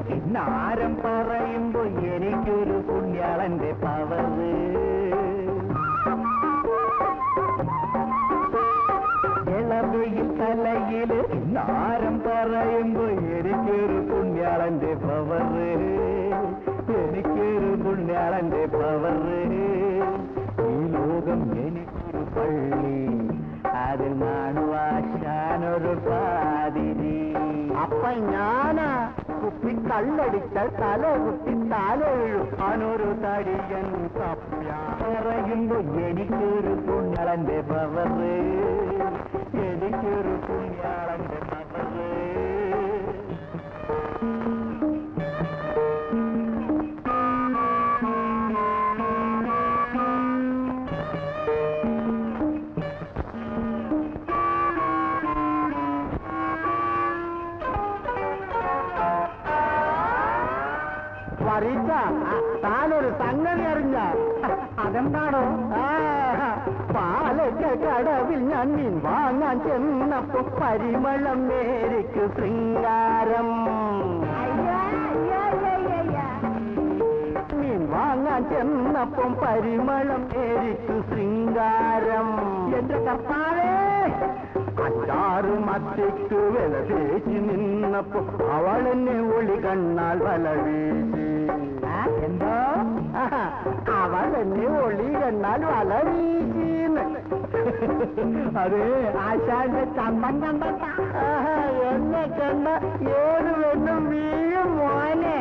കിന്നാരം പറയുമ്പോ എനിക്കൊരു പുണ്യാളന്റെ പവറ്. ഇളവയിൽ തലയിൽ കിന്നാരം പറയുമ്പോ എനിക്കൊരു പുണ്യാളന്റെ പവറ്. എനിക്കൊരു പുണ്യാളന്റെ പവറ്. ഈ ലോകം എനിക്കൊരു പള്ളി, അതിൽ നാണുവാശാനൊരു പാതിരി. അപ്പൊ ഞാനാ കുപ്പി കള്ളടിച്ച തല കുത്തി തല വീഴുവാനൊരു തടിയൻ പറയുമ്പോ എനിക്കൊരു പുണ്യാളന്റെ പവറ്. എനിക്കൊരു പുണ്യാളന്റെ പവറ്. താനൊരു സംഗതി അറിഞ്ഞ? അതെന്താണോ? പാലക്ക കടവിൽ ഞാൻ മീൻ വാങ്ങാൻ ചെന്നപ്പോ പരിമളം മേരിക്ക് ശൃംഗാരം. മീൻ വാങ്ങാൻ ചെന്നപ്പം പരിമളം മേരിക്ക് ശൃംഗാരം. എന്റെ കർത്താവേ, അച്ചാറ് മത്തിക്ക് വില തേച്ച് നിന്നപ്പോ അവളെന്നെ ഒളി കണ്ണാൽ വല വീശി. എന്തോ? അവളെന്നെ ഒളി കണ്ണാൽ വല വീശീന്ന്. അത് ആശാന്റെ ചന്തം കണ്ട. എന്നെ കണ്ട ഏത് വെണ്ണും വീഴും മോനെ.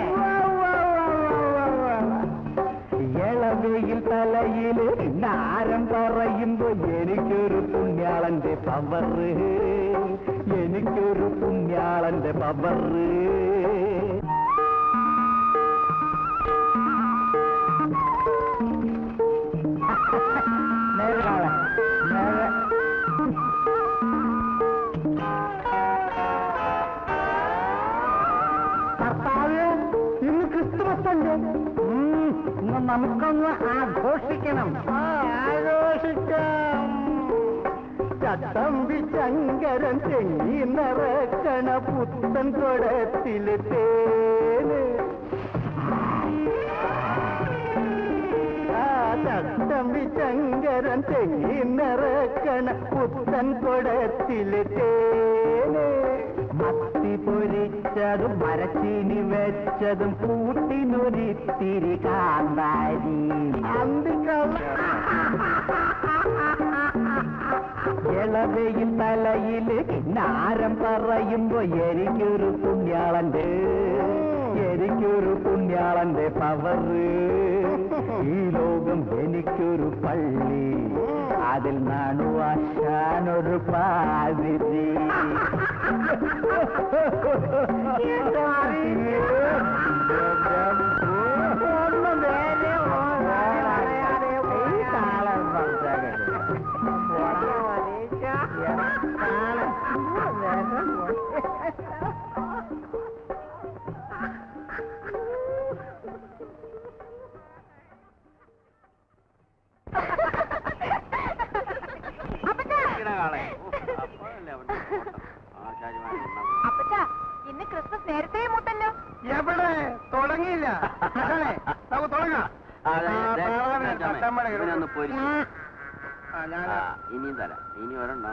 ഇളവയിൽ തലയിൽ നാരം പറയുമ്പോ എനിക്കൊരു പുണ്യാളന്റെ പവറ്. എനിക്കൊരു പുണ്യാളന്റെ പവറ്. കർത്താവ്, ഇന്ന് ക്രിസ്തുമസ് അല്ലേ? ഇന്ന് നമുക്കൊന്ന് ആഘോഷിക്കണം. ആഘോഷിക്കാം. ചട്ടമ്പി ശങ്കരൻ തെങ്ങി നിറക്കണ പുത്തൻ കുടത്തില് തേന്. ചട്ടമ്പി ശങ്കരൻ തെങ്ങി നിറക്കണ പുത്തൻ കുടത്തില് തേന്. മത്തി പൊരിച്ചതും മരച്ചീനി വെച്ചതും കൂട്ടിനൊരിത്തിരി കാന്താരി. ഇളവയിൽ തലയിൽ കിന്നാരം പറയുമ്പോ എനിക്കൊരു പുണ്യാളന്റെ, എനിക്കൊരു പുണ്യാളന്റെ പവറ്. ഈ ലോകം എനിക്കൊരു പള്ളി, അതിൽ നാണുവാശാനൊരു പാതിരി. ഇന്ന് ക്രിസ്മസ് നേരത്തെ മുട്ടല്ലോ. എവിടെ തുടങ്ങിയില്ല. നമുക്ക് തുടങ്ങാം. ഇനിയും തരാം. ഇനി ഒരെണ്ണം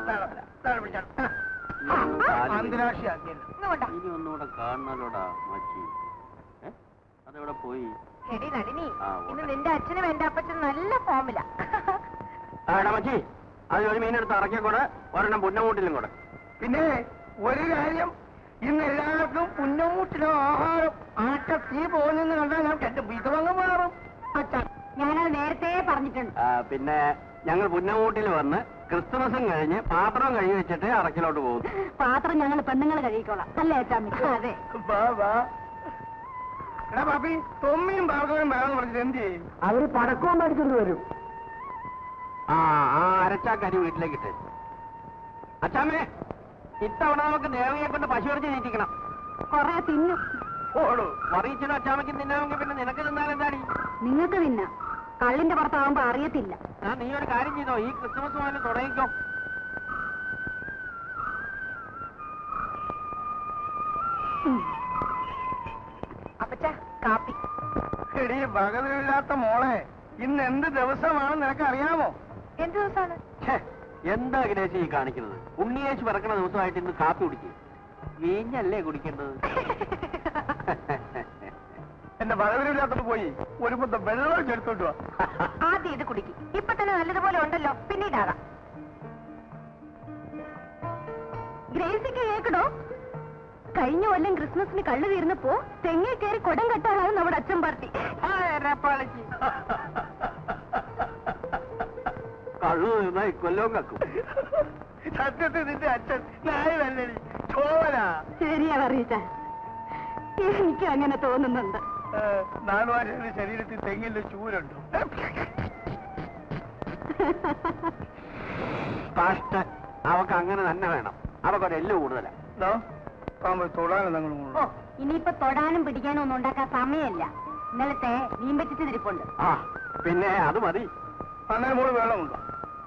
ഇനി ഒന്നുകൂടെ കാണണല്ലോടാ മച്ചി. അതെവിടെ പോയി? എടി നളിനി, ഇന്ന് നിന്റെ അച്ഛനും എന്റെ അപ്പച്ചനും നല്ല ഫോമില. മച്ചി, അത് ഒരു മീനെടുത്ത് ഇറക്കിക്കൂടെ, ഒരെണ്ണം പുന്നമൂട്ടിലും കൂടെ. പിന്നെ ഒരു കാര്യം, ഇന്ന് എല്ലാവർക്കും പുന്നമൂട്ടിലോ ആഹാരം ആട്ട തീ പോകുന്നെന്ന് കണ്ടാൽ ഞാൻ എന്റെ വിധവങ്ങ് മാറും. ഞാനത് നേരത്തെ പറഞ്ഞിട്ടുണ്ട്. പിന്നെ ഞങ്ങൾ പുന്നമൂട്ടിൽ വന്ന് ക്രിസ്തുമസും കഴിഞ്ഞ് പാത്രം കഴുകി വെച്ചിട്ട് അറക്കിലോട്ട് പോകും. പാത്രം ഞങ്ങൾ പെണ്ണുങ്ങൾ കഴുകിക്കോളാം. അല്ലേ അച്ഛാമ്മ? അതെ. എടാ പാപ്പി, തൊമ്മിയും ഭാർഗവനും വേണമെന്ന് പറഞ്ഞിട്ട് എന്ത് ചെയ്യും? അവര് പടക്കവും മേടിച്ചോണ്ട് വരും. ആ അരച്ചാക്കരി വീട്ടിലേക്ക് ഇട്ട്. അച്ഛാമ്മേ, ഇത്തവണ നമുക്ക് ദേവയെ കൊണ്ട് പശു ഇറച്ചി തീറ്റിക്കണം. കൊറേ തിന്നു. ഓടു മറിയിച്ചിനും അച്ഛാമ്മയ്ക്കും തിന്നാമെങ്കിൽ പിന്നെ നിനക്ക് തിന്നാലെന്താടി? നിങ്ങൾക്ക് തിന്നാം. കള്ളിന്റെ പുറത്താവുമ്പോ അറിയത്തില്ല. നീ ഒരു കാര്യം ചെയ്തോ, ഈ ക്രിസ്മസ് മുതൽ തുടങ്ങിക്കോ. അച്ഛാ കാപ്പി. എടീ ഭഗതമില്ലാത്ത മോളെ, ഇന്ന് എന്ത് ദിവസമാണെന്ന് നിനക്ക് അറിയാമോ? എന്ത് ദിവസമാണ്? എന്താ ഗ്രേസി ഈ കാണിക്കുന്നത്? ഉണ്ണിയേശ് പിറക്കണ ദിവസമായിട്ട് ഇന്ന് കാപ്പി കുടിക്കുക. വീഞ്ഞല്ലേ കുടിക്കേണ്ടത്? എന്റെ ഭഗതമില്ലാത്തോട്ട് പോയി ഒരു മുദ്ദ വെള്ളം ചെടുത്തോട്ട് വാ. ആദ്യം ഇത് കുടിക്കും. ഇപ്പൊ തന്നെ നല്ലതുപോലെ ഉണ്ടല്ലോ, പിന്നീടാകാം. ഗ്രേസിക്ക് കേക്കടോ, കഴിഞ്ഞ കൊല്ലം ക്രിസ്മസിന് കള്ളു തീർന്നപ്പോ തെങ്ങേ കയറി കൊടം കെട്ടാനാണ് നമ്മുടെ അച്ഛൻ പാർട്ടി. കള്ളു തീർന്നാ ഇക്കൊല്ലവും കക്കും. സത്യത്തിൽ നിന്റെ അച്ഛൻ നായല്ലേ ചോവനാ? ശരിയാ പറയിച്ച, എനിക്ക് അങ്ങനെ തോന്നുന്നുണ്ട്. നാലുവാരുടെ ശരീരത്തിൽ തെങ്ങിന്റെ ചൂരുണ്ടോ? കഷ്ട, അവക്ക് അങ്ങനെ തന്നെ വേണം. അവക്കൊരു എല്ല് കൂടുതലാ. തൊടാനും ഓ, ഇനിയിപ്പൊ തൊടാനും പിടിക്കാനും ഒന്നും ഉണ്ടാക്കാൻ സമയമില്ല. ഇന്നലത്തെ മീൻ പറ്റിച്ച് തിരിപ്പുണ്ട്. ആ പിന്നെ അത് മതി. അന്നേരം മോള് വെള്ളമുണ്ടോ?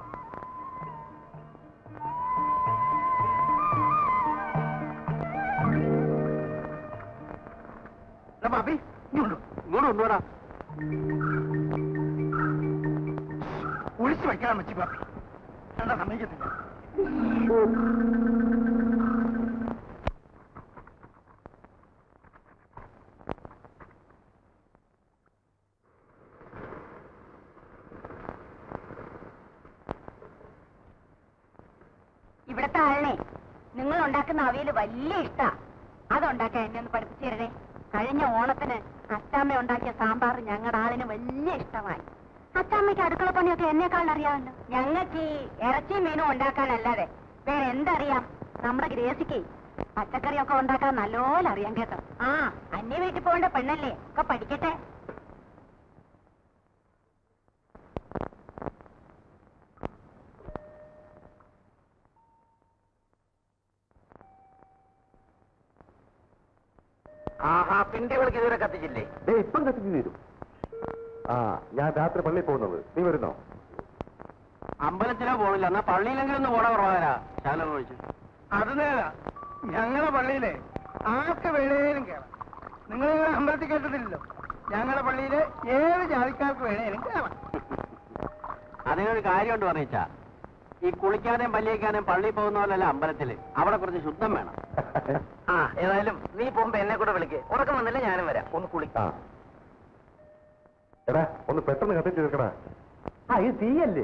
പാപ്പി ഇങ്ങോട്ട് കൊണ്ടുവരാ. ഒളിച്ചു വയ്ക്കണം വെച്ച് പാപ്പി. എന്താ സമ്മതിക്കത്തില്ല. ഇവിടത്തെ ആളിനെ നിങ്ങൾ ഉണ്ടാക്കുന്ന അവിയല് വലിയ ഇഷ്ടാ. അതുണ്ടാക്കാൻ എന്നെ ഒന്ന് പഠിപ്പിച്ചു തരണേ. കഴിഞ്ഞ ഓണത്തിന് അച്ചാമ്മ ഉണ്ടാക്കിയ സാമ്പാർ ഞങ്ങളുടെ ആളിന് വലിയ ഇഷ്ടമായി. അച്ചാമ്മയ്ക്ക് അടുക്കള പണിയൊക്കെ എന്നെക്കാൾ അറിയാമല്ലോ. ഞങ്ങൾക്ക് ഈ ഇറച്ചിയും മീനും ഉണ്ടാക്കാനല്ലാതെ വേറെ എന്തറിയാം? നമ്മുടെ ഗ്രേസിക്ക് പച്ചക്കറിയൊക്കെ ഉണ്ടാക്കാൻ നല്ലോണം അറിയാം കേട്ടോ. ആ, അന്യ വീട്ടിൽ പോകേണ്ട പെണ്ണല്ലേ, ഒക്കെ പഠിക്കട്ടെ. ആഹാ, പിണ്ടി വിളിക്ക് ഇതുവരെ കത്തിച്ചില്ലേ? ഇപ്പം കത്തിച്ചു തീരും. ആ, ഞാൻ രാത്രി പള്ളിയിൽ പോകുന്നത്. നീ വരുന്നോ? അമ്പലത്തിലോ പോണില്ല, എന്നാ പള്ളിയിലെങ്കിലും ഒന്ന് പോണ കുറവാനാ ശാലം ചോദിച്ചു. അത് നേരാ. ഞങ്ങളുടെ പള്ളിയിലെ ആർക്ക് വേണേലും കയറാം. നിങ്ങൾ അമ്പലത്തിൽ കേട്ടതില്ലല്ലോ. ഞങ്ങളുടെ പള്ളിയിലെ ഏത് ജാതിക്കാർക്ക് വേണേലും കയറാം. അതിനൊരു കാര്യമുണ്ട് പറഞ്ഞാ, ഈ കുളിക്കാതെയും പല്ലിയേക്കാനും പള്ളിയിൽ പോകുന്ന പോലല്ല അമ്പലത്തില്. അവിടെ കുറച്ച് ശുദ്ധം വേണം. ആ, ഏതായാലും നീ പോകുമ്പോ എന്നെ കൂടെ വിളിക്കേ. ഉറക്കം വന്നില്ല ഞാനും വരാം. ഒന്ന് കുളിക്കാം. എടാ, ഒന്ന് പെട്ടെന്ന് കത്തിച്ചു തീർക്കടാ. ആ, ഇത് തീയല്ലേ?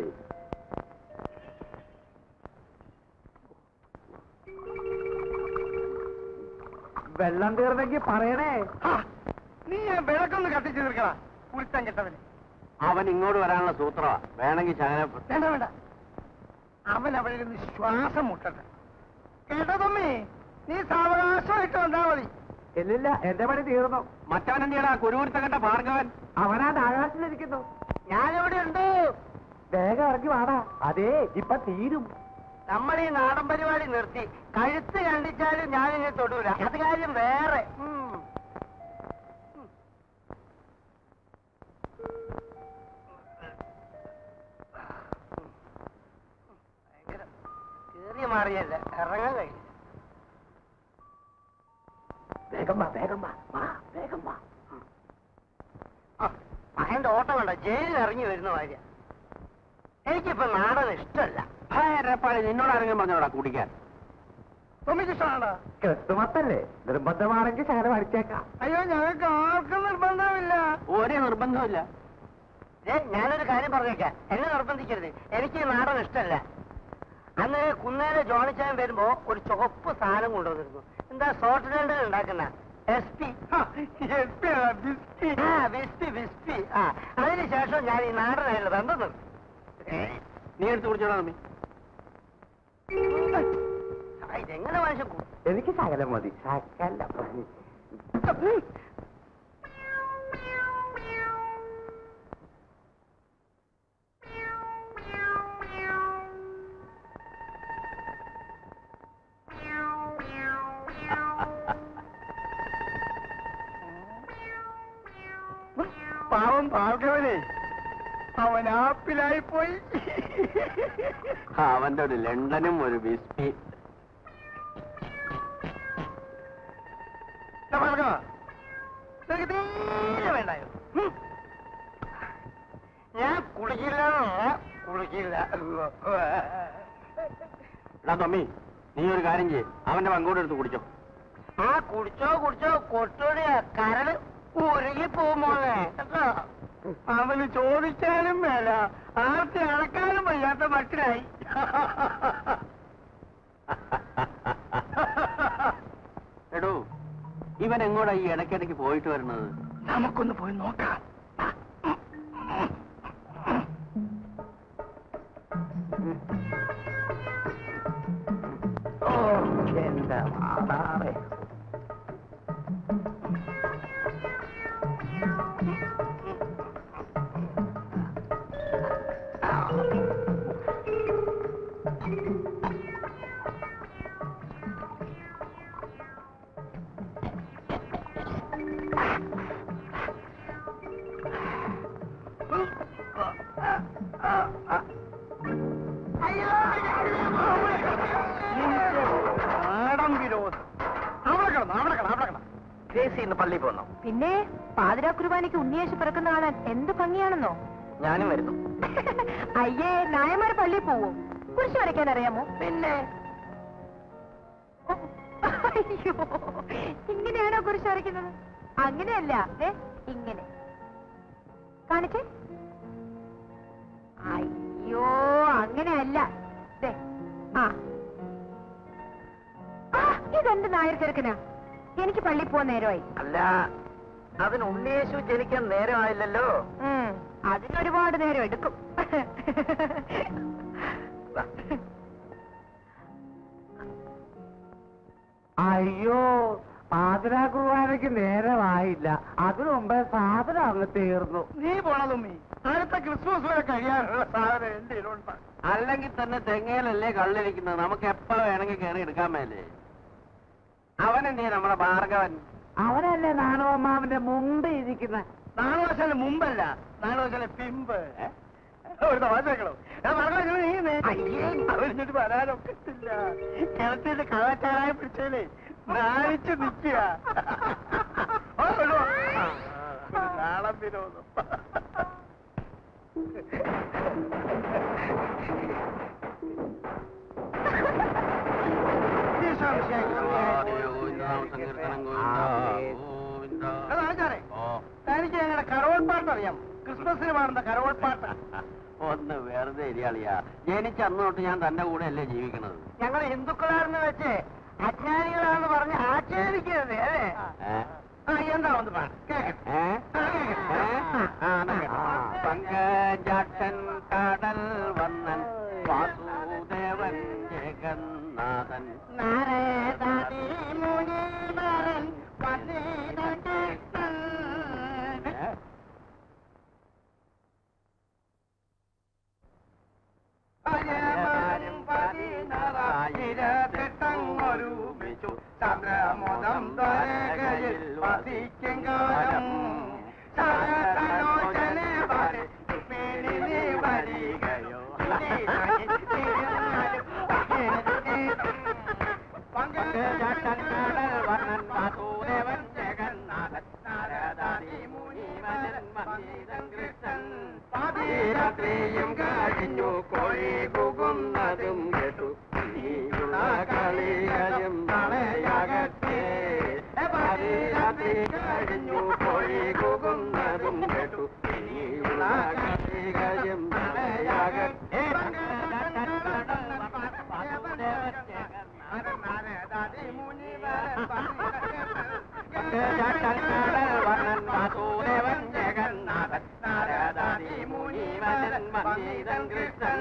വെള്ളം തീർന്നെങ്കിൽ പറയണേ. നീ വിളക്കൊന്ന് കത്തിച്ചു തീർക്കണ കുളിത്താൻ കെട്ടവന്. അവൻ ഇങ്ങോട്ട് വരാനുള്ള സൂത്രമാ. വേണമെങ്കിൽ ശകലം വേണ്ട വേണ്ട, അവൻ അവിടെ ഇരുന്ന് ശ്വാസം മുട്ടട്ടെ. കേട്ടതമ്മേ, നീ സാവകാശമായിട്ട് വന്നാ മതി. ഇല്ലില്ല, എന്റെ പണി തീർന്നു. മറ്റവൻ എന്തിയാ കുരുവിടുത്ത കണ്ട ഭാർഗവൻ? അവനാ ആകാശത്തിലിരിക്കുന്നു. ഞാനിവിടെ ഉണ്ട്. വേഗം ഇറങ്ങി വാടാ. അതേ, ഇപ്പൊ തീരും. നമ്മൾ ഈ നാടൻ പരിപാടി നിർത്തി. കഴുത്ത് കണ്ടിച്ചാലും ഞാനിങ്ങനെ തൊടൂല. അത് കാര്യം വേറെ. കേറിയ മാറിയല്ല, ഇറങ്ങാൻ കഴിയില്ല. വേഗം വാ, വേഗം വാ, വാ, വേഗം വാ. അതിന്റെ ഓട്ടം കണ്ട ജയിലിൽ ഇറങ്ങി വരുന്ന ഭാര്യ. എനിക്കിപ്പോ നാടൻ ഇഷ്ടമല്ല. നിന്നോട് ആരെങ്കിലും പറഞ്ഞോടാ കുടിക്കാൻ? തൊമ്മിക്ക് ഇഷ്ടമാണോ? ക്രിസ്തുമത്തല്ലേ, നിർബന്ധമാണെങ്കിൽ ശകലം അടിച്ചേക്കാം. അയ്യോ, ഞങ്ങൾക്ക് ആർക്കും നിർബന്ധമില്ല. ഒരേ നിർബന്ധമില്ല. ഞാനൊരു കാര്യം പറഞ്ഞേക്കാം, എന്നെ നിർബന്ധിക്കരുത്. എനിക്ക് ഈ നാടൻ ഇഷ്ടമല്ല. അന്ന് കുന്നേലെ ജോണിച്ചാൻ വരുമ്പോ ഒരു ചുവപ്പ് സാധനം കൊണ്ടുവന്നിരുന്നു. എന്താ സോട്ട് ലണ്ടൻ ഉണ്ടാക്കുന്ന വിസ്പി. അതിനുശേഷം ഞാൻ ഈ നാടനായിട്ട് തന്നത്. നീ എടുത്ത് കുടിച്ചോടാ നമ്മി. ഇതെങ്ങനെ മനുഷ്യൻ എനിക്ക് ശകലം മതി, ശകലം. പാവം ഭാർഗവനെ, അവൻ ആപ്പിലായി പോയി. അവന്റെ ഒരു ലണ്ടനും ഒരു വിസ്പി. ഭാർഗവ, എനിക്ക് തീരെ വേണ്ടായിരുന്നു. ഞാൻ കുടിക്കില്ല കുടിക്കില്ല. എടാ തൊമ്മി, നീ ഒരു കാര്യം ചെയ്യേ, അവന്റെ പങ്കോട് എടുത്ത് കുടിച്ചോ. ആ കുടിച്ചോ കൊട്ടോടിയ കരട് ഉരുകി പോകുമോനെ കേട്ടോ. അവന് ചോദിച്ചാലും വേല, ആർത്തി അടക്കാനും വയ്യാത്ത മട്ടിലായി. എടോ, ഇവൻ എങ്ങോട്ടാ ഈ ഇടയ്ക്കിടയ്ക്ക് പോയിട്ട് വരുന്നത്? നമുക്കൊന്ന് പോയി നോക്കാം. ഓ എന്താ മാതാവേ. പള്ളി പോന്നോ? പിന്നെ പാതിരാ കുർബാനയ്ക്ക് ഉണ്ണിയേശു പിറക്കുന്ന കാണാൻ എന്ത് ഭംഗിയാണെന്നോ. ഞാനും വരുന്നു. അയ്യേ, നായന്മാര് പള്ളിയിൽ പോവോ? കുരിശ് വരയ്ക്കാൻ അറിയാമോ? പിന്നെ അയ്യോ, ഇങ്ങനെയാണോ കുരിശ് വരയ്ക്കുന്നത്? അങ്ങനെയല്ല, ഇങ്ങനെ കാണിച്ചേ. അയ്യോ, അങ്ങനെയല്ല. ഇതെന്ത് നായർ ചെറുക്കനാ? എനിക്ക് പള്ളി പോവാൻ നേരമായി. അല്ല, അതിന് ഉണ്ണിയേശു ജനിക്കാൻ നേരമായില്ലല്ലോ. അതിനൊരുപാട് നേരം എടുക്കും. അയ്യോ, പാതിരാ കുർബാനയ്ക്ക് നേരമായില്ല. അതിനു മുമ്പേ സാധനം അങ്ങ് തീർന്നു. നീ പോണതുമ്മി, അടുത്ത ക്രിസ്മസ് വരെ കഴിയാനുള്ള സാധനം എന്റെ ഉണ്ട്. അല്ലെങ്കിൽ തന്നെ തെങ്ങയിലല്ലേ കള്ളിരിക്കുന്നത്, നമുക്ക് എപ്പോഴും വേണമെങ്കിൽ കയറി എടുക്കാൻ മേലേ. അവനെന്തേ നമ്മുടെ ഭാർഗവൻ? അവനല്ലേ നാണുവമ്മാവിന്റെ മുമ്പ് ഇരിക്കുന്ന. നാണുവശാല് മുമ്പല്ല, നാണുവശാല് പിമ്പ്. ഒരു തമാശകളോ അവരിഞ്ഞിട്ട് വരാനൊക്കത്തില്ല. കിണറ്റിന്റെ കള്ളച്ചാരായ പിടിച്ചാലേ നാണിച്ച് നിൽക്കുക. നാളം വിനോദം. എനിക്ക് ഞങ്ങളുടെ കരോൾ പാട്ട് അറിയാം. ക്രിസ്മസിന് പാടുന്ന കരോൾ പാട്ട്. ഒന്ന് വെറുതെ ഇരിയാളിയാ, ജനിച്ച അന്ന് തൊട്ട് ഞാൻ തന്റെ കൂടെ അല്ലേ ജീവിക്കണത്. ഞങ്ങൾ ഹിന്ദുക്കളാണെന്ന് വെച്ച് അജ്ഞാനികളാണെന്ന് പറഞ്ഞ് ആക്ഷേപിക്കരുത് അല്ലേ? എന്താ ഒന്ന് പങ്കജാട്ടൻ കടൽ വന്നൻ വാസുദേവൻ ജഗന്നാഥൻ ഒരുമിച്ചു ചന്ദ്രമോദം ദ്വാരകയിൽ വസിക്കും കാലം സാലോചനെ വരികയോ പങ്കജാട്ടൻ കടൽ വന്നൻ വാസുദേവൻ ജഗന്നാഥൻ നാരദാദി മുനിവരൻ മന്ദിരൻ കൃഷ്ണൻ പാതിരാത്രിയും കഴിഞ്ഞു കോഴി കൂകുന്നതും കേട്ടു കളിയും തളയാകട്ടെ പാതിരാത്രി കഴിഞ്ഞു കോഴി കൂകുന്നതും കേട്ടു കളിയും തളയാകട്ടെ വാസുദേവൻ ജഗന്നാഥൻ നാരദാദി മുനിവരൻ മന്ദിരൻ കൃഷ്ണൻ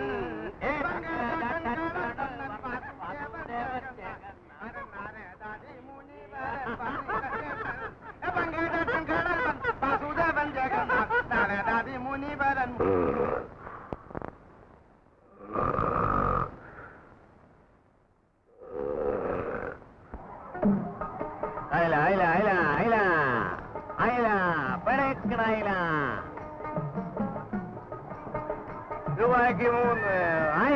വാസുദേവൻ ജഗന്നാഥൻ നാരദാദി മുനിവരൻ. അയല അയല അയല അയല അയല പെടക്കണ അയല രൂപയ്ക്ക് 3 അയല.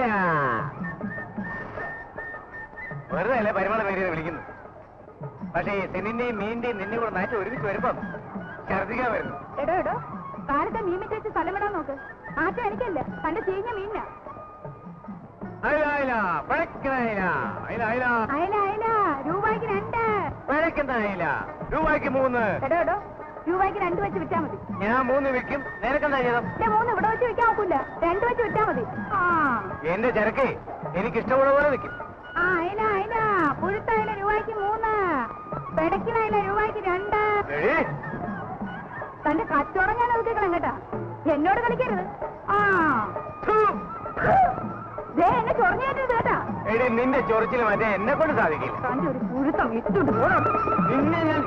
വെറുതെ അല്ലേ പരിമള പേര് വിളിക്കുന്നു. പക്ഷേ ഈ തെന്നിന്റെയും മീനിന്റെയും നിന്നെ കൂടെ നാട്ടിൽ ഒരുമിച്ച് വരുമ്പം ഛർദിക്കാൻ വരുന്നു. എടോ എടോ, കാലത്തെ മീൻ വെച്ച് സ്ഥലമിടാൻ നോക്ക്. ആറ്റം എനിക്കല്ല, തന്റെ ചീഞ്ഞ മീനിനാ. അയില അയില പഴക്കുന്ന അയില അയില അയില അയല അയല രൂപയ്ക്ക് 2. പഴക്കുന്ന അയില രൂപയ്ക്ക് 3. എടോ എടോ, രൂപയ്ക്ക് 2 വെച്ച് വിറ്റാ മതി. ഞാൻ 3 വിൽക്കും. നിനക്കെന്താ ചെയ്തം? 3 ഇവിടെ വെച്ച് വിൽക്കാൻ നോക്കൂല, 2 വെച്ച് വിറ്റാ മതി. ആ എന്റെ ചരക്ക് എനിക്ക് ഇഷ്ടമുള്ള പോലെ വിൽക്കും. ആ അയല അയല പുഴുത്ത അയല രൂപയ്ക്ക് 3, പെടക്കുന്ന അയല രൂപയ്ക്ക് 2. തന്റെ കച്ചവടം ഞാൻ ഒതുക്കണം കേട്ടാ, എന്നോട് കളിക്കരുത്. ആ എന്നെ ചൊറഞ്ഞേറ്റത് കേട്ടാ. എടി നിന്റെ ചൊറിച്ചിൽ മറ്റേ എന്നെ കൊണ്ട് സാധിക്കില്ല. തന്റെ ഒരു പുഴുത്തം ഇട്ടുണ്ട് പോണോ. നിന്നെ ഞാൻ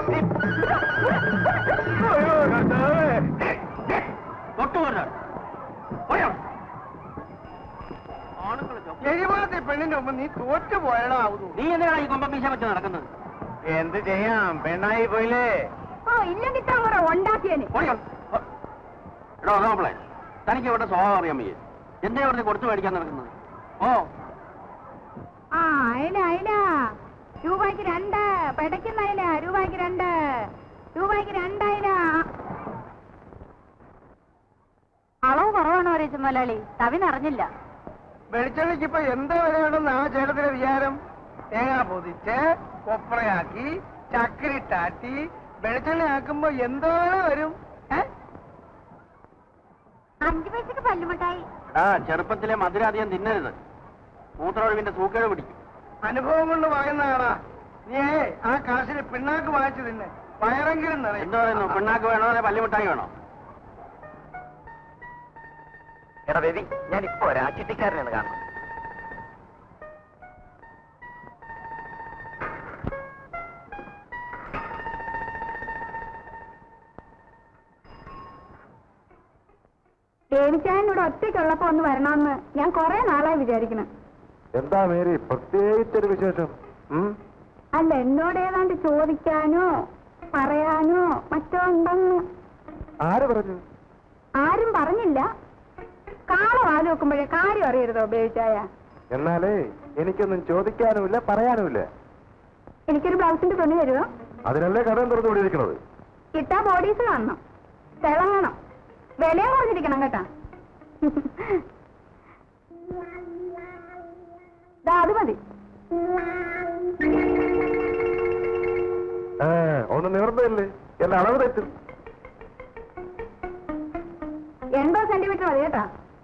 എഴുപത്തെ പെണ്ണിന്റെ മുമ്പ് നീ തോറ്റു പോയടാവുന്നു. നീ എന്തിനാണ് ഈ കൊമ്പമീശ വെച്ച് നടക്കുന്നത്? എന്ത് ചെയ്യാം, പെണ്ണായി പോയില്ലേ. ഓ ഇല്ലെങ്കിൽ താൻ പറ ഉണ്ടാക്കിയേനെ. എടോ നോപ്പളെ, തനിക്ക് ഇവിടെ സ്വഭാവം അറിയാൻ വയ്യേ. എന്തേ അവിടെ കൊടുത്തു മേടിക്കാൻ നടക്കുന്നത്? ഓ ആ അയല അയല രൂപയ്ക്ക് 2, പെടയ്ക്കുന്ന അയല രൂപയ്ക്ക് 2, രൂപയ്ക്ക് 2 അയല. അളവ് കുറവാണോ അറിയിച്ച മലയാളി, തവി നിറഞ്ഞില്ല. വെളിച്ചെണ്ണയ്ക്ക് ഇപ്പൊ എന്താ വിലയുണ്ടെന്ന് ആ ചേട്ടത്തിന്റെ വിചാരം? തേങ്ങ പൊതിച്ച് കൊപ്രയാക്കി ചക്കരിട്ടാട്ടി വെളിച്ചെണ്ണ ആക്കുമ്പോ എന്തോരം വരും? 5 പൈസക്ക് പല്ലുമിട്ടായി. ചെറുപ്പത്തിലെ മധുര അധികം തിന്നരുത്, മൂത്രമൊഴിവിന്റെ സൂക്കേട് പിടിക്കും. അനുഭവം കൊണ്ട് പറയുന്നതാടാ. നീ ആ കാശിന് പിണ്ണാക്ക് വാങ്ങിച്ചു തിന്നെ, വയറെങ്കിലും നിറയും. എന്താ പറയുന്നു? പിണ്ണാക്ക് വേണോ അല്ലെ പല്ലുമിട്ടായി വേണോ? എടാ ബേബി, ഞാൻ ഇപ്പൊ ചിട്ടിക്കാരനാണ് കാണുന്നത്. ദേവിച്ചായനോട് ഒറ്റയ്ക്കുള്ളപ്പോ ഒന്ന് വരണമെന്ന് ഞാൻ കുറെ നാളായി വിചാരിക്കണം. എന്താ മേരി പ്രത്യേകിച്ചൊരു വിശേഷം? അല്ല, എന്നോട് ഏതാണ്ട് ചോദിക്കാനോ പറയാനോ മറ്റോ ഉണ്ടെന്ന്. ആര് പറഞ്ഞു? ആരും പറഞ്ഞില്ല. കാളം ആല് വെക്കുമ്പോഴേ കാര്യം അറിയരുതോ ദേവിച്ചായ? എന്നാലേ എനിക്കൊന്നും ചോദിക്കാനുമില്ല പറയാനുമില്ല. എനിക്കൊരു ബ്ലൗസിന്റെ തുണി തരുമോ? അതിനല്ലേ കടം തുറന്നുകൊണ്ടിരിക്കുന്നത്. ഇട്ടാ ബോഡീസ് കാണണം, തിളങ്ങണം, വിലയും കുറഞ്ഞിരിക്കണം കേട്ടാ. അത് മതി. ഒന്ന് നിവർന്നതല്ലേ, എന്റെ അളവ് തെറ്റും. 80 സെന്റിമീറ്റർ മതി കേട്ടാ.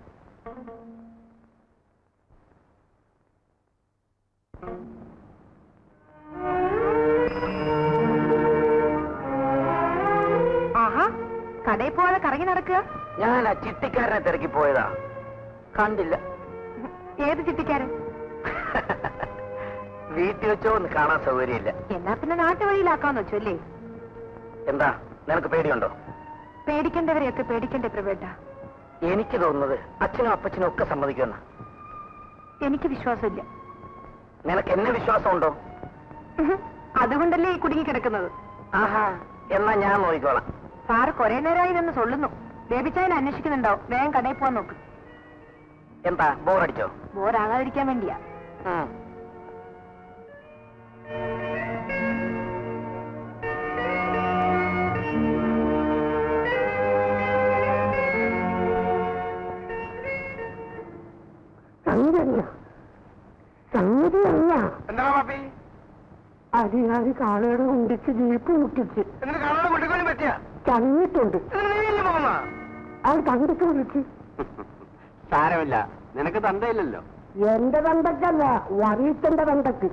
ആഹാ, കടയിൽ പോവാതെ കറങ്ങി നടക്കുക. ഞാൻ ആ ചിട്ടിക്കാരനെ തിരക്കി പോയതാ, കണ്ടില്ല. ഏത് ചിട്ടിക്കാരൻ? വീട്ടിൽ വെച്ചോ ഒന്ന് കാണാൻ സൗകര്യമില്ല. എന്നാ പിന്നെ നാട്ടുവഴിയിലാക്കാന്ന് വെച്ചല്ലേ? എന്താ നിനക്ക് പേടിയുണ്ടോ? പേടിക്കേണ്ടവരെയൊക്കെ പേടിക്കണ്ടേ പ്രവേട്ട? എനിക്ക് തോന്നുന്നത് അച്ഛനും അപ്പച്ചനും ഒക്കെ സമ്മതിക്കുന്ന. എനിക്ക് വിശ്വാസമില്ല. നിനക്ക് എന്നെ വിശ്വാസമുണ്ടോ? അതുകൊണ്ടല്ലേ ഈ കുടുങ്ങിക്കിടക്കുന്നത്. ആഹാ, എന്നാ ഞാൻ നോക്കിക്കോളാം. സാറ് കുറെ നേരമായി നിന്ന് സൊല്ലുന്നു. ബേബിച്ചായനെ അന്വേഷിക്കുന്നുണ്ടാവും. വേഗം കടയിൽ പോവാൻ നോക്ക്. എന്താ ബോറടിച്ചോ? ബോറാകാതിരിക്കാൻ വേണ്ടിയാ. എന്താ പാപ്പി? അധികാരി കാളയുടെ കുണ്ടിച്ച് ജീപ്പ് മുട്ടിച്ച് എന്നിട്ട് കാണാതെ കൊണ്ടിക്കൊന്നും പറ്റിയ ചങ്ങിട്ടുണ്ട്. അത് തണ്ടക്ക് വിളിച്ച്. സാരമില്ല, നിനക്ക് തന്തയില്ലല്ലോ. എന്റെ തണ്ടക്കല്ല, വറീച്ചന്റെ തണ്ടക്ക്.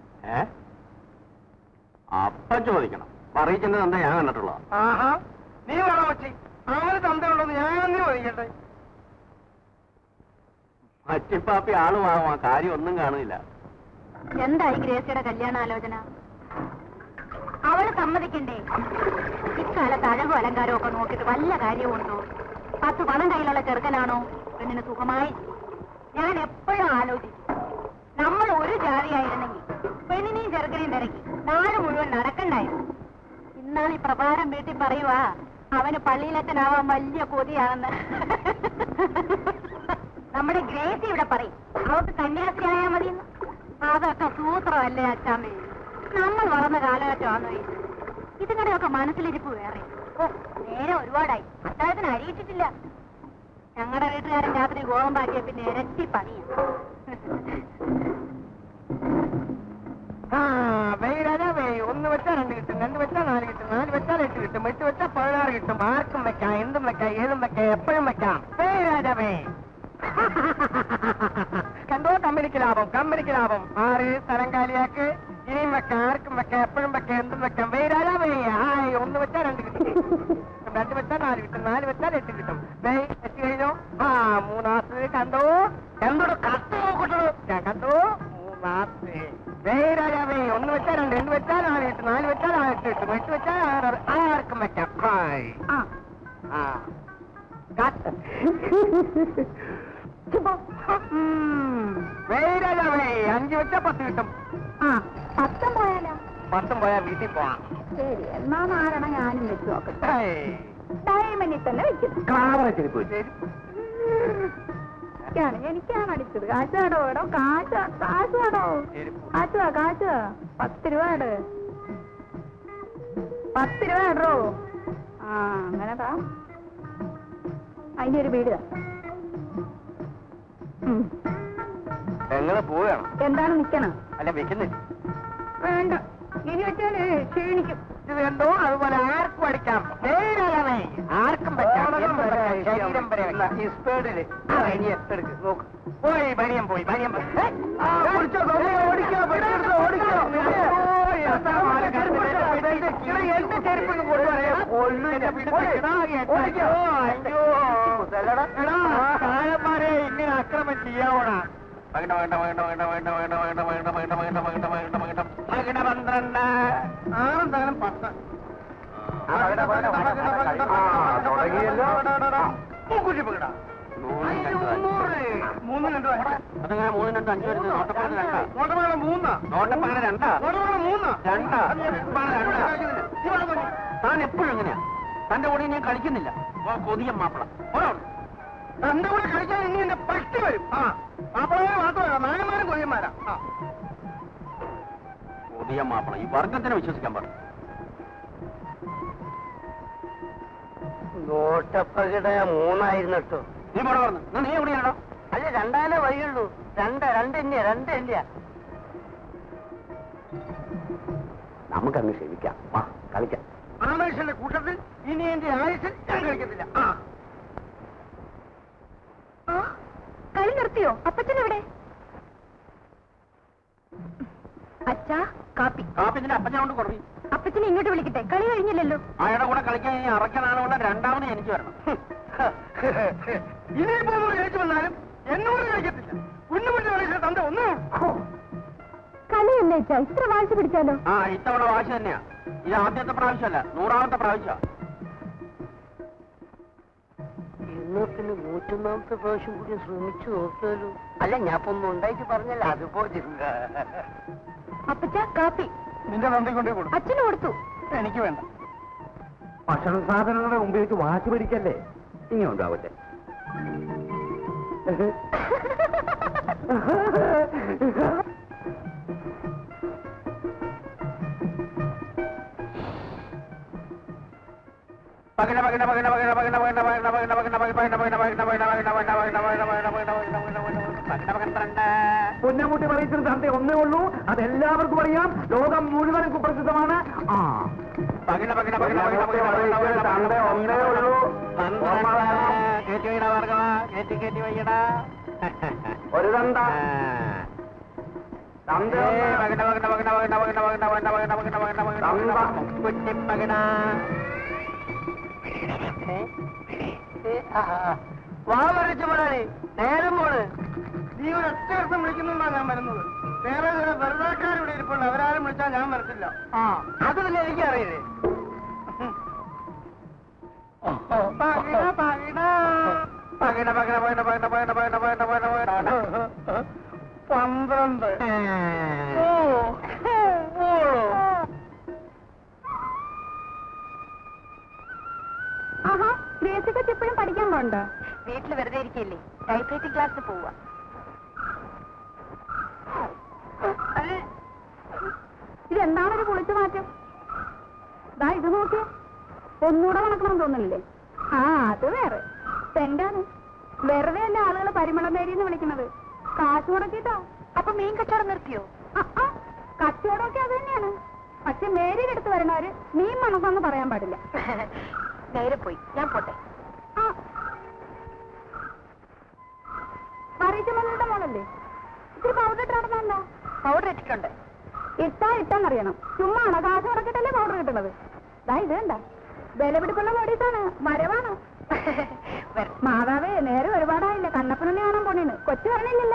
അപ്പ ചോദിക്കണം. പറയിച്ചെന്റെ തന്ത ഞാൻ കണ്ടിട്ടുള്ള. ആഹാ, നീ വേണം വച്ചി. അവന് തന്തയുള്ളൂ, ഞാൻ നീ ചോദിക്കട്ടെ. മറ്റിപ്പാപ്പി ആള് വാങ്ങും, കാര്യം ഒന്നും കാണില്ല. എന്തായി ഗ്രേസിയുടെ കല്യാണാലോചന? അവള് സമ്മതിക്കണ്ടേ? ഇക്കാലത്ത് അഴകും അലങ്കാരവും ഒക്കെ നോക്കിയിട്ട് വല്ല കാര്യമുണ്ടോ? 10 പണം കയ്യിലുള്ള ചെറുക്കനാണോ പെണ്ണിന് സുഖമായി? ഞാൻ എപ്പോഴും ആലോചിച്ചു, നമ്മൾ ഒരു ജാതിയായിരുന്നെങ്കിൽ പെണ്ണിനെയും ചെറുക്കനെയും തിരക്കി നാട് മുഴുവൻ നടക്കണ്ടായിരുന്നു. ഇന്നാൾ ഈ പ്രഭാരം വീട്ടിൽ പറയുവാ അവന് പള്ളിയിലച്ഛനാവാൻ വലിയ കൊതിയാണെന്ന്. നമ്മുടെ ഗ്രേസി ഇവിടെ പറയും അവർക്ക് കന്യാസ്ത്രീയായാ മതിയെന്ന്. അതൊക്കെ സൂത്രമല്ലേ അച്ചാമ്മേ? നമ്മൾ വളർന്ന കാലഘട്ടമാണോ ഇത്? ഇതിങ്ങളുടെയൊക്കെ മനസ്സിലിരിപ്പ് വേറെ. നേരെ ഒരുപാടായി. അത്താഴത്തിന് അരിയിട്ടിട്ടില്ല. ഞങ്ങളുടെ വീട്ടുകാരൻ രാത്രി ഗോതമ്പാക്കിയ പിന്നെ ഇരട്ടി പണിയാ. ഒന്ന് വെച്ചാൽ 2 കിട്ടും, 2 വെച്ചാൽ 4 കിട്ടും, 4 വെച്ചാൽ 8 കിട്ടും, 8 വെച്ചാൽ 16 കിട്ടും. ആർക്കും വെക്കാം, എന്തും വെക്കാം, ഏതും വെക്കാം, എപ്പോഴും വെക്കാം. രാജാവേ കണ്ടോ, കമ്പനിക്ക് ലാഭം, കമ്പനിക്ക് ലാഭം. 6 സ്ഥലം കാലിയാക്ക്. ഇനിയും വെക്കാം, ആർക്കും വെക്കാം, എപ്പോഴും വെക്കാം, എന്തും വെക്കാം. രാജാവേ ഹായ്. 1 വെച്ചാൽ 2 കിട്ടും, 2 വെച്ചാൽ 4 കിട്ടും, 4 വെച്ചാൽ 8 കിട്ടും. എത്തി കഴിഞ്ഞോ? 3 കണ്ടോ, എന്തോട് കത്ത് നോക്കട്ടോ. ഞാൻ കണ്ടോ 3. രാജാവേ 1 വെച്ചാൽ 2, 2 വെച്ചാൽ 4 കിട്ടും, 4 വെച്ചാൽ 8 കിട്ടും, 8 വെച്ചാൽ 6. ആർക്കും വെക്കാം. ഹായ്. രാജാവേ 5 വെച്ചാൽ 10 കിട്ടും. 10 പോയാലോ? 10 പോയാൽ വീട്ടിൽ പോവാം. ശരി, എന്നാ 4 ഞാനും വെച്ച് നോക്കട്ടെ. ഡയമണ്ടിൽ തന്നെ വെക്കുന്നു. എനിക്കാണ് അടിച്ചത്. കാശാടോ എടോ, കാശാടോ, കാശ് 10 രൂപ. 10 രൂപ ഇടോ. അങ്ങനെതാ. അതിന്റെ ഒരു വീട് എങ്ങനെ പോവുകയാണ്? എന്താണ് നിക്കണം? അല്ല വെക്കുന്നില്ല. വേണ്ട, ഇനി വെച്ചാല് ക്ഷീണിക്കും. ഇത് കണ്ടോ, അതുപോലെ ആർക്കും അടിക്കാം. ആർക്കും പറ്റാം, ശരീരം വരെ ഈ സ്പീഡില്. ഇനി എത്തെടുക്ക് നോക്ക്. പോയി ബനിയം പോയി, ബനിയം പോയി. എന്റെ ചെരുപ്പിന് താഴെമാരെ ഇങ്ങനെ അക്രമം ചെയ്യാവണ. വേണ്ട വേണ്ട വേണ്ട വേണ്ട വേണ്ട വേണ്ട വേണ്ട വേണ്ട വേണ്ട വേണ്ട വേണ്ട വേണ്ട വേണ്ട. 12 6 തകരം 10. അതങ്ങനെ 3, 2, 5 വരുന്നത്. നോട്ടപ്പാട് 2. താൻ എപ്പോഴും എങ്ങനെയാ? തന്റെ കൂടെ ഞാൻ കളിക്കുന്നില്ല. കൊതിയ മാപ്പിള തന്റെ കൂടെ കളിക്കാൻ ഇനി എന്റെ പട്ടി വരും. മാപ്പിളമാരെ മാത്രമല്ല, നായന്മാരും കൊതിയന്മാരാ. കൊതിയ മാപ്പിള ഈ വർഗത്തിനെ വിശ്വസിക്കാൻ പാടില്ല. നോട്ടപ്പകിട 3 ആയിരുന്നു കേട്ടോ. നീ പോടെ പറഞ്ഞു. നീ എവിടെയാണോ? അല്ല, 2 വഴിയുള്ളൂ. 2 നമുക്കങ്ങ് ക്ഷമിക്കാം. കളിക്കാം. ആമേഷന്റെ കൂട്ടത്തിൽ ഇനി എന്റെ ആയുസിൽ ഞാൻ കളിക്കത്തില്ല. കളി നിർത്തിയോ? അപ്പച്ചനെവിടെ? അച്ഛാ, കാപ്പി. കാപ്പിന്റെ അപ്പനെ കൊണ്ട് കുറവി. അപ്പച്ചനെ ഇങ്ങോട്ട് വിളിക്കട്ടെ, കളി കഴിഞ്ഞില്ലല്ലോ. അയാളുടെ കൂടെ കളിക്കാൻ ഇനി അറയ്ക്കാനാണുള്ള 2ാമത് എനിക്ക് വരണം. ഇനിയിപ്പോ കഴിച്ചു വന്നാലും എന്നോട് കളിക്കത്തില്ല. കുഞ്ഞുമുട്ടി കളിച്ച തന്റെ ഒന്നും കളിയല്ലേ അച്ഛാ, ഇത്ര വാശി പിടിച്ചാലോ? ഇത്തവണ വാശി തന്നെയാ. ഇത് ആദ്യത്തെ പ്രാവശ്യമല്ല, 100ാമത്തെ പ്രാവശ്യം. എന്നാ പിന്നെ 101ാമത്തെ പ്രാവശ്യം കൂടി ശ്രമിച്ചു നോക്കിയാലോ? അല്ല, ഞാൻ ഇപ്പൊ ഒന്നും ഉണ്ടായിട്ട് പറഞ്ഞല്ല, അതുപോലെ. അപ്പച്ച, കാപ്പി. നിന്റെ നന്ദി കൊണ്ടേ കൊടുക്കും. അച്ഛന് കൊടുത്തു. എനിക്ക് വേണ്ട. ഭക്ഷണ സാധനങ്ങളുടെ മുമ്പിൽ വെച്ച് വാശി പിടിക്കല്ലേ. ഇനി ഉണ്ടാവട്ടെ. പൊന്നമുട്ടി പറയിച്ചൊരു തന്റെ ഒന്നേ ഉള്ളൂ, അതെല്ലാവർക്കും അറിയാം, ലോകം മുഴുവനും കുപ്രസിദ്ധമാണ്. തന്റെ ഒന്നേ ഉള്ളൂ. ഒരു തന്ത വാ വരച്ചു പോരാളി, നേരം പോണ്. നീ ഒരു ഒറ്റ ദിവസം വിളിക്കുന്നുണ്ടാണ് ഞാൻ വരുന്നത്. വേറെ ചില വെറുതാക്കാരിവിടെ ഇരിപ്പുണ്ട്, അവരാരും വിളിച്ചാൽ ഞാൻ വരത്തില്ല. അത് പിന്നെ എനിക്കറിയില്ലേ. പന്ത്രണ്ട്. ആഹാ, ഗ്രേസിക്കൊക്കെ എപ്പോഴും പഠിക്കാൻ പോണ്ടോ? വീട്ടിൽ വെറുതെ ഇരിക്കില്ലേ, ടൈപ്പ് റൈറ്റിംഗ് ക്ലാസ്സിൽ പോവാ. ഇതെന്താണൊരു കുളിച്ചു മാറ്റം? ദാ ഇത് നോക്കിയേ, ഒന്നുകൂടെ മണക്കണം തോന്നില്ലേ? ആ അത് വേറെ എന്താണ്? വെറുതെ അല്ല ആളുകൾ പരിമളം മേരിന്ന് വിളിക്കുന്നത്. കാശ് മുടക്കിട്ടോ. അപ്പൊ മീൻ കച്ചവടം നിർത്തിയോ? കച്ചവടമൊക്കെ അത് തന്നെയാണ്. പക്ഷെ മേരിയുടെ അടുത്ത് വരണവര് മീൻ മണക്കാന്ന് പറയാൻ പാടില്ല. നേരെ പോയി, ഞാൻ പോട്ടെ. പറയിച്ചമ്മയുടെ മോളല്ലേ? ഇത്തിരി പൗഡർ ഇട്ട് നടന്നല്ലോ. പൗഡർ ഇട്ടിട്ടുണ്ട്. ഇട്ടാന്നറിയണം. ചുമ്മാണോ? കാശ് മുടക്കിട്ടല്ലേ പൗഡർ കിട്ടുന്നത്? ഇത് വേണ്ട, വിലപിടിപ്പുള്ള മോഡീസാണ്, മരവാണ്. മാതാവേ, നേരെ ഒരുപാടായില്ല. കണ്ണപ്പനെ കാണാൻ പോണേന്ന്. കൊച്ചു പറഞ്ഞില്ലല്ലോ.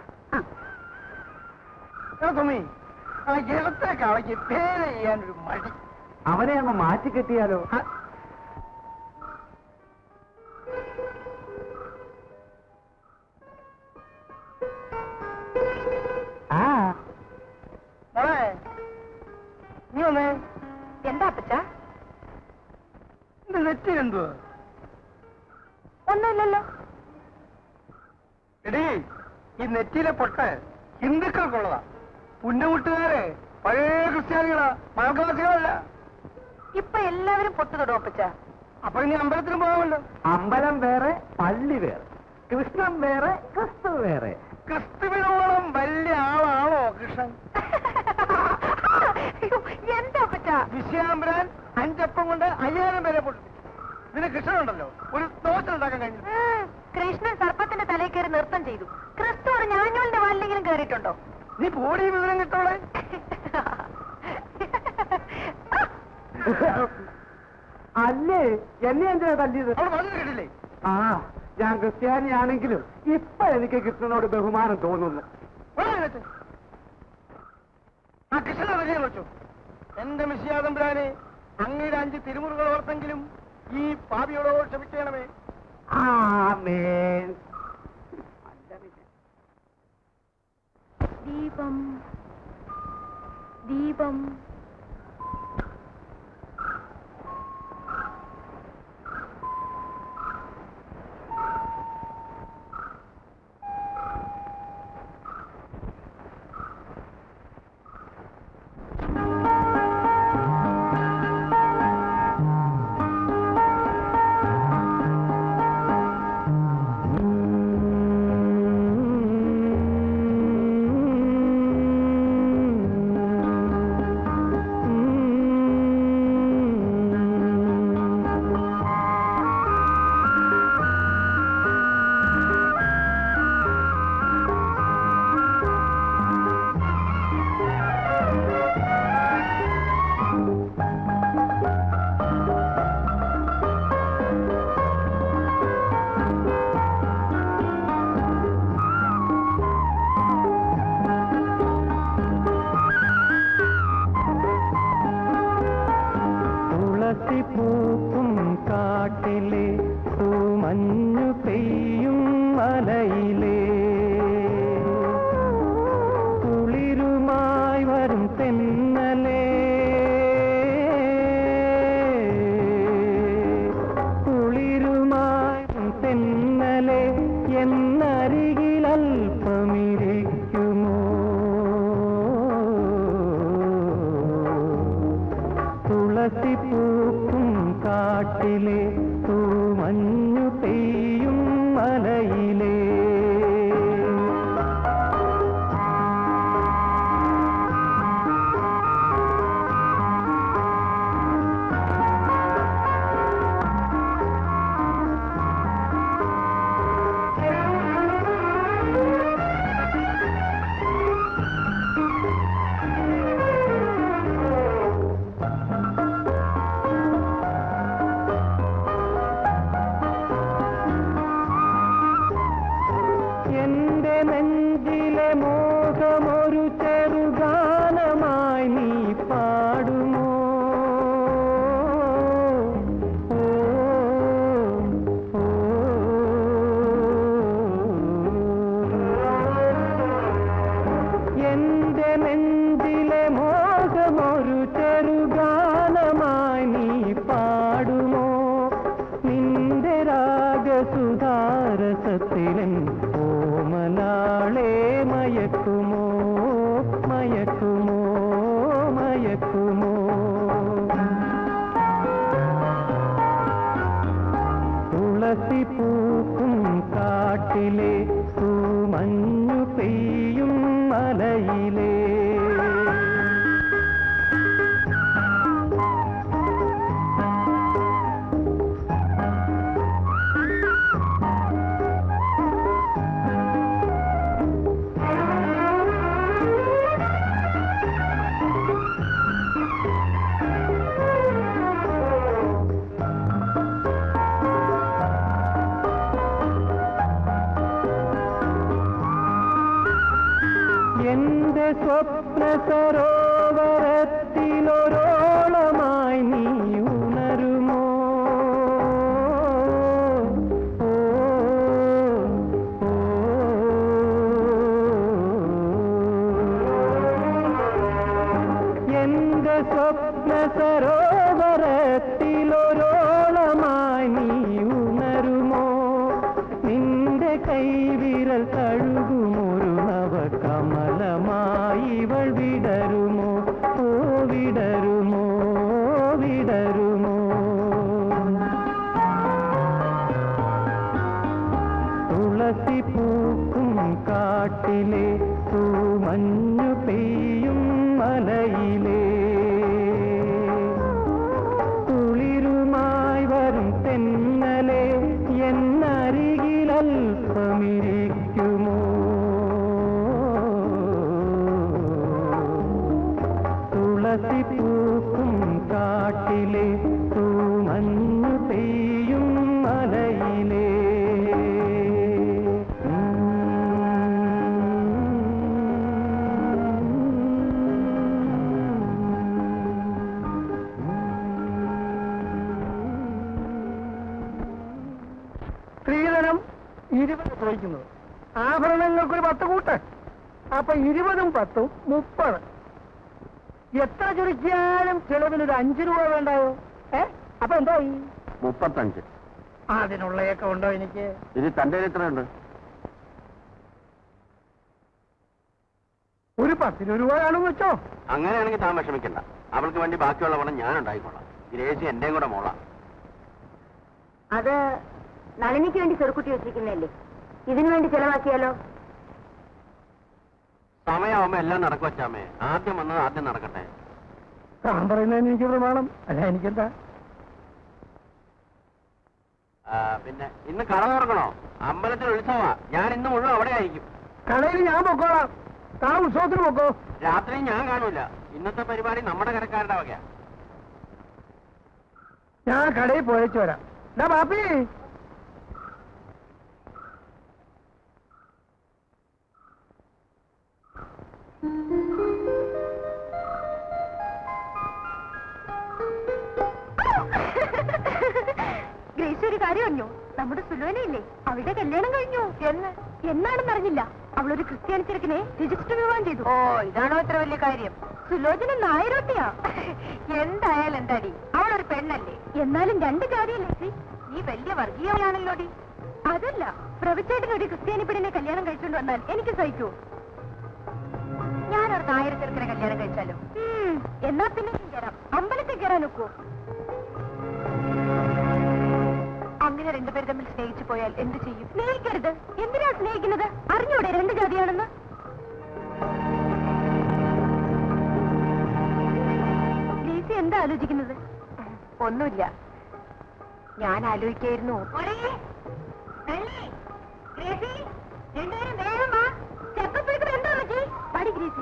പേര് ചെയ്യാനൊരു മടി. അവനെ അങ്ങ് മാറ്റി കെട്ടിയാലോ? നീ വന്നേ. എന്താ അപ്പച്ച? നെറ്റി എന്തുവാ? ഒന്നുമില്ലല്ലോ. എടീ, ഈ നെറ്റിയിലെ പൊട്ട് ഹിന്ദുക്കൾക്കുള്ളതാ. പുന്നമുട്ടുകാരെ പഴയ ക്രിസ്ത്യാനികളാ, മാർഗവാസികളല്ല. ഇപ്പൊ എല്ലാവരും പൊട്ടു തൊടും അപ്പച്ച. അപ്പൊ ഇനി അമ്പലത്തിലും പോകാമല്ലോ. അമ്പലം വേറെ, പള്ളി വേറെ, കൃഷ്ണൻ വേറെ, ക്രിസ്തു വേറെ. ക്രിസ്തുവിനോളം വലിയ ആളാണോ കൃഷ്ണൻ? എന്താ അപ്പച്ച? വിശ്വാംബരാൻ 5 അപ്പം കൊണ്ട് 5000 പേരെ പൊട്ടിച്ചു. ഇതിന് കൃഷ്ണനുണ്ടല്ലോ ഒരു ദോശ ഉണ്ടാക്കാൻ കഴിഞ്ഞു. കൃഷ്ണൻ സർപ്പത്തിന്റെ തലയിൽ കയറി നൃത്തം ചെയ്തു. ക്രിസ്തു ഒരു ഞാഞ്ഞൂലിന്റെ വാലിലെങ്കിലും കയറിയിട്ടുണ്ടോ? നീ പോടി വിവരം കിട്ടോളെ. അല്ലേ, എന്നെ എന്തിനാ തല്ലിയത്? അവിടെ വന്നു കേട്ടില്ലേ? ഞാൻ ക്രിസ്ത്യാനിയാണെങ്കിലും ഇപ്പൊ എനിക്ക് കൃഷ്ണനോട് ബഹുമാനം തോന്നുന്നു. ആ കൃഷ്ണനെ വിജയം വെച്ചു. എന്റെ മിശിയാതമ്പുരാനെ, അങ്ങയുടെ 5 തിരുമുറുകൾ ഓർത്തെങ്കിലും ഈ പാപിയോടോ ക്ഷമിക്കണമേ. ആമേൻ. ദീപം ദീപം പൂക്കും കാട്ടിലെ തൂമഞ്ഞു പെയ്യും മലയിലെ കുളിരുമായി വരും തെന്നലെ കുളിരുമായി വരും തെന്നലെ എന്നരികിൽ അല്പമിരിക്കുമോ തുളസി പൂക്കും കാട്ടിലെ തൂമഞ്ഞു പെയ്യും മലയിലെ എന്റെ നെഞ്ചിലെ മോഹമൊരു ചെറുഗാനമായി നീ പാടുമോ ഓ, ഓ, എന്റെ നെഞ്ചിലെ മോഹമൊരു ചെറുഗാനമായി നീ പാടുമോ നിന്റെ രാഗസുധാരസത്തിലൻ ഓമലാളെ മയക്കുമോ മയക്കുമോ മയക്കുമോ തൂമഞ്ഞു പെയ്യും മലയിലേ. എന്റെ സ്വപ്ന സരോവരത്തിലൊരോളമായി നീ ഉണരുമോ? എന്റെ സ്വപ്ന സരോവരത്തിലൊരോളമായി നീ ഉണരുമോ? നിന്റെ കൈവിരൽ കഴുകുമൊരു നവകമലമായി ഇവൾ വിടരുമോ? ഓ വിടരുമോ, വിടരുമോ? തുളസി പൂക്കും കാട്ടിലെ തൂമഞ്ഞു പെയ്യും മലയിലേ. കുളിരുമായി വരും തെന്നലെ എന്നരികിലൽപ്പമിരിക്കുമോ? തുളസി പൂക്കും കാട്ടിലെ തൂമഞ്ഞു പെയ്യും മലയിലേ. സ്ത്രീധനം 20 ചോദിക്കുന്നത്, ആഭരണങ്ങൾക്കൊരു 10 കൂട്ട്. അപ്പൊ 20ഉം 10ഉം 30. എത്ര ചുരുക്കിയാലും ചെലവിനൊരു 5 രൂപ വേണ്ടായോ? അപ്പൊ എന്തായി? 35. അതിനുള്ളയൊക്കെ ഉണ്ടോ എനിക്ക്? ഇത് തന്റെ എത്രയുണ്ട്? ഒരു 10 രൂപ കാണുമെന്ന് വെച്ചോ. അങ്ങനെയാണെങ്കിൽ താൻ വിഷമിക്കണ്ട. അവൾക്ക് വേണ്ടി ബാക്കിയുള്ള പണം ഞാൻ ഉണ്ടായിക്കോളാം. ഗ്രേസി എന്റെയും കൂടെ മോളാ. അത് നളിനിക്ക് വേണ്ടി ചെറുക്കുട്ടി വെച്ചിരിക്കുന്നല്ലേ, ഇതിനു വേണ്ടി ചെലവാക്കിയാലോ? സമയമാവുമ്പോ എല്ലാം നടക്കും അച്ചാമ്മേ. ആദ്യം വന്നത് ആദ്യം നടക്കട്ടെ. താൻ പറയുന്നതിന് എനിക്ക് പ്രമാണം അല്ല. എനിക്കെന്താ? പിന്നെ ഇന്ന് കട തുറക്കണോ? അമ്പലത്തിൽ ഉത്സവമാ. ഞാൻ ഇന്ന് മുഴുവൻ അവിടെ ആയിരിക്കും. കടയിൽ ഞാൻ പൊക്കോളാം, താൻ ഉത്സവത്തിന് പൊക്കോ. രാത്രി ഞാൻ കാണൂല. ഇന്നത്തെ പരിപാടി നമ്മുടെ കടക്കാരുടെ വകയാ. ഞാൻ കടയിൽ പോയച്ചു വരാം. ബാപ്പി, ഗ്രേസി ഒരു കാര്യം അറിഞ്ഞോ? നമ്മുടെ സുലോനയില്ലേ, അവളുടെ കല്യാണം കഴിഞ്ഞു. എന്നാണെന്ന് അറിഞ്ഞില്ല. അവളൊരു ക്രിസ്ത്യാനി ചെറുക്കനെ രജിസ്റ്റർ വിവാഹം ചെയ്തു. ഓ, ഇതാണോ ഇത്ര വലിയ കാര്യം? സുലോചന നായരോട്ടിയാ. എന്തായാലും എന്താടി, അവളൊരു പെണ്ണല്ലേ. എന്നാലും 2 ജാതിയല്ലേ. നീ വലിയ വർഗീയമാണല്ലോടി. അതല്ല, പ്രവിച്ചേട്ടൻ ഒരു ക്രിസ്ത്യാനി പെണ്ണിനെ കല്യാണം കഴിച്ചുകൊണ്ട് വന്നാൽ എനിക്ക് സഹിക്കൂ? ഞാനൊരു നായർ ചെറുക്കനെ കല്യാണം കഴിച്ചാലോ? എന്നാ പിന്നെ കയറാം. അമ്പലത്തിൽ കയറാൻ നോക്കൂ. അങ്ങനെ 2 പേര് തമ്മിൽ സ്നേഹിച്ചു പോയാൽ എന്ത് ചെയ്യും? സ്നേഹിക്കരുത്. എന്തിനാ സ്നേഹിക്കുന്നത്? അറിഞ്ഞൂടെ 2 ജാതിയാണെന്ന്? ഗ്രേസി എന്താ ആലോചിക്കുന്നത്? ഒന്നുമില്ല, ഞാൻ ആലോചിക്കായിരുന്നു. പടി ഗ്രേസി.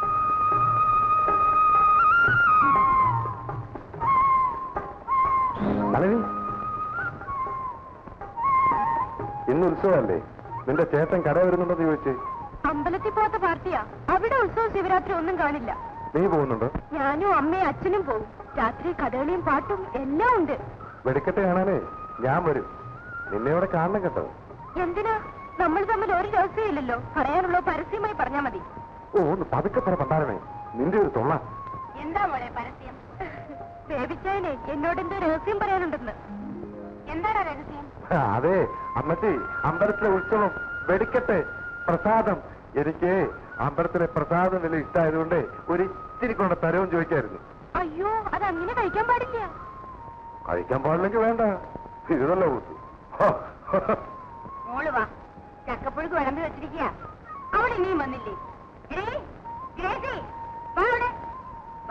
ഇന്ന് ഉത്സവമല്ലേ? നിന്റെ ചേട്ടൻ കട വരുന്നുണ്ടെന്ന് ചോദിച്ചേ. അമ്പലത്തിൽ പോകാത്ത പാർട്ടിയാ. അവിടെ ഉത്സവം ശിവരാത്രി ഒന്നും കാണില്ല. നീ പോകുന്നുണ്ടോ? ഞാനും അമ്മയും അച്ഛനും പോകും. രാത്രി കഥകളിയും പാട്ടും എല്ലാം ഉണ്ട്. വെടിക്കെട്ട് കാണാനേ ഞാൻ വരും. നിന്നെ അവിടെ കാണണം കേട്ടോ. എന്തിനാ? നമ്മൾ തമ്മിൽ ഒരു രഹസ്യമില്ലല്ലോ. പറയാനുള്ള പരസ്യമായി പറഞ്ഞാ മതി. ഓ, ഒന്ന് പതുക്കെ പറ പണ്ടാരമേ. നിന്റെ ഒരു തൊള്ള. എന്താ മോളെ പരസ്യം? ബേബിച്ചായനെ എന്നോട് എന്തോ രഹസ്യം പറയാനുണ്ടെന്ന്. എന്താണ് രഹസ്യം? അതെ അമ്മച്ചി, അമ്പലത്തിലെ ഉത്സവം, വെടിക്കെട്ട്, പ്രസാദം. എനിക്ക് അമ്പലത്തിലെ പ്രസാദം വലിയ ഇഷ്ടമായതുകൊണ്ട് ഒരു ഇത്തിരി കൊണ്ട് തരവും ചോദിക്കായിരുന്നു. അയ്യോ, അത് അങ്ങനെ കഴിക്കാൻ പാടില്ല. കഴിക്കാൻ പാടില്ലെങ്കിൽ വേണ്ട. ഇത് നല്ല കൂട്ടു. മോള് വാ, ചക്കപ്പുഴുക്ക് വിളമ്പി വെച്ചിരിക്കുക. അവൾ ഇനിയും വന്നില്ലേ? ഗ്രേസി, വാ അവിടെ. വാ.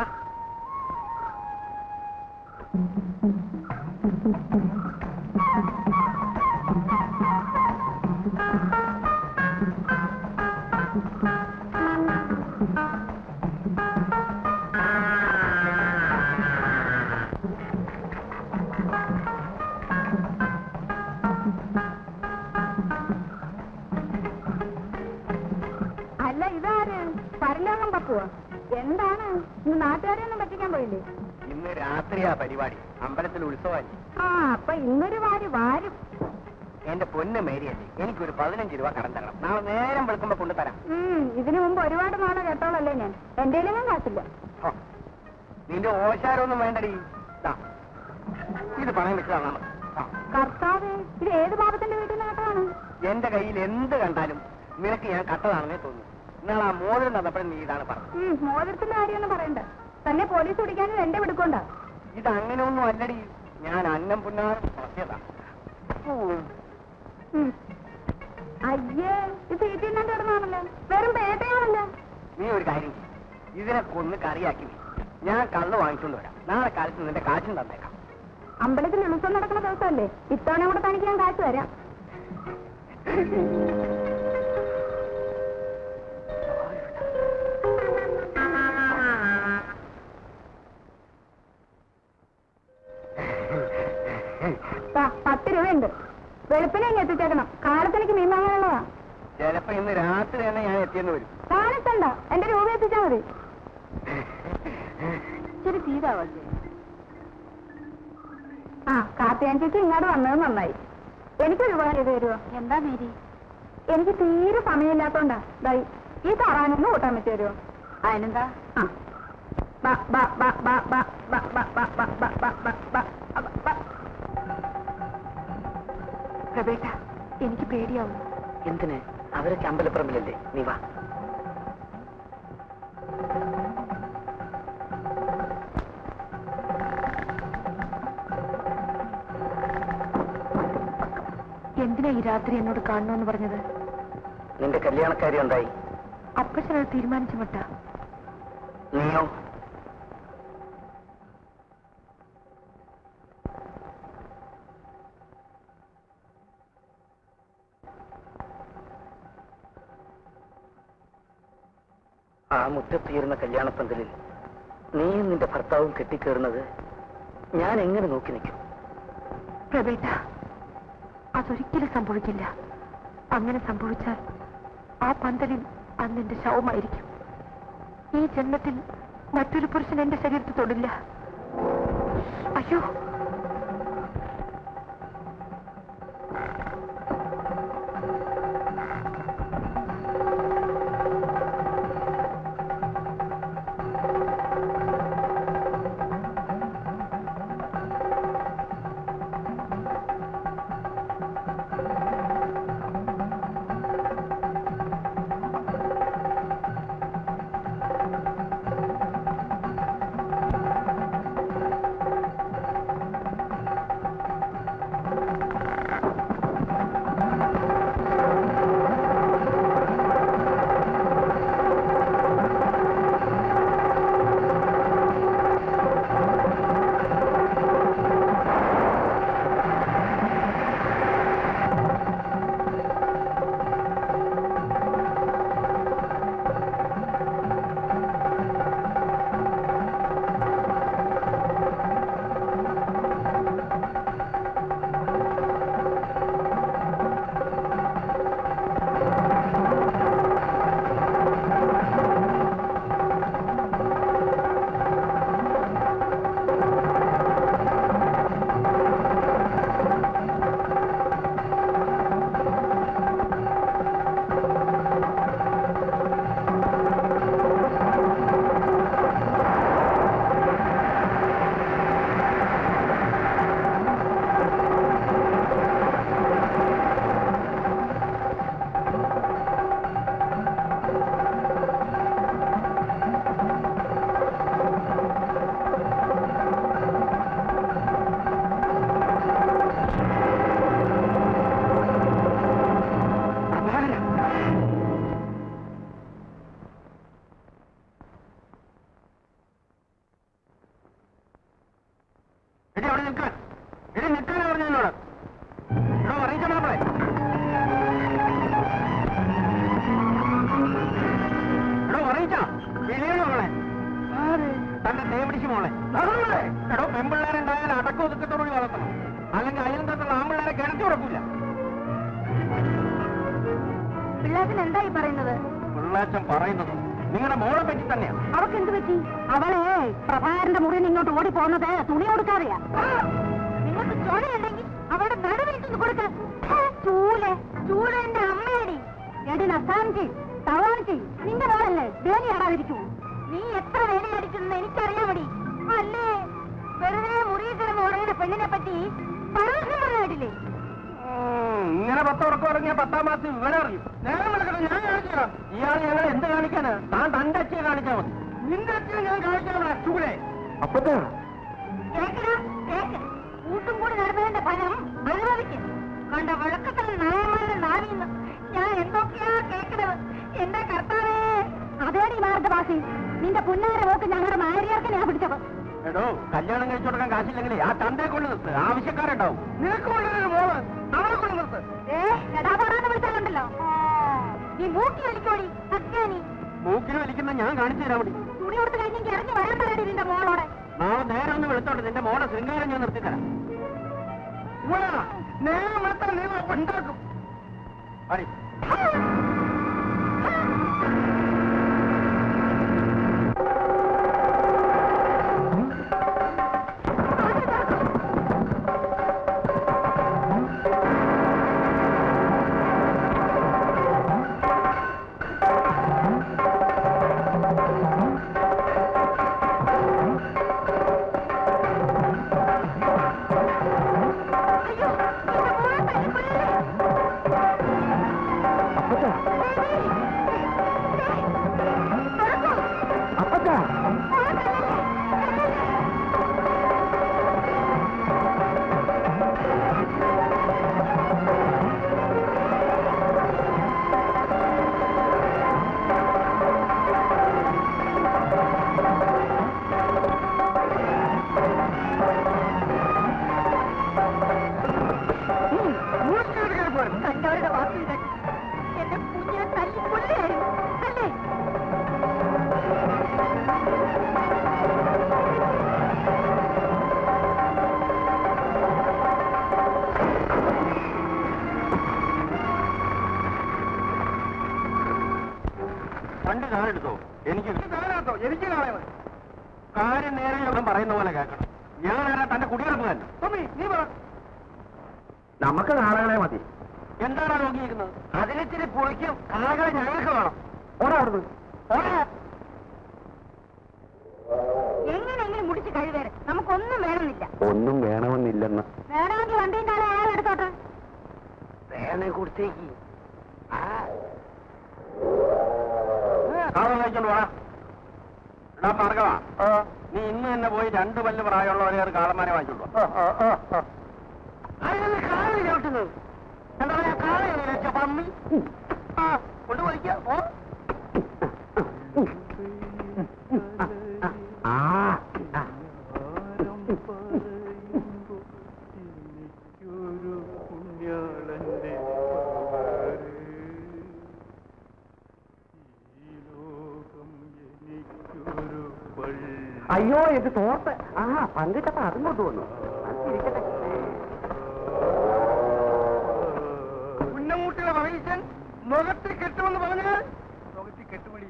അല്ല, ഇതാര്? പരലോകം പക്കുവോ? എന്താണ് ഇന്ന് നാട്ടുകാരെയൊന്നും പറ്റിക്കാൻ പോയില്ലേ? ഇന്ന് രാത്രിയാ പരിപാടി, അമ്പലത്തിൽ ഉത്സവമല്ലേ. ആ, അപ്പൊ ഇന്നൊരു വാരും. എന്റെ പൊന്ന് മേരിയല്ലേ, എനിക്കൊരു 15 രൂപ കടം തരണം. നാളെ നേരം വെളുക്കുമ്പോ കൊണ്ടുതരാം. ഇതിനു മുമ്പ് ഒരുപാട് നാളെ കേട്ടോളല്ലേ ഞാൻ. എന്റെ കാട്ടില്ല. നിന്റെ ഓശാരമൊന്നും വേണ്ടടി. ദാ, ഇത് പണയം വെച്ചതാണ് നമുക്ക്. കർത്താവേ, ഇത് ഏത് പാപത്തിന്റെ വീട്ടിൽ നിന്ന് കേട്ടതാണ്? എന്റെ കയ്യിൽ എന്ത് കണ്ടാലും നിനക്ക് ഞാൻ കട്ടതാണെന്നേ തോന്നുന്നു. ഇന്നാൾ ആ മോതിരം തന്നപ്പോഴും നീ ഇതാണ് പറഞ്ഞത്. മോതിരത്തിന്റെ കാര്യമൊന്നും പറയണ്ട. തന്നെ പോലീസ് പിടിക്കാനും എന്റെ വിടുക്കൊണ്ട. ഇത് അങ്ങനെയൊന്നും അല്ലടി, ഞാൻ അന്നം പുന്നാരം പറഞ്ഞതാ. അയ്യേ, ഇത് തീറ്റിന്നാണ്ട് കിടന്നാണല്ലോ. വെറും പേട്ടയാണല്ലോ. നീ ഒരു കാര്യം ചെയ്യ്, ഇതിനെ കൊന്ന് കറിയാക്കി നീ. ഞാൻ കള്ള് വാങ്ങിച്ചോണ്ട് വരാം. നാളെ കാലത്ത് നിന്റെ കാശും തന്നേക്കാം. അമ്പലത്തിൽ ഉത്സവം നടക്കുന്ന ദിവസമല്ലേ? ഇത്തവണ കൂടെ തനിക്ക് ഞാൻ കാശ് തരാം. ദാ, 10 രൂപയുണ്ട്. വെളുപ്പിനെ ഇങ്ങ് എത്തിച്ചേക്കണം. കാലത്തെനിക്ക് മീൻ വാങ്ങാനുള്ളതാ. ചിലപ്പോ ഇന്ന് രാത്രി തന്നെ ഞാൻ എത്തിയെന്ന് വരും. കാലത്തണ്ട, എന്റെ രൂപ എത്തിച്ചാ മതി. ഇച്ചിരി തീരാവല്ലേ? ആ, കാത്തിയാഞ്ചേച്ചി ഇങ്ങോട്ട് വന്നത് നന്നായി. എനിക്കൊരു ഉപകാരം ചെയ്ത് തരുമോ? എന്താ മേരി? എനിക്ക് തീരെ സമയമില്ലാത്തോണ്ടാ. ദായി ഈ താറാനൊന്ന് കൂട്ടാൻ പറ്റി തരുമോ? അതിനെന്താ? പ്രബേട്ട, എനിക്ക് പേടിയാവും. എന്തിന്? അവരെ ചമ്പലപ്പറമ്പിലല്ലേ, നീ വാ. എന്തിനാ ഈ രാത്രി എന്നോട് കാണണമെന്ന് പറഞ്ഞത്? നിന്റെ കല്യാണക്കാരി എന്തായി? അപ്പച്ചനത് തീരുമാനിച്ചു മട്ട. നീയോ? ആ മുറ്റത്തീരുന്ന കല്യാണപ്പന്തലിൽ നീയും നിന്റെ ഭർത്താവും കെട്ടിക്കേറുന്നത് ഞാൻ എങ്ങനെ നോക്കി നിൽക്കും? പ്രബേട്ട, അതൊരിക്കലും സംഭവിക്കില്ല. അങ്ങനെ സംഭവിച്ചാൽ ആ പന്തലിൽ അന്ന് എന്റെ ശവമായിരിക്കും. ഈ ജന്മത്തിൽ മറ്റൊരു പുരുഷൻ എന്റെ ശരീരത്തിൽ തൊടില്ല. അയ്യോ, പിള്ളേച്ചൻ എന്തായി പറയുന്നത്? പിള്ളേച്ചൻ പറയുന്നത് നിങ്ങളുടെ മോളെ പറ്റി തന്നെയാണ്. അവക്ക് എന്ത് പറ്റി? അവളെ പ്രഭാകരന്റെ മുറിയിൽ നിന്ന് ഇങ്ങോട്ട് ഓടി പോകുന്നത് തുണി കൊടുക്കാതെയാ. നിങ്ങൾക്ക് ചൊടയുണ്ടെങ്കിൽ അവളുടെ നടുവിലിട്ടൊന്ന് കൊടുക്ക. ചൂലെന്റെ അമ്മയടി എടി നസാൻജി തവാൻജി, നിന്റെ മോളല്ലേ വേലി ആടാതിരിക്കൂ. നീ എത്ര വേലി അടിച്ചെന്ന് എനിക്കറിയാൻ മതി. അല്ലേ വെറുതെ മുറിയിൽ കിടന്ന് ഉറങ്ങുന്ന പെണ്ണിനെ പറ്റി പരസ്യം പറഞ്ഞിട്ടില്ലേ? ഇങ്ങനെ 10 ഉറക്കം ഇറങ്ങിയ 10ാം മാസം വിവരം അറിയും. നേരം നടക്കണം, ഞാൻ കാണിച്ചു. ഇയാൾ ഞങ്ങൾ എന്ത് കാണിക്കാന്? താൻ തന്റെ അച്ഛയെ കാണിച്ചാൽ മതി. നിന്റെ അച്ഛനെ ഞാൻ കാണിക്കാനുള്ള ചൂടെ. അപ്പത്താ കൂട്ടും കൂടി നടന്നതിന്റെ ഫലം അനുഭവിക്കും. കണ്ട വഴക്കത്തിൽ നായന്മാരുടെ നാവിന്ന് ഞാൻ എന്തൊക്കെയാ കേൾക്കണത്. എന്റെ കർത്താവേ, അതേടി മാർഗവാസി, നിന്റെ പുന്നാരെ പോക്ക് ഞങ്ങളുടെ മാരിയാർക്ക് ഞാൻ പിടിച്ചത്. എടോ, കല്യാണം കഴിച്ചു കൊടുക്കാൻ കാശില്ലെങ്കിൽ ആ തന്തയെ കൊണ്ട് നിർത്ത്. ആവശ്യക്കാരുണ്ടാവും. നിനക്ക് കൊണ്ടൊരു മോള് അവളെ കൊണ്ട് നിർത്ത്. എടാപാടാന്ന് വിളിച്ചാലുണ്ടല്ലോ നീ മൂക്കി വലിക്കോടി അക്കാനി. മൂക്കിന് വലിക്കുന്ന ഞാൻ കാണിച്ചു തരാൻ മതി. തുണി കൊടുത്ത് കഴിഞ്ഞെങ്കിൽ ഇറങ്ങി വരാൻ പറയടി നിന്റെ മോളോടെ. നാളെ നേരെ ഒന്ന് വിളിച്ചോണ്ട് നിന്റെ മോളെ ശൃംഗാരം ഞാൻ നിർത്തി തരാം. നേരം വെളുത്താൽ നീ ഉണ്ടാക്കും. അടി കണ്ടവരുടെ വാക്കിൽ എന്റെ കുഞ്ഞിനെ തല്ലി കൊല്ലായിരുന്നു അല്ലേ? പണ്ട് കാലെടുത്തോ? എനിക്ക് കാലെടുത്തോ? എനിക്ക് കാലേ മതി. കാര്യം നേരെ ഞാൻ പറയുന്ന പോലെ കേൾക്കണം. ഞാനാരാ തന്റെ കുടിയിറങ്ങുകയല്ല. നീ പറ. നമുക്ക് നാളെ മതി. എന്താണ് നോക്കിയിരിക്കുന്നത്? അതിലിത്തിരി പുളിക്കും കാളകളെ ഞങ്ങൾക്ക് വേണം. എങ്ങനെയെങ്കിലും മുടിച്ച് കഴിവേറെ, നമുക്കൊന്നും വേണമെന്നില്ല. ഒന്നും വേണമെന്നില്ലെന്ന്. വേണമെങ്കിൽ വണ്ടിയും കാലം അയാൾ എടുത്തോട്ടെ. വേണേ കൊടുത്തേക്ക്. കാളം കഴിച്ചോണ്ട് വാ. എടാ ഭാർഗവാ, നീ ഇന്ന് തന്നെ പോയി 2 പല്ല് പ്രായമുള്ളവരെ ഒരു കാളന്മാരെ വാങ്ങിച്ചോളൂ. അതിനൊന്ന് കാളി ചവിട്ടുന്നത് എന്താ പറയാ? കാള പമ്മി കൊണ്ടുപോയിക്കോ. അയ്യോ, ഇത് തോർത്ത്. പങ്കിട്ടപ്പോ അതും കൊണ്ടുവന്നു. കുഞ്ഞമൂട്ടിയുടെ മകീശൻ മുഖത്തിൽ കെട്ടുമെന്ന് പറഞ്ഞാൽ മുഖത്തിൽ കെട്ടുമണി.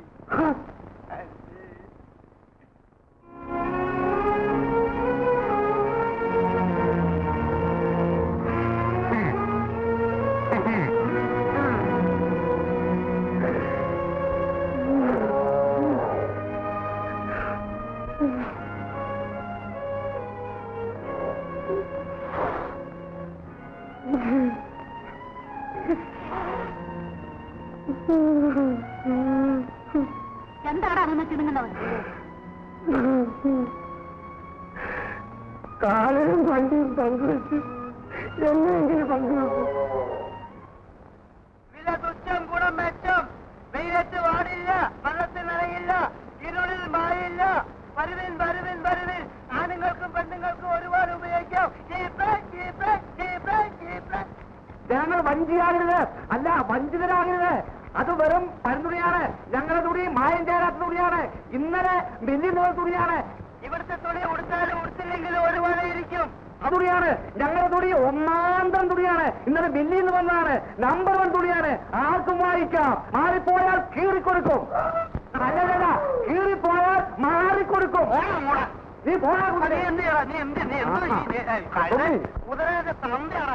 എന്താടാ അങ്ങനെ ചിണുങ്ങുന്നവൻ? കാലയും വണ്ടിയും പങ്കുവെച്ച് എന്നെങ്കിലും പങ്കുവെക്കും. വില തുച്ഛം ഗുണം മെച്ചം. വെയിലത്ത് വാടില്ല, വെള്ളത്തിൽ നിറയില്ല, ഇരുളിൽ മായില്ല. വരുവിൻ വരുവിൻ വരുവിൻ. ആണുങ്ങൾക്കും പെണ്ണുങ്ങൾക്കും ഒരുപാട് ഉപയോഗിക്കാം. ഞങ്ങൾ വഞ്ചിയാകരുത്, അല്ല വഞ്ചിതരാകരുത്. അത് വെറും പരുന്നുടിയാണ്. ഞങ്ങളുടെ തുണി മായം ചേരാത്ത തുണിയാണ്. ഇന്നലെ മില്ലിൽ തുണിയാണ്. ഇവിടുത്തെ തുണി ഉടുത്താലും ഉടുത്തില്ലെങ്കിലും ഒരുപോലെ ഇരിക്കും. ആ തുണിയാണ് ഞങ്ങളുടെ തുണി, ഒന്നാന്തരം തുണിയാണ്. ഇന്നലെ ബില്ലിൽ നിന്ന് വന്നതാണ്. നമ്പർ 1 തുണിയാണ്. ആർക്കും വായിക്കാം. മാറിപ്പോയാൽ കീറിക്കൊടുക്കും. അല്ലല്ല, കീറിപ്പോയാൽ മാറിക്കൊടുക്കും. നീ പോയാ കുതിരയുടെ തന്തയാണ്.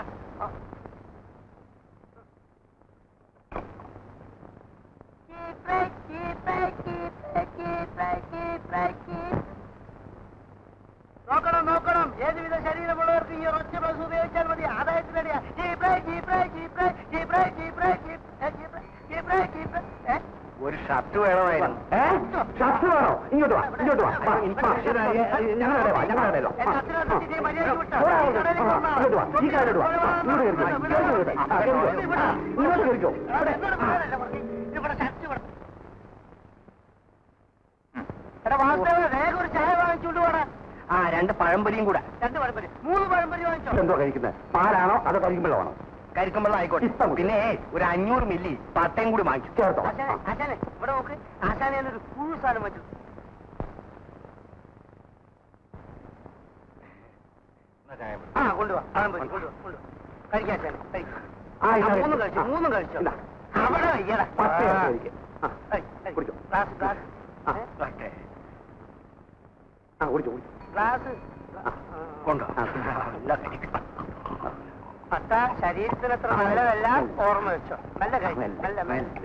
നോക്കണം നോക്കണം, ഏതുവിധ ശരീരമുള്ളവർക്ക് ഈ ഒറ്റ ബസ് ഉപയോഗിച്ചാൽ മതി. ആദായത്തിനടിയാ. ഒരു ഷർട്ട് വേണമായിരുന്നു. ഷർട്ട് വേണോ? ഇങ്ങോട്ട് വാ, ഇങ്ങോട്ട് വാ. ഞങ്ങളുടെ വാ, ഞങ്ങളുടെ വാ. ഈ കാര്യം വാ. ഇങ്ങോട്ട് കയറിക്കോ. എടാ വാസ്തവ, വേഗം ഒരു ചായ വാങ്ങിച്ചുകൊണ്ട് പോടാ. 2 പഴംപൊരിയും കൂടെ. 2 പഴംപൊരി, 3 പഴംപൊരി വാങ്ങിച്ചോ. എന്തോ കഴിക്കുന്നത്? പാലാണോ അതോ കരിക്കുമ്പോഴാണോ? കരിക്കുമ്പോൾ ആയിക്കോട്ടെ. പിന്നെ ഒരു 500 മില്ലി പട്ടയും കൂടി വാങ്ങിച്ചു. ചേർത്തോ? ആശാനെ ഇവിടെ നോക്ക്. ആശാനെ ഞാനൊരു പുഴു സാധനം വെച്ചു. കൊണ്ടുപോവാ. പഴംപൊരി കൊണ്ടുപോവാ. കഴിക്കാം ആശാനെ, കഴിക്കാം. 3 കഴിച്ചു, 3 കഴിച്ചോ. അവിടെ വയ്യടാ. 10 കഴിക്കും. കുടിച്ചോ. ഗ്ലാസ് ഗ്ലാസ് കുടിച്ചോ. ഗ്ലാസ് കൊണ്ടുപോകാം. പട്ട ശരീരത്തിന് അത്ര നല്ലതല്ല, ഓർമ്മ വെച്ചോ. നല്ല കാര്യം, നല്ല മെല്ലെ.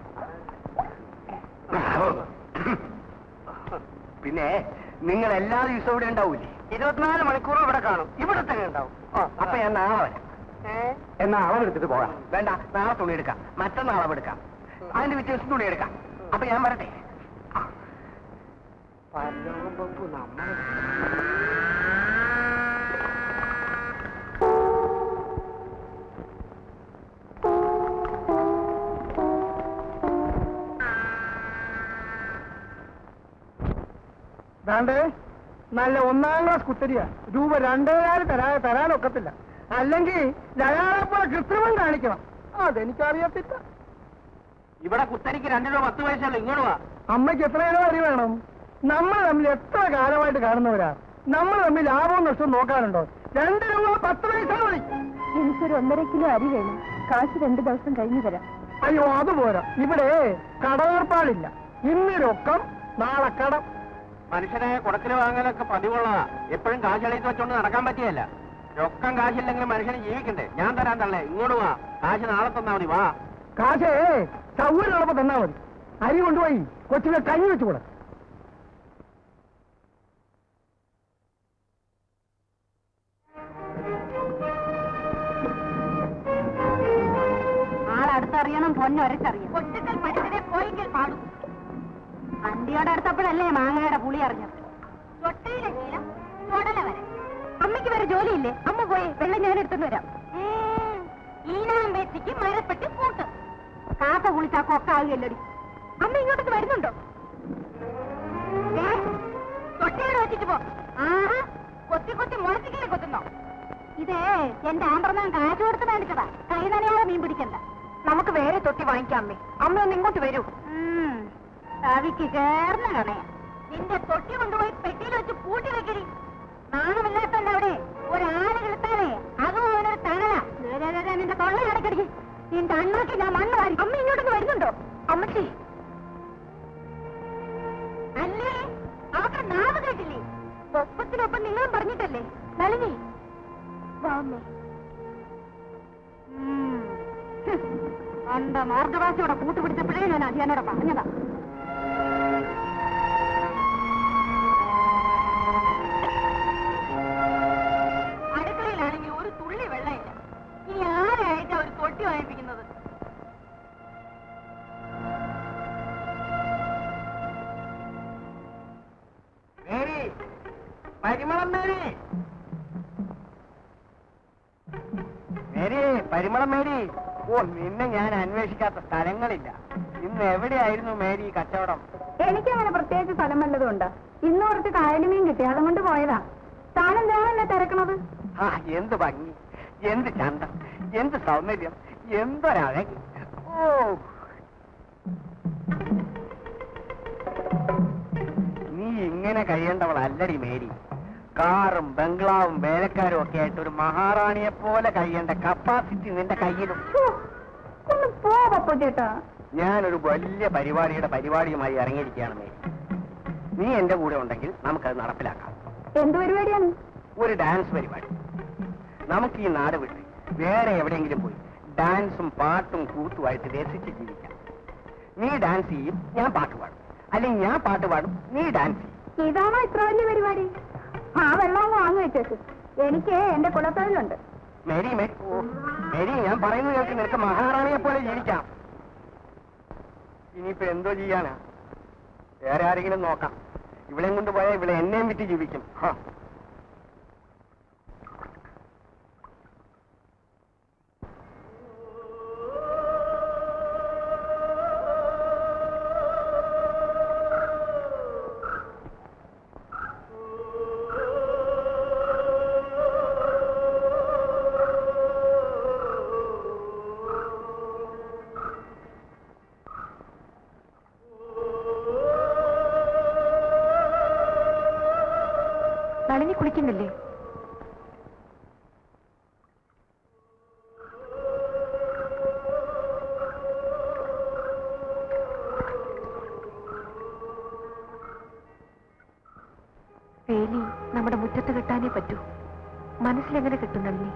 പിന്നെ നിങ്ങൾ എല്ലാ ദിവസവും ഇവിടെ ഉണ്ടാവൂലേ? 24 മണിക്കൂറും ഇവിടെ കാണും. ഇവിടെ തന്നെ ഉണ്ടാവും. അപ്പൊ ഞാൻ നാളെ വരാം. എന്നാ അളവെടുത്തിട്ട് പോകാം. വേണ്ട, നാളെ തുണി എടുക്കാം. മറ്റന്നാൾ അളവെടുക്കാം. അതിന്റെ വ്യത്യാസം തുണി എടുക്കാം. അപ്പൊ ഞാൻ വരട്ടെ. പല്ലോമ്പ് നമ്മൾ വേണ്ടേ? നല്ല 1ാം ക്ലാസ് കുത്തരിയ. രൂപ 2,000 തരാനൊക്കത്തില്ല. അല്ലെങ്കിൽ ലയാളെപ്പോലെ കൃത്രിമം കാണിക്കണം. അതെനിക്കറിയത്തില്ല. ഇവിടെ കുത്തരിക്ക് 2 രൂപ 10 പൈസ. ഇങ്ങോട്ട് വാ. അമ്മയ്ക്ക് എത്രയോ അരി വേണം? നമ്മൾ തമ്മിൽ എത്ര കാലമായിട്ട് കാണുന്നവരാ. നമ്മൾ തമ്മിൽ ലാഭവും നഷ്ടവും നോക്കാറുണ്ടോ? 2 രൂപ 10 പൈസ മതി. എനിക്കൊരു 1.5 കിലോ അരി വേണം. കാശ് 2 ദിവസം കഴിഞ്ഞു തരാം. അയ്യോ, അതുപോരാ. ഇവിടെ കടവേർപ്പാടില്ല. ഇന്ന് രൊക്കം, നാളെ കടം. മനുഷ്യനെ കുടത്തിൽ വാങ്ങലൊക്കെ പതിവുള്ളതാ. എപ്പോഴും കാശളയിട്ട് വെച്ചോണ്ട് നടക്കാൻ പറ്റിയല്ല. രൊക്കം കാശില്ലെങ്കിൽ മനുഷ്യന് ജീവിക്കണ്ടേ? ഞാൻ തരാൻ തള്ളേ. ഇങ്ങോട്ട് വാ. കാശ് നാളെ തന്നാ മതി. വാ. കാശേ സൗകര്യമുള്ളപ്പോ തന്നാ മതി. അരി കൊണ്ടുപോയി കൊച്ചിനെ കഞ്ഞി വെച്ചുകൂടെ? ആളടുത്തറിയണം, പൊന്നൊരച്ചറിയണം. ഒറ്റക്കൽ പഠിച്ചതേ പോയെങ്കിൽ പാടും. വണ്ടിയോടെ അടുത്തപ്പോഴല്ലേ മാങ്ങയുടെ പുളി അറിഞ്ഞത്. തൊട്ടയിലെ ശീലം ചുടല വരെ. അമ്മയ്ക്ക് വരെ ജോലിയില്ലേ? അമ്മ പോയി വെള്ളം ഞാൻ എടുത്തുകൊണ്ട് വരാം. ഈനാമ്പേച്ചിക്ക് മരപ്പെട്ടി കൂട്ട്. കാക്ക കുളിച്ചാ കൊക്കാവുകയല്ലടി. അമ്മ ഇങ്ങോട്ടേക്ക് വരുന്നുണ്ടോ? തൊട്ടയോടെ വെച്ചിട്ട് പോ. കൊത്തി കൊത്തി മുളച്ചിക്കല്ലേ കൊത്തുന്നോ? ഇതേ എന്റെ ആന്ത്രനാൻ കാശ് കൊടുത്ത് മേടിച്ചതാ. കൈ നനയാതെ മീൻ പിടിക്കണ്ട. നമുക്ക് വേറെ തൊട്ടി വാങ്ങിക്കാം അമ്മേ. അമ്മ ഒന്ന് ഇങ്ങോട്ട് വരൂ. തവിക്ക് ചേർന്ന് കണയാ. നിന്റെ തൊട്ടി കൊണ്ടുപോയി പെട്ടിയിൽ വെച്ച് പൂട്ടി വെക്കടി. നാണമില്ലാത്തല്ല അവിടെ ഒരാള് കിടത്താലേ അതും അവനൊരു തണലാ. നിന്റെ തൊള്ള അടക്കടി. നിന്റെ അണ്ണാക്കി ഞാൻ മണ്ണ് വാരി. അമ്മ ഇങ്ങോട്ടൊന്ന് വരുന്നുണ്ടോ? അമ്മച്ചി അല്ലേ, അവർക്ക് നാമ കേട്ടില്ലേ? ഒപ്പത്തിനൊപ്പം നിങ്ങളും പറഞ്ഞിട്ടല്ലേ? നളിനി എന്റെ മാർഗവാസിയോടെ കൂട്ടുപിടിച്ചപ്പോഴേ ഞാൻ അധികാനോടെ പറഞ്ഞതാ. അടുക്കളയിലാണെങ്കിൽ ഒരു തുള്ളി വെള്ളമില്ല. ഇനി ആരായിട്ട് അവർ തൊട്ടി വാങ്ങിപ്പിക്കുന്നത്? Parimalam Mary, Mary, Parimalam Mary. ഓ, നിന്നെ ഞാൻ അന്വേഷിക്കാത്ത സ്ഥലങ്ങളില്ല. ഇന്ന് എവിടെയായിരുന്നു മേരി കച്ചവടം? എനിക്കങ്ങനെ പ്രത്യേകിച്ച് സ്ഥലം വല്ലതും ഉണ്ട്. ഇന്ന് കുറച്ച് കായലുമീൻ കിട്ടി, അതുകൊണ്ട് പോയതാ. താനെന്താണ് എന്നെ തിരക്കണത്? എന്ത് ഭംഗി, എന്ത് ചന്തം, എന്ത് സൗന്ദര്യം, എന്തൊരഴകി. ഓ, നീ ഇങ്ങനെ ഇങ്ങനെ കഴിയേണ്ടവളല്ലടി മേരി. കാറും ബംഗ്ലാവും വേലക്കാരും ഒക്കെ ആയിട്ട് ഒരു മഹാറാണിയെ പോലെ കഴിയേണ്ട കപ്പാസിറ്റി നിന്റെ കയ്യിലും. ഒന്ന് പോ ചേട്ടാ. ഞാനൊരു വലിയ പരിപാടിയുമായി ഇറങ്ങിയിരിക്കുകയാണ് മേരി. നീ എന്റെ കൂടെ ഉണ്ടെങ്കിൽ നമുക്കത് നടപ്പിലാക്കാം. എന്ത് പരിപാടിയാണ്? ഒരു ഡാൻസ് പരിപാടി. നമുക്ക് ഈ നാട് വിട്ട് വേറെ എവിടെയെങ്കിലും പോയി ഡാൻസും പാട്ടും കൂത്തുമായിട്ട് രസിച്ച് ജീവിക്കാം. നീ ഡാൻസ് ചെയ്യും, ഞാൻ പാട്ട് പാടും. അല്ലെങ്കിൽ ഞാൻ പാട്ട് പാടും, നീ ഡാൻസ് ചെയ്യും. ഇതാണോ ഇത്ര വലിയ പരിപാടി? ആ വെള്ളം വാങ്ങി വെച്ചേക്ക്. എനിക്ക് എന്റെ കുലത്തൊഴിലുണ്ട്. മേരി, ഞാൻ പറയുന്നത് കേൾക്ക്. നിനക്ക് മഹാറാണിയെ പോലെ ജീവിക്കാം. ഇനിയിപ്പോ എന്തോ ചെയ്യാനാ? വേറെ ആരെങ്കിലും നോക്കാം. ഇവിടെയും കൊണ്ടുപോയാൽ ഇവിടെ എന്നെയും വിറ്റ് ജീവിക്കും. നളിനി കുളിക്കുന്നില്ലേ? വേലി നമ്മുടെ മുറ്റത്ത് കിട്ടാനേ പറ്റൂ. മനസ്സിലെങ്ങനെ കിട്ടും നളിനി?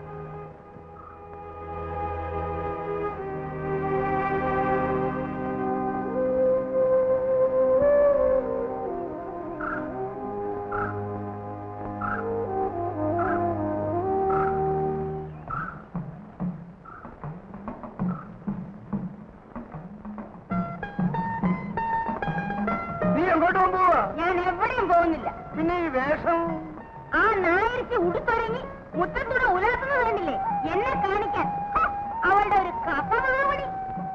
ഞാൻ എവിടെയും പോകുന്നില്ല. പിന്നെ ഈ വേഷം ആ നായരിക്ക് ഉടുത്തൊരുങ്ങി മുറ്റത്തൂടെ ഉലാത്തുന്നത് കണ്ടില്ലേ? എന്നെ കാണിക്കാൻ അവളുടെ ഒരു കപ്പമാവണി.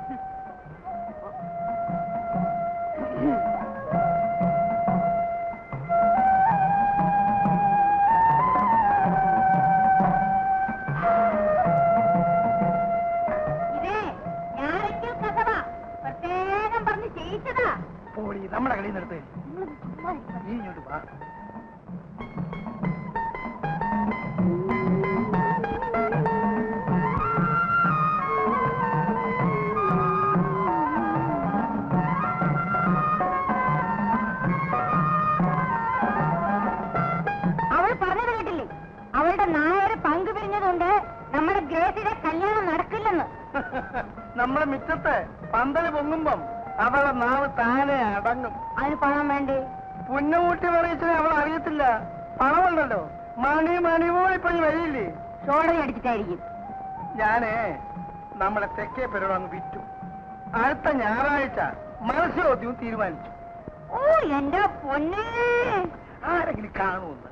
ഇതേ ഞായറിക്കൽ കഥവാ, പ്രത്യേകം പറഞ്ഞ് ചെയ്യിച്ചതാ. നമ്മുടെ കളി നിർത്തേ. ഇങ്ങോട്ട് വാ. അവൾ പറഞ്ഞത് കേട്ടില്ലേ? അവളുടെ നായര് പങ്കു പിരിഞ്ഞതുകൊണ്ട് നമ്മുടെ ഗ്രേസിയുടെ കല്യാണം നടക്കില്ലെന്ന്. നമ്മുടെ മിറ്റത്ത് പന്തല് പൊങ്ങുമ്പം അവളെ നാവ് താനെ അടങ്ങും. അതിന് പണം വേണ്ടേ? പുന്നൂട്ടി പറയിച്ചത് അവൾ അറിയത്തില്ല. പണമുണ്ടല്ലോ. മണി പോയി വരില്ലേ? ചോടറി അടിച്ചിട്ടായിരിക്കും. ഞാനേ നമ്മളെ തെക്കേ പെരോട് അങ്ങ് വിറ്റു. അടുത്ത ഞായറാഴ്ച മത്സ്യോദ്യവും തീരുമാനിച്ചു. ഓ എന്റെ പൊന്നേ, ആരെങ്കിലും കാണുമെന്ന്.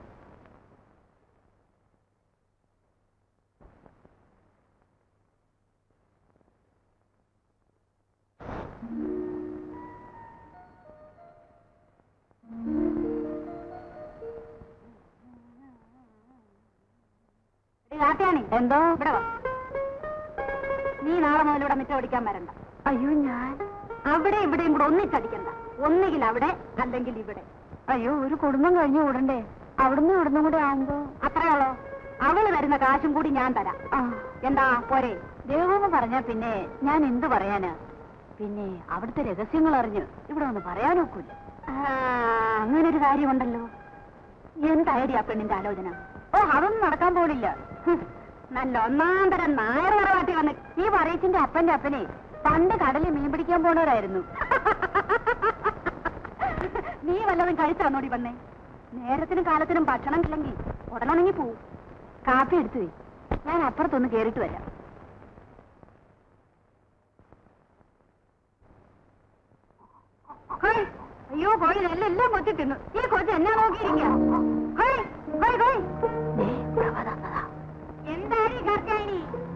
എന്തോ ഇവിടെ വാ. നീ നാളെ മുതൽ ഇവിടെ മിറ്റം അടിക്കാൻ വരണ്ട. അയ്യോ ഞാൻ അവിടെ ഇവിടെയും കൂടെ ഒന്നിച്ചടിക്കണ്ട. ഒന്നുകിൽ അവിടെ അല്ലെങ്കിൽ ഇവിടെ. അയ്യോ ഒരു കുടുംബം കഴിഞ്ഞു കൂടണ്ടേ? അവിടുന്ന് ഇവിടുന്നും കൂടെ ആവുമ്പോ അത്രയുള്ളോ? അവള് തരുന്ന കാശും കൂടി ഞാൻ തരാം. എന്താ പോരെ? ദേവോന്ന് പറഞ്ഞാ പിന്നെ ഞാൻ എന്ത് പറയാനാ? പിന്നെ അവിടുത്തെ രഹസ്യങ്ങൾ അറിഞ്ഞ് ഇവിടെ ഒന്ന് പറയാനൊക്കില്ല. അങ്ങനൊരു കാര്യമുണ്ടല്ലോ. എന്തായടി ആ പെണ്ണിന്റെ ആലോചന? ഓ അതൊന്നും നടക്കാൻ പോണില്ല. നല്ല ഒന്നാം തരം നായർ നിറവാട്ടി വന്ന് ഈ പറയച്ചിന്റെ അപ്പന്റെ അപ്പനെ പണ്ട് കടലിൽ മീൻ പിടിക്കാൻ പോണവരായിരുന്നു. നീ വല്ലതും കഴിച്ചാന്നോടി വന്നേ? നേരത്തിനും കാലത്തിനും ഭക്ഷണം ഇല്ലെങ്കിൽ ഉടനുണങ്ങി പോവും. കാപ്പി എടുത്തു പോയി. ഞാൻ അപ്പുറത്തൊന്ന് കേറിട്ട് വരാം. അയ്യോ കോഴി നെല്ലെല്ലാം കൊത്തി തിന്നു. ഈ കൊച്ചു എന്നാ നോക്കിയിരിക്കുക? എന്തായി കാർക്കായണി?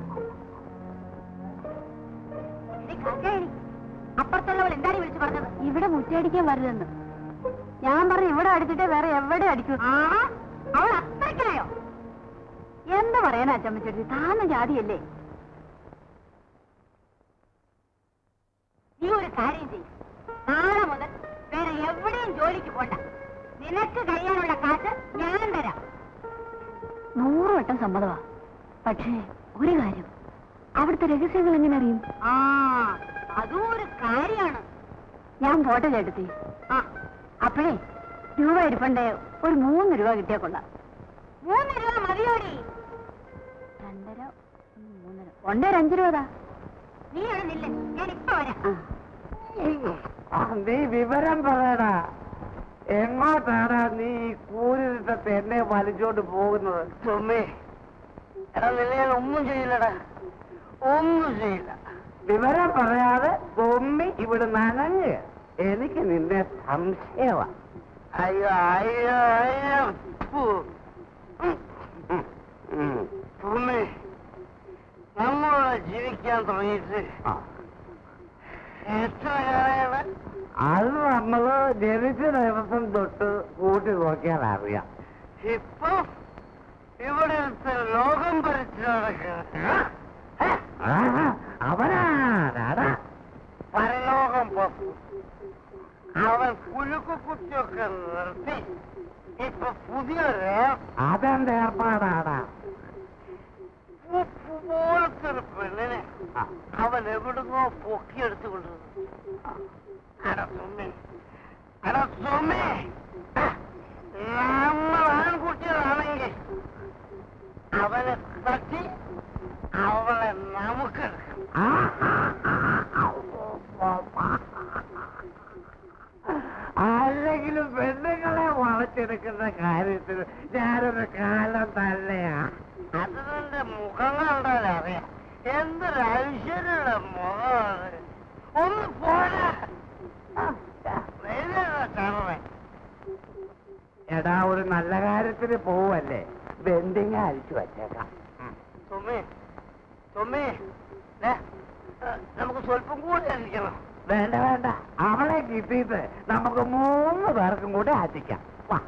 അപ്പുറത്തുള്ളവൾ എന്താണ് വിളിച്ചു പറഞ്ഞത്? ഇവിടെ മുറ്റടിക്കാൻ വരരുതെന്ന്. ഞാൻ പറഞ്ഞു ഇവിടെ അടിച്ചിട്ട് വേറെ എവിടെ അടിക്കും. അവൾ അത്രയ്ക്കായോ? എന്താ പറയാനാ അച്ചമ്മച്ചേട്ടി? താന്ന ജാതിയല്ലേ? നീ ഒരു കാര്യം ചെയ്യും. നാളെ മുതൽ വേറെ എവിടെയും ജോലിക്ക് പോണ്ട. നിനക്ക് കഴിയാനുള്ള കാശ് ഞാൻ തരാം. 100 വട്ടം സമ്മതമാ. പക്ഷേ ഒരു കാര്യം, അവിടുത്തെ രഹസ്യങ്ങൾ എങ്ങനെ അറിയും? ആ, അതും ഒരു കാര്യമാണ്. ഞാൻ പോട്ടെ ചേട്ടത്തി. ആ, അപ്പോഴേ രൂപ ഇരിപ്പണ്ടേ ഒരു 3 രൂപ കിട്ടിയാ കൊള്ളാം. 3 രൂപ മതിയോടി? 2.5 3 1 5 രൂപ. നീ എഴുന്നില്ലേ, ഞാൻ ഇപ്പൊ വരാം. നീ വിവരം പറയടാ, എങ്ങോട്ടാണ് നീ കൂരിട്ടത്ത് എന്നെ വലിച്ചോണ്ട് പോകുന്നത്? ചുമ്മേ, എടാ നിന്നെ ഞാൻ ഒന്നും ചെയ്യില്ലടാ, ഒന്നും ചെയ്യില്ല. വിവരം പറയാതെ കൊമ്മി ഇവിടെ നനഞ്ഞ് എനിക്ക് നിന്നെ സംശയമാ. അയ്യോ അയ്യോ അയ്യോ. ചുമ്മേ, നമ്മളോട് ജീവിക്കാൻ തുടങ്ങിയിട്ട് എത്ര കാലമാണ്? അത് നമ്മള് ജനിച്ച ദിവസം തൊട്ട് കൂട്ടി നോക്കിയാൽ അറിയാം. ഇപ്പൊ ഇവിടുത്തെ ലോകം ഭരിച്ചു നടക്കുക അവനാടാ പരലോകം പോക്കും. അവൻ കുലുക്കുകുത്തിയൊക്കെ നിർത്തി ഇപ്പൊ പുതിയൊരു അതെന്ത് ഏർപ്പാടാടാ? പോലത്തെ ഒരു പെണ്ണിനെ അവൻ എവിടുന്നോ പൊക്കിയെടുത്തു കൊണ്ടുവന്നു. അടസുമ്മേ, നമ്മൾ ആൺകുട്ടികളാണെങ്കിൽ അവനെ തട്ടി അവളെ നമുക്കെടുക്കും. ആരെങ്കിലും പെണ്ണുങ്ങളെ വളച്ചെടുക്കുന്ന കാര്യത്തിൽ ഞാനൊരു കാലം തന്നെയാ. അത് നിന്റെ മുഖം കണ്ടാൽ അറിയാം എന്തൊരു ഐശ്വര്യമുള്ള മുഖമാണ്. ഒന്ന് പോരാ എടാ, ഒരു നല്ല കാര്യത്തിന് പോവല്ലേ, ബെൻഡിങ് അഴിച്ചു വച്ചേക്കാം. നമുക്ക് സ്വല്പം കൂടി അടിക്കണം. വേണ്ട വേണ്ട, അവളെ കിട്ടിയിട്ട് നമുക്ക് 3 പേർക്കും കൂടെ അടിക്കാം.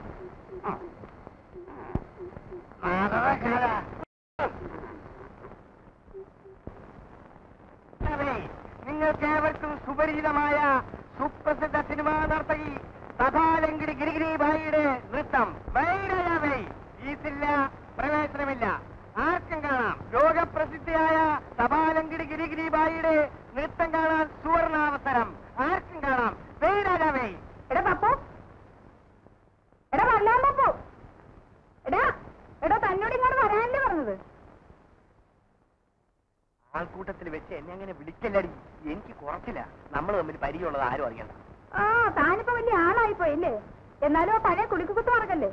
നിങ്ങൾക്കേവർക്കും സുപരിചിതമായ സുപ്രസിദ്ധ സിനിമാ നർത്തകി തപാലങ്കിടി ഗിരിഗിരിഭായിയുടെ നൃത്തം വൈരയാവൈ ഫീസില്ല, പ്രവേശനമില്ല, ആർക്കും കാണാം. ലോകപ്രസിദ്ധിയായ തപാലങ്കിടി ഗിരിഗിരിഭായിയുടെ നൃത്തം കാണാൻ സുവർണാവസരം, ആർക്കും കാണാം. വൈരയാവൈ. എടാ പപ്പു, എടാ വല്ലാൻ പപ്പു, എടാ തന്നോട് ഇങ്ങോട്ട് വരാനല്ലേ പറഞ്ഞത്? ആൾക്കൂട്ടത്തിൽ വെച്ച് എന്നെ അങ്ങനെ വിളിക്കല്ലടി, എനിക്ക് കുറച്ചില്ല. നമ്മൾ തമ്മിൽ പരിചയമുള്ളത് ആരും അറിയണ്ട. ആ, താനിപ്പോ വലിയ ആളായിപ്പോയില്ലേ? എന്നാലും പഴയ കുളിക്കുകുത്ത് മറക്കല്ലേ?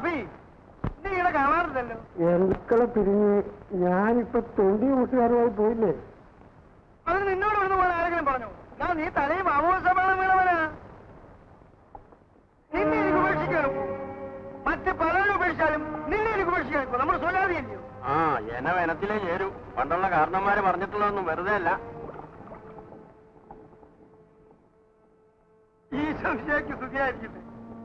ബാബി നീ ഇവിടെ കാണാറില്ലല്ലോ. എൽക്കളെ പിരിഞ്ഞ് ഞാനിപ്പോ 20 കൂട്ടുകാരുമായി പോയില്ലേ? അതിന് നിന്നോട് വന്ന് പോലെ ആരെങ്കിലും പറഞ്ഞു? ഞാൻ നീ തലയും ആമോസമാണ് വീണവനാ. നിന്നെ എനിക്ക് ഉപേക്ഷിക്കണം. മറ്റ് പലരും ഉപേക്ഷിച്ചാലും നിന്നെ എനിക്ക് ഉപേക്ഷിക്കാൻ നമ്മൾ സ്വലാതിയല്ലയോ? ആ വനത്തിലേ ചേരൂ. പണ്ടുള്ള കാരണന്മാര് പറഞ്ഞിട്ടുള്ളതൊന്നും വെറുതെ അല്ല. ഈ സംശയക്ക് സ്തുതിയായിരിക്കട്ടെ.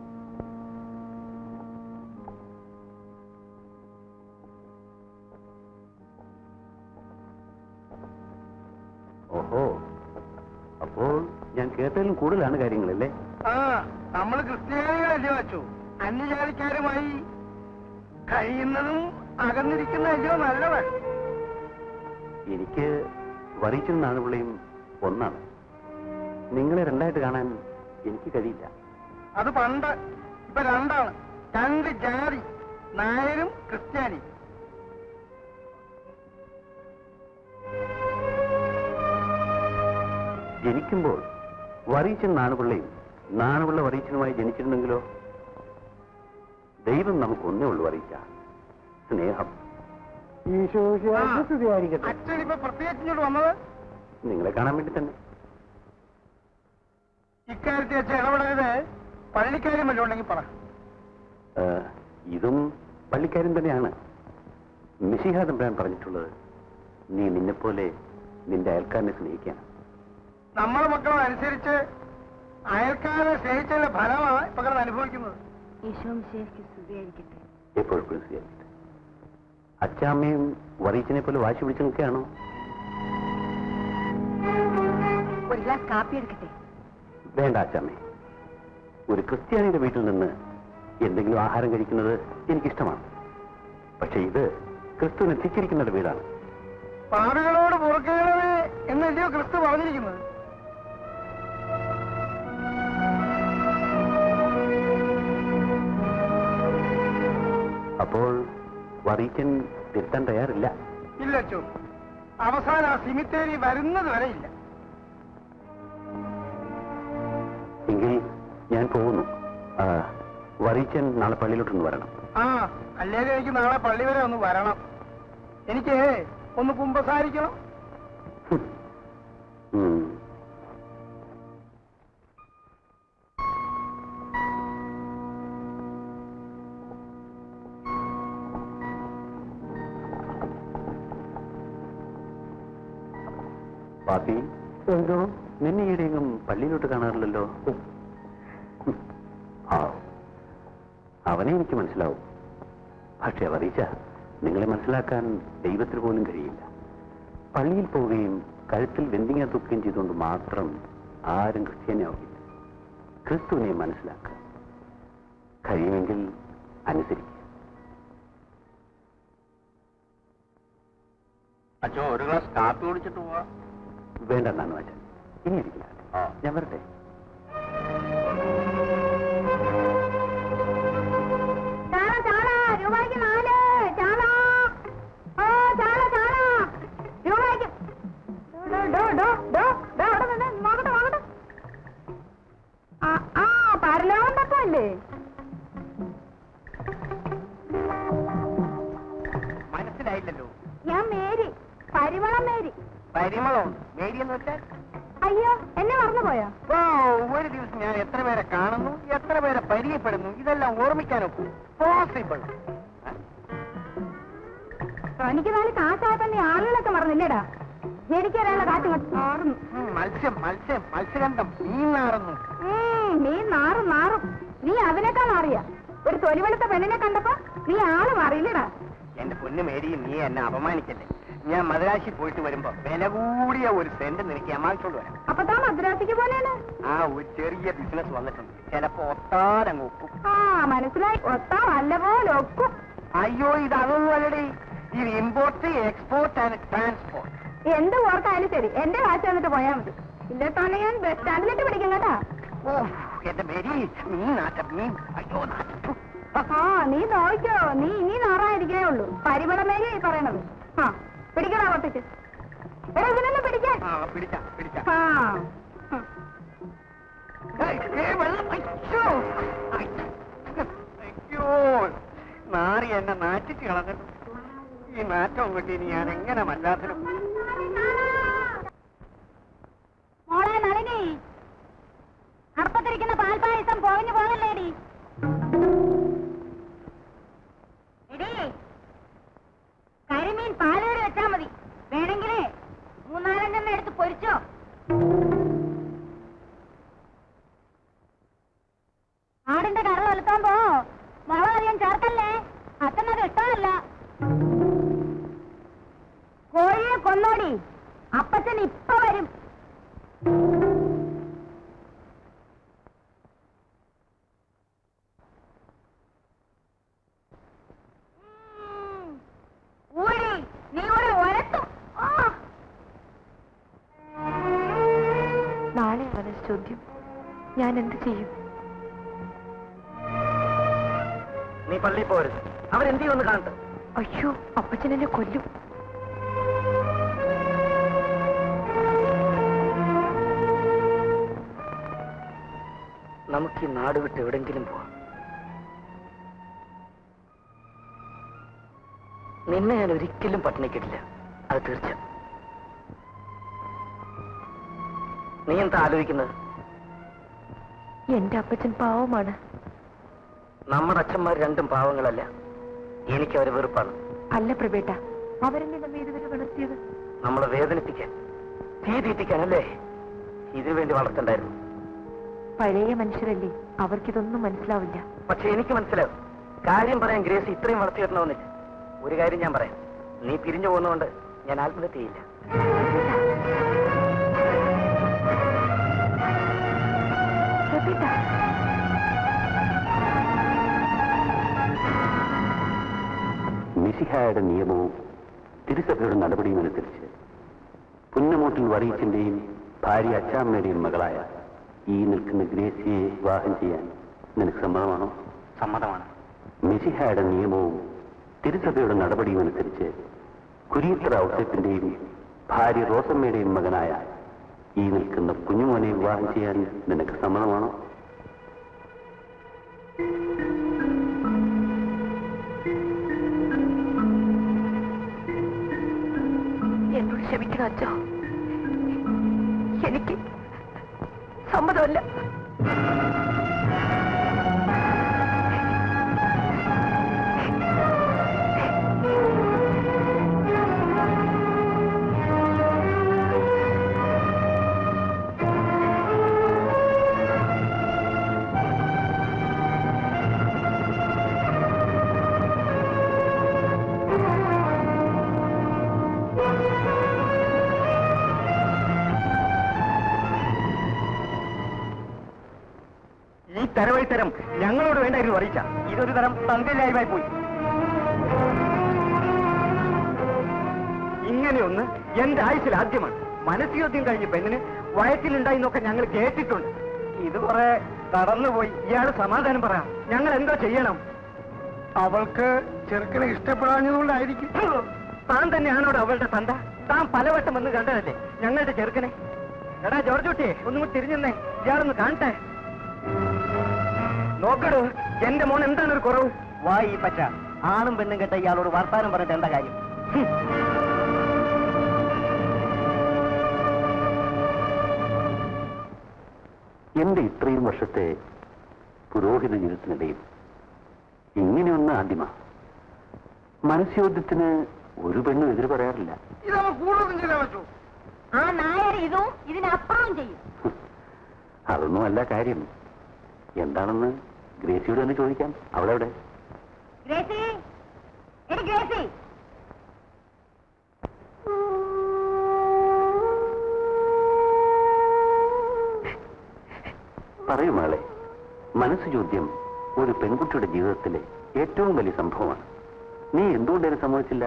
ഓഹോ, അപ്പോൾ ഞാൻ കേട്ടതിലും കൂടുതലാണ് കാര്യങ്ങളല്ലേ? ആ നമ്മൾ ക്രിസ്ത്യാനികളല്ലേ വച്ചു. അന്യജാതിക്കാരുമായി കഴിയുന്നതും അകന്നിരിക്കുന്നതല്ലയോ നല്ലവൻ. എനിക്ക് വറിച്ചും നാടുപിള്ളയും ഒന്നാണ്. നിങ്ങളെ രണ്ടായിട്ട് കാണാൻ എനിക്ക് കഴിയില്ല. അത് പണ്ട്. ഇപ്പൊ രണ്ടാണ്. 2 ജാതി, നായരും ക്രിസ്ത്യാനി. ജനിക്കുമ്പോൾ വറീച്ചൻ നാണുപിള്ളയും നാണുപിള്ള വറീച്ചനുമായി ജനിച്ചിരുന്നെങ്കിലോ? ദൈവം നമുക്കൊന്നേ ഉള്ളൂ വറീച്ച, സ്നേഹം. ഈശോയായിരിക്കട്ടെ. അച്ഛൻ ഇപ്പൊ പ്രത്യേകിച്ചിങ്ങോട്ട് വന്നത് നിങ്ങളെ കാണാൻ വേണ്ടി തന്നെ. ഇക്കാര്യത്തിൽ അച്ഛൻ ഇടപെടരുത്. പള്ളിക്കാര്യം വല്ലതും ഉണ്ടെങ്കിൽ പറ. ഇതും പള്ളിക്കാരും തന്നെയാണ്. മിശിഹാ തമ്പുരാൻ പറഞ്ഞിട്ടുള്ളത് നീ നിന്നെപ്പോലെ നിന്റെ അയൽക്കാരനെ സ്നേഹിക്കാൻ. നമ്മളെ മക്കളും അനുസരിച്ച് അയൽക്കാരെ സ്നേഹിച്ചതിന്റെ ഫലമാണ് ഇപ്പൊ കിടന്ന് അനുഭവിക്കുന്നത്. എപ്പോഴും സ്വീകരിക്കട്ടെ. അച്ചാമ്മയും വറീച്ചനെ പോലെ വാശി പിടിച്ചു നിൽക്കുകയാണോ? ഒരു ഗ്ലാസ് കാപ്പി എടുക്കട്ടെ? വേണ്ട അച്ചാമ്മേ. ഒരു ക്രിസ്ത്യാനിയുടെ വീട്ടിൽ നിന്ന് എന്തെങ്കിലും ആഹാരം കഴിക്കുന്നത് എനിക്കിഷ്ടമാണ്. പക്ഷെ ഇത് ക്രിസ്തുവിനെ ധിക്കരിക്കുന്ന വീടാണ്. പാപികളോട് പൊറുക്കണമേ എന്നല്ലയോ ക്രിസ്തു പറഞ്ഞിരിക്കുന്നത്. അപ്പോൾ വറീച്ചൻ തിരുത്താൻ തയ്യാറില്ല? ഇല്ല അച്ചോ. അവസാനം ആ സിമിത്തേരി വരുന്നത് വരെ ഇല്ല. എങ്കിൽ ഞാൻ പോകുന്നു. വറീച്ചൻ നാളെ പള്ളിയിലോട്ടൊന്ന് വരണം. ആ അല്ലെങ്കിൽ എനിക്ക് നാളെ പള്ളി വരെ ഒന്ന് വരണം. എനിക്ക് ഒന്ന് കുമ്പസാരിക്കണം. പാപ്പി, എന്തോ നിന്നെ ഈടെയെങ്കിലും പള്ളിയിലോട്ട് കാണാറില്ലല്ലോ. അവനെ എനിക്ക് മനസ്സിലാവും. പക്ഷെ വറീച്ച, നിങ്ങളെ മനസ്സിലാക്കാൻ ദൈവത്തിന് പോലും കഴിയില്ല. പള്ളിയിൽ പോവുകയും കഴുത്തിൽ വെന്തിങ്ങ തൂക്കുകയും ചെയ്തുകൊണ്ട് മാത്രം ആരും ക്രിസ്ത്യാനിയാവില്ല. ക്രിസ്തുവിനെ മനസ്സിലാക്കുക. കഴിയുമെങ്കിൽ അനുസരിക്കുക. അച്ഛോ, ഒരു ഗ്ലാസ് കാപ്പി കുടിച്ചിട്ട് പോവാ. വേണ്ട എന്നാണ് അച്ഛൻ. ഇനി ഇരിക്കില്ല. ഞാൻ വരട്ടെ. രൂപയ്ക്ക് 4 ചാള. ഓ ചാള ചാള രൂപയ്ക്ക്. നോക്കട്ടെ. ആ പരലോകം തപ്പല്ലേ? മനസ്സിലായില്ലല്ലോ. ഞാൻ Mary, Parimalam Mary. Parimalam Mary എന്ന് വെച്ചാൽ? അയ്യോ, എന്നെ മറന്നുപോയോ? ഓ, ഒരു ദിവസം ഞാൻ എത്ര പേരെ കാണുന്നു, എത്ര പേരെ പരിചയപ്പെടുന്നു, ഇതെല്ലാം ഓർമ്മിക്കാനൊക്കെ പോസിബിൾ. എനിക്ക് 4 കാശായപ്പോ നീ ആളുകളൊക്കെ മറന്നില്ലേടാ? ജനിക്കാനുള്ള കാറ്റ് മാറുന്നു. മത്സ്യഗന്ധം മീൻ നാറുന്നു. നീ നാറും. നീ അതിനേക്കാൾ മാറിയ ഒരു തൊലിവെളുത്ത പെണ്ണിനെ കണ്ടപ്പോ നീ ആള് മാറിയില്ലടാ. എന്റെ പൊന്നു മേരി, നീ എന്നെ അപമാനിക്കല്ലേ. ഞാൻ മദ്രാശി പോയിട്ട് വരുമ്പോ വില കൂടിയ ഒരു സെന്റ് നിനക്ക് എമാച്ചോണ്ട് വരാം. അപ്പൊ താ മദ്രാസിക്ക് പോലെയാണ്. ആ ഒരു ചെറിയ ബിസിനസ് വന്നിട്ടുണ്ട്. ചിലപ്പോ ഒത്താരങ്ങ് ഒക്കും. ആ മനസ്സിലായി. ഒത്താ നല്ല പോലെ ഒക്കും. അയ്യോ, ഇത് അതൊന്നും അല്ലടി. ഇത് ഇമ്പോർട്ട്, എക്സ്പോർട്ട് ആൻഡ് ട്രാൻസ്പോർട്ട്. എന്ത് ഓർക്കായാലും ശരി, എന്റെ കാശ് വന്നിട്ട് പോയാ മതി. ഇല്ലത്തോണ്ട് ഞാൻ ബസ് സ്റ്റാൻഡിലിട്ട് പിടിക്കും കേട്ടാ. ഓ എന്റെ മേരി, നീ നാട്ടം മീൻ. അയ്യോ നാട്ടു. ആ നീ നോക്കിയോ, നീ ഇനി നാറായിരിക്കേ ഉള്ളൂ. പരിമളമേരി പറയണത്. ആ പിടിക്കണോ പൊട്ടിച്ച്? ഇതിനൊന്നും പിടിക്കാൻ. പിടിക്കാം. ആ വെള്ളം. അയ്യോ എന്നെ നാറ്റിച്ച് കളഞ്ഞിട്ട് ഈ നാറ്റം കിട്ടി ഇനി ഞാൻ എങ്ങനെ മല്ലാത്തിനും. മോളെ നളിനി, അപ്പത്തിരിക്കുന്ന പാൽപ്പായസം പോകഞ്ഞു പോകല്ലേടി. എടീ, കരിമീൻ പാലേറി വെച്ചാ മതി. വേണമെങ്കിലേ 3-4 എടുത്ത് പൊരിച്ചോ. ആടിന്റെ കറ വലുത്താൻ പോ. മുളകധികം ചേർക്കല്ലേ, അച്ഛനത് ഇഷ്ടമല്ല. കോഴിയെ കൊന്നോടി, അപ്പച്ചൻ ഇപ്പൊ വരും. ഊരി നീ കൂടെ ഒരത്തും. നാളെയാണ് ചോദ്യം. ഞാൻ എന്ത് ചെയ്യും? നീ പള്ളിയിൽ പോരുത്. അവരെന്ത് ചെയ്യുമെന്ന് കാണട്ടെ. അയ്യോ, അപ്പച്ചനെന്നെ കൊല്ലും. നമുക്ക് ഈ നാട് വിട്ട് എവിടെങ്കിലും പോവാം. നിന്നെ ഞാൻ ഒരിക്കലും പട്ടിണിക്കിട്ടില്ല, അത് തീർച്ച. നീ എന്താ ആലോചിക്കുന്നത്? എന്റെ അപ്പച്ചൻ പാവമാണ്. നമ്മുടെ അച്ഛന്മാർ രണ്ടും പാവങ്ങളല്ല. എനിക്ക് അവരെ വെറുപ്പാണ്. അല്ല പ്രബേട്ട, അവരെന്നെ നമ്മെ ഇതുവരെ വളർത്തിയത് നമ്മളെ വേദനിപ്പിക്കാൻ, തീ തീറ്റിക്കാനല്ലേ? ഇതിനു വേണ്ടി വളർത്തണ്ടായിരുന്നു. പഴയ മനുഷ്യരല്ലേ, അവർക്കിതൊന്നും മനസ്സിലാവില്ല. പക്ഷെ എനിക്ക് മനസ്സിലാവും. കാര്യം പറയാൻ ഗ്രേസ് ഇത്രയും വളർത്തിയിടണമെന്നില്ല. ഒരു കാര്യം ഞാൻ പറയാം, നീ പിരിഞ്ഞു പോകുന്നതുകൊണ്ട് ഞാൻ ആത്മഹത്യ ചെയ്യില്ല. മിശിഹായുടെ നിയമവും തിരുസഭയുടെ നടപടിയും അനുസരിച്ച് പുന്നമൂട്ടിൽ വറീച്ചിന്റെയും ഭാര്യ അച്ചാമ്മയുടെയും മകളായ ഈ നിൽക്കുന്ന ഗ്രേസിയെ വിവാഹം ചെയ്യാൻ നിനക്ക് സമ്മതമാണോ? സമ്മതമാണ്. മിശിഹായുടെ നിയമവും തിരുസഭയുടെ നടപടിയും അനുസരിച്ച് കുരീത്തറ ഔസേപ്പിന്റെയും ഭാര്യ റോസമ്മയുടെയും മകനായ ഈ നിൽക്കുന്ന കുഞ്ഞുമോനെ വിവാഹം ചെയ്യാൻ നിനക്ക് സമ്മതമാണോ? എന്നോട് ക്ഷമിക്കണം അച്ഛോ, എനിക്ക് സമ്മതമല്ല. തരവഴിത്തരം ഞങ്ങളോട് വേണ്ടായിരുന്നു അറിയിച്ച. ഇതൊരു തരം തങ്കലായ്മായി പോയി. ഇങ്ങനെയൊന്ന് എന്റെ ആയുസിൽ ആദ്യമാണ്. മനസ്സുയോദ്യം കഴിഞ്ഞ പെണ്ണിന് വയറ്റിലുണ്ടായി എന്നൊക്കെ ഞങ്ങൾ കേട്ടിട്ടുണ്ട്. ഇത് കുറെ കടന്നുപോയി. ഇയാൾ സമാധാനം പറയാം. ഞങ്ങൾ എന്തോ ചെയ്യണം? അവൾക്ക് ചെറുക്കനെ ഇഷ്ടപ്പെടാഞ്ഞതുകൊണ്ടായിരിക്കും. താൻ തന്നെയാണോട് അവളുടെ തന്ത? താൻ പലവട്ടം വന്ന് കണ്ടതല്ലേ ഞങ്ങളുടെ ചെറുക്കനെ? എടാ ജോർജ് കുട്ടിയെ, ഒന്നും തിരിഞ്ഞെന്നേ, ഇയാളൊന്ന് കാണട്ടെ. നോക്കടോ, എന്റെ മോൻ എന്താണ് ഒരു കുറവ്? വായി പച്ച ആണും പെണ്ണും കേട്ട ഇയാളോട് വർത്താനം പറഞ്ഞിട്ട് എന്താ കാര്യം? എന്റെ ഇത്രയും വർഷത്തെ പുരോഹിത ജീവിതത്തിനിടയിൽ ഇങ്ങനെയൊന്ന് ആദ്യമാ. മനസ്യോദ്യത്തിന് ഒരു പെണ്ണും എതിര് പറയാറില്ല. ആ നായർ ഇതും ഇതിനപ്പുറവും ചെയ്യും. അതൊന്നും അല്ല കാര്യം. എന്താണെന്ന് ഗ്രേസിയോട് തന്നെ ചോദിക്കാം. അവളെവിടെ? ഗ്രേസി, എടി ഗ്രേസി. പറയൂ മകളെ, മനസ്സ് ചോദ്യം ഒരു പെൺകുട്ടിയുടെ ജീവിതത്തിലെ ഏറ്റവും വലിയ സംഭവമാണ്. നീ എന്തുകൊണ്ട് അതിനെ സമ്മതിച്ചില്ല?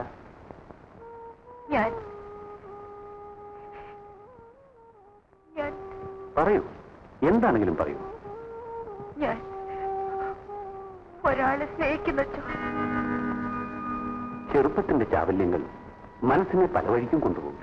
പറയൂ, എന്താണെങ്കിലും പറയൂ. ഞാൻ ഒരാളെ സ്നേഹിക്കുന്നു. ചെറുപ്പത്തിന്റെ ചാവല്യങ്ങൾ മനസ്സിനെ പല വഴിക്കും കൊണ്ടുപോകും.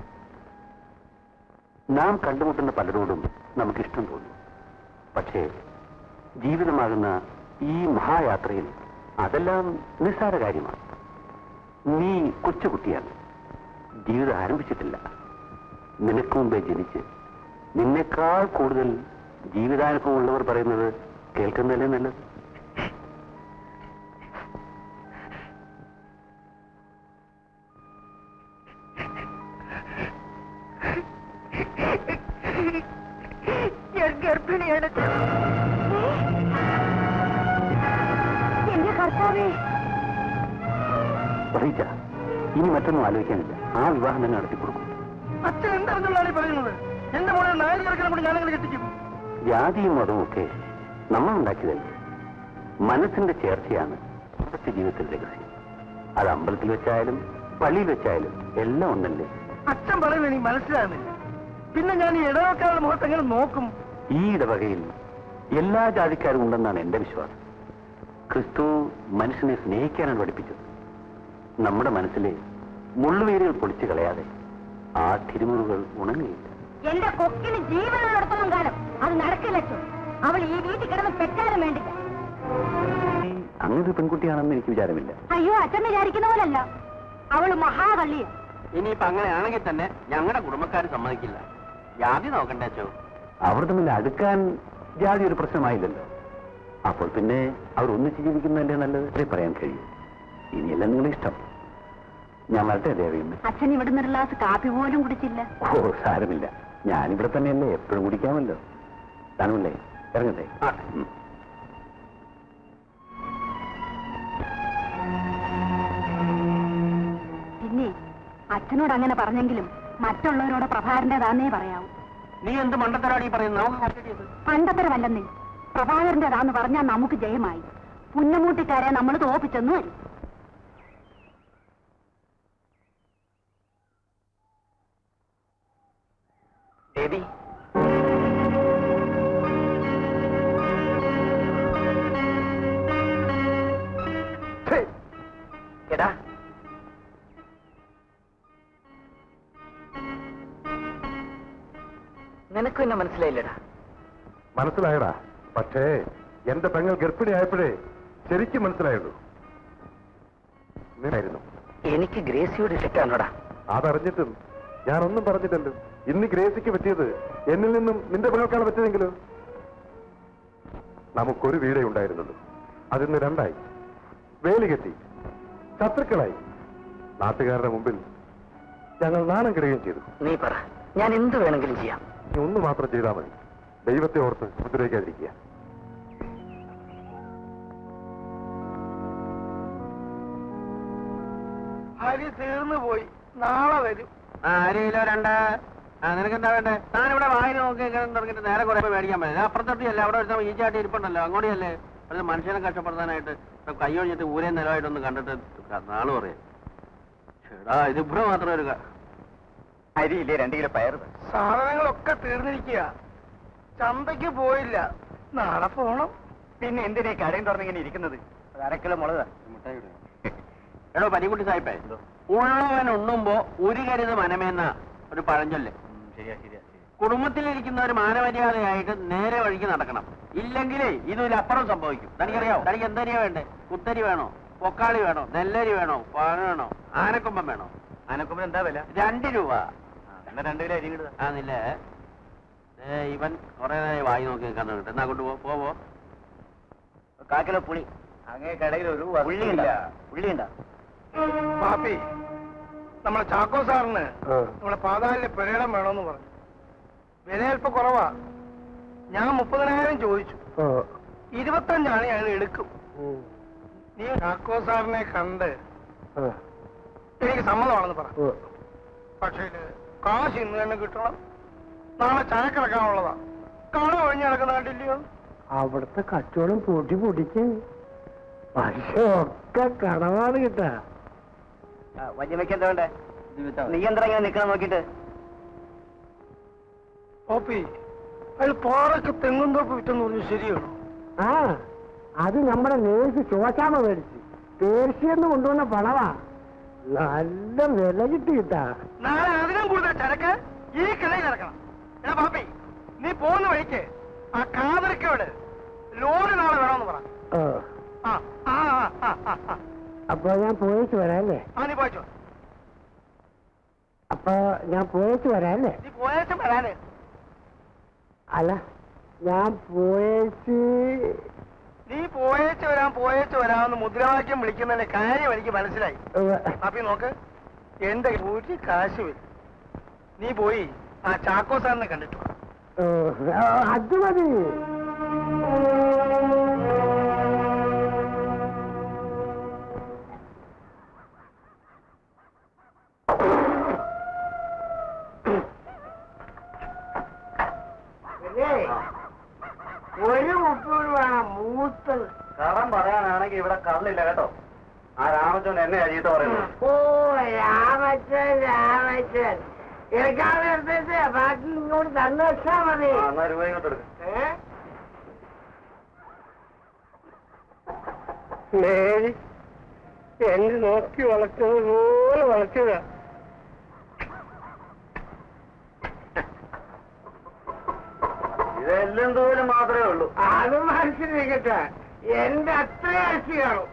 നാം കണ്ടുമുട്ടുന്ന പലരോടും നമുക്കിഷ്ടം തോന്നും. പക്ഷേ ജീവിതമാകുന്ന ഈ മഹായാത്രയിൽ അതെല്ലാം നിസ്സാര കാര്യമാണ്. നീ കൊച്ചുകുട്ടിയാണ്, ജീവിതം ആരംഭിച്ചിട്ടില്ല. നിനക്ക് മുമ്പേ ജനിച്ച് നിന്നേക്കാൾ കൂടുതൽ ജീവിതാനുഭവം ഉള്ളവർ പറയുന്നത് കേൾക്കുന്നതല്ലേ നല്ലത്. ഞാൻ ഗർഭിണിയാണ്. എന്റെ കർത്താവേ, റീച്ച, ഇനി മറ്റൊന്നും ആലോചിക്കാനില്ല. ആ വിവാഹം തന്നെ നടത്തി കൊടുക്കും. അച്ഛൻ എന്താണെന്നുള്ളതാണ് ഈ പറയുന്നത്? എന്റെ മോനെ നാല് ചേർക്കണം കൂടി ഞാനങ്ങനെ കെട്ടിക്കും. ജാതിയും മതവും ഒക്കെ നമ്മൾ ഉണ്ടാക്കിയതല്ലേ. മനസ്സിന്റെ ചേർച്ചയാണ് ഇവിടുത്തെ ജീവിതത്തിൽ രഹസ്യം. അത് അമ്പലത്തിൽ വെച്ചായാലും പള്ളിയിൽ വെച്ചായാലും എല്ലാം ഒന്നല്ലേ. അച്ഛൻ പറയുന്നത് എനിക്ക് മനസ്സിലാകുന്നില്ല. പിന്നെ ഞാൻ ഈ ഇടവക്കാരുടെ മുഖത്ത് എങ്ങനെ നോക്കും? ഈ ഇടവകയിൽ എല്ലാ ജാതിക്കാരും ഉണ്ടെന്നാണ് എന്റെ വിശ്വാസം. ക്രിസ്തു മനുഷ്യനെ സ്നേഹിക്കാനാണ് പഠിപ്പിച്ചത്. നമ്മുടെ മനസ്സിലെ മുള്ളുവേരുകൾ പൊളിച്ചു കളയാതെ ആ തിരുമുറുകൾ ഉണങ്ങിയില്ല. എന്റെ കൊക്കിന് ജീവനുള്ളിടത്തോളം കാലം അത് നടക്കില്ല. അവൾ ഈ വീട്ടിൽ കിടന്ന് പെറ്റാലും വേണ്ടില്ല. അങ്ങനൊരു പെൺകുട്ടിയാണെന്ന് എനിക്ക് വിചാരമില്ല. അയ്യോ, അച്ഛൻ വിചാരിക്കുന്ന പോലല്ല. അവള് മഹാകള്ളിയ. ഇനിയിപ്പോ അങ്ങനെയാണെങ്കിൽ തന്നെ ഞങ്ങളുടെ കുടുംബക്കാർ സമ്മതിക്കില്ല. ജാതി നോക്കണ്ടേ അച്ഛോ? അവർ തമ്മിൽ അടുക്കാൻ ജാതി ഒരു പ്രശ്നമായില്ലല്ലോ. അപ്പോൾ പിന്നെ അവർ ഒന്നിച്ച് ജീവിക്കുന്നതല്ലേ നല്ലത് പറയാൻ കഴിയും. ഇനിയെല്ലാം നിങ്ങളുടെ ഇഷ്ടം. ഞാൻ വരട്ടെ ദേവിയമ്മ. അച്ഛൻ ഇവിടുന്ന് ഒരു ഗ്ലാസ് കാപ്പി പോലും കുടിച്ചില്ല. ഓ, സാരമില്ല. ഞാനിവിടെ തന്നെയല്ലേ, എപ്പോഴും കുടിക്കാമല്ലോ. താനുമല്ലേ, ഇറങ്ങട്ടെ. പിന്നെ അച്ഛനോട് അങ്ങനെ പറഞ്ഞെങ്കിലും മറ്റുള്ളവരോട് പ്രഭാകരന്റേതാന്നേ പറയാവൂ. നീ എന്ത് മണ്ടത്തരാടി പറയുന്നത്? നമുക്ക് മണ്ടത്തരമല്ലെന്നേ. പ്രഭാകരന്റേതാന്ന് പറഞ്ഞാൽ നമുക്ക് ജയമായി. പുന്നമൂട്ടിക്കാരെ നമ്മൾ തോപ്പിച്ചെന്നു വരും. ദേവി, എടാ, നിനക്ക് എന്നെ മനസ്സിലായില്ലടാ. മനസ്സിലായടാ. പക്ഷേ എന്റെ പെങ്ങൾ ഗർഭിണിയായപ്പോഴേ ശരിക്കും മനസ്സിലായുള്ളൂ. നീനായിരുന്നു. എനിക്ക് ഗ്രേസിയോട് ഇഷ്ടമാണോടാ. അതറിഞ്ഞിട്ടും ഞാനൊന്നും പറഞ്ഞില്ലല്ലോ. ഇന്ന് ഗ്രേസിക്ക് പറ്റിയത് എന്നിൽ നിന്നും നിന്റെ പെങ്ങൾക്കാണ് പറ്റിയതെങ്കിലോ? നമുക്കൊരു വീടേ ഉണ്ടായിരുന്നുള്ളൂ. അതിന്ന് രണ്ടായി. വേലി കെട്ടി ശത്രുക്കളായി. നാട്ടുകാരുടെ മുമ്പിൽ ഞങ്ങൾ നാണം കിടുകയും ചെയ്തു. നീ പറ, ഞാൻ എന്ത് വേണമെങ്കിലും ചെയ്യാം. നീ ഒന്ന് മാത്രം ചെയ്താൽ മതി. ദൈവത്തെ ഓർത്ത് ഉപദ്രവിക്കാതിരിക്കുക. അരി തീർന്നു പോയി, നാളെ വരും. അരിയിലോ രണ്ടാ. നിനക്കെന്താ വേണ്ടേ? ഞാനിവിടെ വായിൽ നോക്കി തുടങ്ങിയിട്ട് നേരെ കുറെ മേടിക്കാൻ പറ്റില്ല. അപ്പുറത്തൊട്ടിയല്ലേ, അവിടെ ഒരു ഈച്ചാട്ടി ഇരിപ്പുണ്ടല്ലോ, അങ്ങോട്ടല്ലേ. അത് മനുഷ്യനെ കഷ്ടപ്പെടുത്താനായിട്ട് കൈ ഒഴിഞ്ഞിട്ട് ഊരേ നിലമായിട്ടൊന്ന് കണ്ടിട്ട് നാള് പറയാം. ചേടാ, ഇതിപ്പോ മാത്രം ഒരു അരിയില്ലേ 2 കിലോ പയർ? സാധനങ്ങളൊക്കെ തീർന്നിരിക്കുക. ചന്തയ്ക്ക് പോയില്ല, നാളെ പോണം. പിന്നെ എന്തിനാ കടയും തുറന്നിങ്ങനെ ഇരിക്കുന്നത്? 1/2 കിലോ മുളക്. എടോ പനിക്കുട്ടി സാഹിബേ, ഉള്ളവൻ ഉണ്ണുമ്പോ ഒരു കരുത് മനമേന്ന ഒരു പഴഞ്ചൊല്ല്. ശരിയാ ശരിയാ. കുടുംബത്തിലിരിക്കുന്ന ഒരു മാനമര്യാദയായിട്ട് നേരെ വഴിക്ക് നടക്കണം. ഇല്ലെങ്കിലേ ഇതിലപ്പുറം സംഭവിക്കും. തനിക്കറിയാവോ? തനിക്ക് എന്തരിയാ വേണ്ടേ? കുത്തരി വേണോ, പൊക്കാളി വേണോ, നെല്ലരി വേണോ, പഴം വേണോ, ആനക്കൊമ്പം വേണോ? ആനക്കൊമ്പൻ എന്താ വില? 2 രൂപ. എന്നാ 2 കിലോ അരി കിട്ടുക. ആന്നില്ലേ? ഇവൻ കുറെ വായി നോക്കി നിൽക്കാൻ തുടങ്ങിട്ട്. എന്നാ കൊണ്ടുപോ. 1/4 കിലോ പുളി. അങ്ങേ കടയിൽ ഒരു ഉള്ളിയുണ്ട. പാപ്പി, നമ്മളെ ചാക്കോ സാറിന് നമ്മളെ പാതാലിലെ പെരേടം വേണമെന്ന് പറഞ്ഞു. വില അല്പം കുറവാ. ഞാൻ 30,000 ചോദിച്ചു. 25 അയാൾ എടുക്കും. നീ ചാക്കോ സാറിനെ കണ്ട് എനിക്ക് സമ്മതമാണെന്ന് പറ. പക്ഷേ കാശ് ഇന്ന് തന്നെ കിട്ടണം. നാളെ ചായക്കിറക്കാനുള്ളതാ. കട ഒഴിഞ്ഞ് നടക്കുന്ന കണ്ടില്ലയോ? അവിടുത്തെ കച്ചവടം പൊടിച്ച് പൈസ ഒക്കെ കടമാണ് കിട്ടാ. വല്യമ്മയ്ക്ക് എന്താ വേണ്ടേ? നീ എന്താ ഇങ്ങനെ നിക്കണം നോക്കിട്ട്? ഓപ്പി, അയാൾ പാറക്ക് തെങ്ങും തോപ്പ് വിറ്റെന്ന് പറഞ്ഞു. ശരിയാണോ? ആ, അത് നമ്മുടെ നേഴ്സ് ചോച്ചാമ മേടിച്ച് പേർഷ്യന്ന് കൊണ്ടുവന്ന പണവാ. നല്ല വില കിട്ടാ. നാളെ അതിനും കൂടുതൽ ചരക്ക് ഈ കിളയിൽ ഇറക്കണം. എടാ പാപ്പി, നീ പോകുന്ന വഴിക്ക് ആ കാതറിക്കോട് ലോറി നാളെ വേണമെന്ന് പറ. അപ്പൊ ഞാൻ പോയിട്ട് വരാല്ലേ? നീ പോയിച്ചോ. അപ്പൊ ഞാൻ പോയിട്ട് വരാല്ലേ? നീ പോയേച്ചും വരാന്. അല്ല, ഞാൻ പോയേച്ച് നീ പോയേച്ച് വരാമെന്ന് മുദ്രാവാക്യം വിളിക്കുന്നതിന്റെ കാര്യം എനിക്ക് മനസ്സിലായി. അപ്പൊ നോക്ക്, എന്റെ ഒരു കാശ് വരും. നീ പോയി ആ ചാക്കോ സാറിനെ കണ്ടിട്ടു. അത് മതി. ഒരു മുപ്പത് വേണം മൂത്തത്. കടം പറയാനാണെങ്കിൽ ഇവിടെ കള്ളില്ല കേട്ടോ. ആ രാമച്ചൻ എന്നെ അരിയിട്ട് പറയുന്നു. ഓ രാമച്ചൻ രാമച്ചൻ, എനിക്കാണ് എടുത്തിട്ട് ബാക്കി ഇങ്ങോട്ട് തന്നു വെച്ചാ മതി. എന്നാ രൂപ ഇങ്ങോട്ട് എടുക്കും. മേരി എന്നെ നോക്കി വളർത്തത് പോലെ വളർത്തിയതാ. ഇതെല്ലാം തോലും മാത്രമേ ഉള്ളൂ. അത് മനസ്സിലിരിക്കട്ടെ, എന്റെ അത്ര ആഴ്ച കാണും.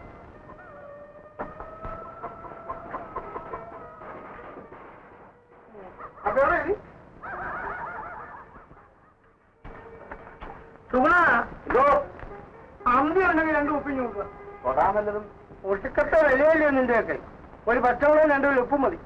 അമ്പി ഉണ്ടെങ്കിൽ 2 ഉപ്പിഞ്ഞ് നോക്കുക. തൊടാൻ വല്ലതും ഒട്ടിക്കത്തെ വിലയല്ലേ നിന്റെയൊക്കെ. ഒരു പച്ചമുളകും 2 കിലോ ഉപ്പും മതി.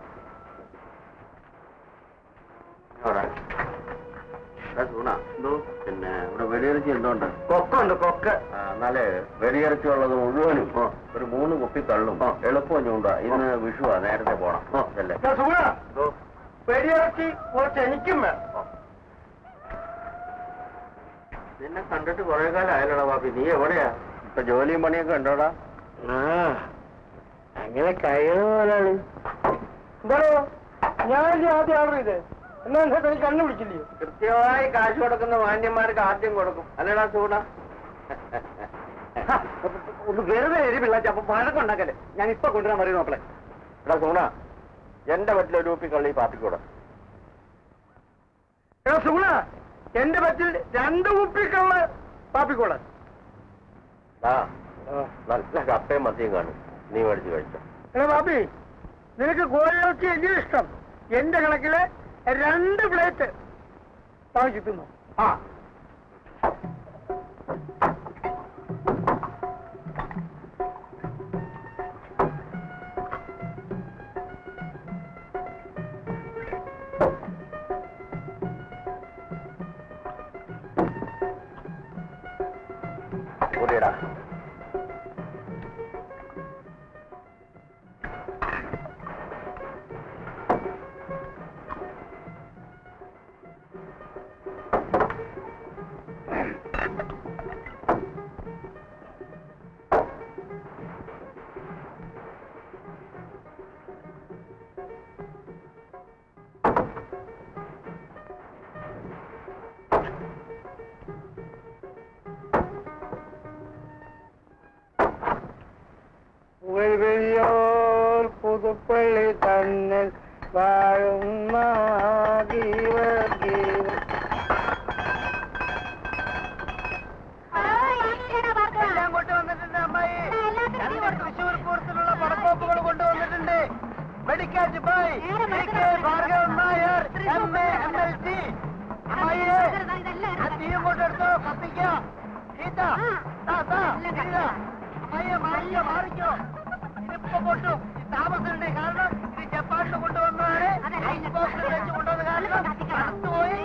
പിന്നെ ഇവിടെ വെടിയിറച്ചി എന്തുകൊണ്ട്? കൊക്കുണ്ട്, കൊക്ക്. എന്നാലേ വെടിയിറച്ചി ഉള്ളത് മുഴുവനും ഒരു 3 കുപ്പി തള്ളും. എളുപ്പം ചൂണ്ട. ഇന്ന് വിഷുവാ, നേരത്തെ പോണം അല്ലേ? വെടിയിറച്ചി കുറച്ച് എനിക്കും വേണം. നിന്നെ കണ്ടിട്ട് കുറെ കാലം ആയല്ലോടാ ബാപ്പി. നീ എവിടെയാ? ഇപ്പൊ ജോലിയും പണിയൊക്കെ ഉണ്ടോടാ? അങ്ങനെ കഴിയുന്ന പോലാണ്. എന്താണോ ഞാൻ ആദ്യം ഓർഡർ ചെയ്തേ? എന്നാ എനിക്ക് കണ്ണു പിടിച്ചില്ലയോ? കൃത്യമായി കാശ് കൊടുക്കുന്ന മാന്യന്മാർക്ക് ആദ്യം കൊടുക്കും അല്ലേടാ ചൂട? ഒന്ന് വെറുതെ എരിവില്ല. അപ്പൊ വഴക്കുണ്ടാക്കല്ലേ. ഞാൻ ഇപ്പൊ കൊണ്ടുവരാൻ പറയുന്നു മക്കളെ. എടാ സൂണ, എന്റെ വീട്ടിലൊരു കുപ്പി കള്ളി പാപ്പിക്കൂടെ? എടാ സുഗുണ, എന്റെ പറ്റിൽ 2 കുപ്പിക്കുള്ള പാപ്പിക്കോളെ. നല്ല കപ്പയും മത്തിയും കാണും, നീ മേടിച്ച് കഴിച്ചോ. എടാ പാപ്പി, നിനക്ക് കോഴിയിറച്ചി വലിയ ഇഷ്ടം. എന്റെ കണക്കില് 2 പ്ലേറ്റ് വാങ്ങിച്ചു തിന്നു. കൂടിയടാ. പുതുപ്പള്ളി തന്നെ വാഴുന്ന എല്ലാം കൊണ്ടുവന്നിട്ടുണ്ട് അമ്മായി. 2 തൃശ്ശൂർ പൂരത്തിലുള്ള പടക്കോപ്പുകൾ കൊണ്ടുവന്നിട്ടുണ്ട്. മെഡിക്കാറ്റ് by Bhargavan Nair MA MLT. അമ്മായിയെ ആ തീയും കൊണ്ടെടുത്തോ, കത്തിക്കാം. അമ്മായിയെ മാറിക്കോ. ഇതിപ്പോ പൊട്ടും. താമസമുണ്ട്. കാരണം ഇത് ജപ്പാനിൽ കൊണ്ടുവന്നതാണ്. ഐസ് ബോക്സിൽ വെച്ച് കൊണ്ടുവന്ന കാരണം തണുത്തുപോയി.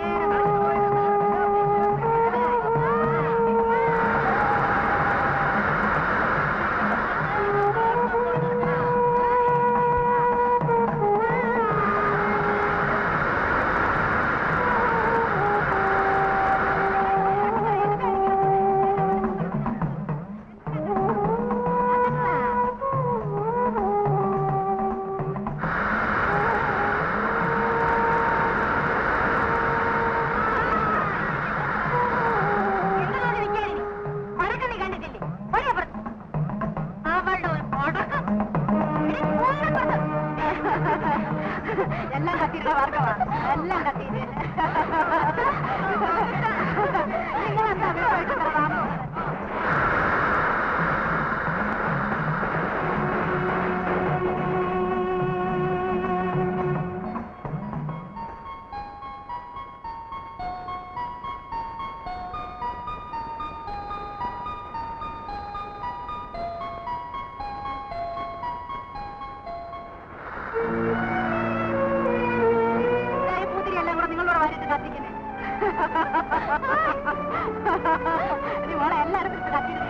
നീ മോളെ എല്ലായിടത്തും ഇട്ട് കത്തിയിടുന്നു.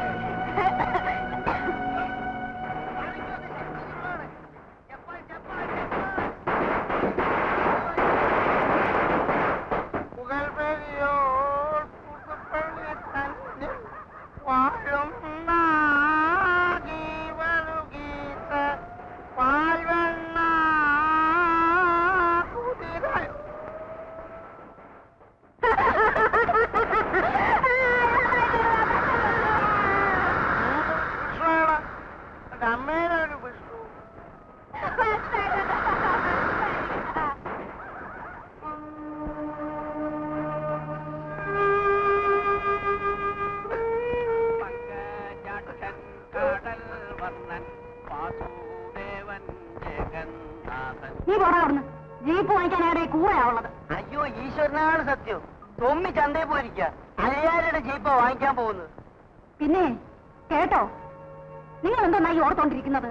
നീ പോടാ അവിടുന്ന്. ജീപ്പ് വാങ്ങിക്കാൻ ആരുടെ കൂടെയാ ഉള്ളത്? അയ്യോ ഈശ്വരനാണ് സത്യം. തൊമ്മി ചന്തയിൽ പോയിരിക്കുക. അലിയാരുടെ ജീപ്പ വാങ്ങിക്കാൻ പോകുന്നത്. പിന്നെ കേട്ടോ, നിങ്ങൾ എന്തോന്നായി ഓർത്തോണ്ടിരിക്കുന്നത്?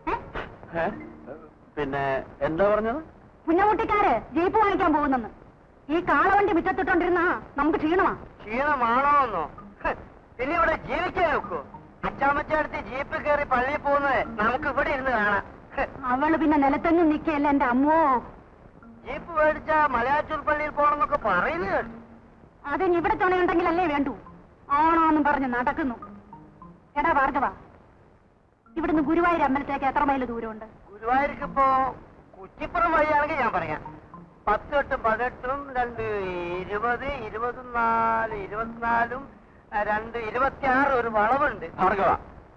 പിന്നെ എന്താ പറഞ്ഞത്? കുഞ്ഞകുട്ടിക്കാര് ജീപ്പ് വാങ്ങിക്കാൻ പോകുന്നെന്ന്. ഈ കാളവണ്ടി മുറ്റത്തിട്ടോണ്ടിരുന്നാ നമുക്ക് ക്ഷീണമാ. ക്ഷീണമാണോ എന്നോ? പിന്നെ ഇവിടെ ജീവിക്കാൻ നോക്കൂ. അച്ചാമ്മച്ചടുത്ത് ജീപ്പ് കയറി പള്ളിയിൽ പോകുന്നത് നമുക്ക് ഇവിടെ ഇരുന്ന് കാണാം. അവള് പിന്നെ നിലത്തെങ്ങും നിക്കല്ല എന്റെ അമ്മോ. ജീപ്പ് മേടിച്ച മലയാറ്റൂർ പള്ളിയിൽ പോകണമെന്നൊക്കെ പറയുന്നത് കേട്ടു. അതിന് ഇവിടെ തുണയുണ്ടെങ്കിലല്ലേ വേണ്ടു. ആണോന്നും പറഞ്ഞ് നടക്കുന്നു. എടാ ഭാർഗവ, ഇവിടുന്ന് ഗുരുവായൂർ അമ്പലത്തിലേക്ക് എത്ര മൈൽ ദൂരമുണ്ട്? ഗുരുവായൂർക്ക് ഇപ്പോ കുറ്റിപ്പുറം വഴിയാണെങ്കിൽ ഞാൻ പറയാം 10 8 18 2 20 24 24 2 26 ഒരു വളവുണ്ട്. ഭാർഗവ,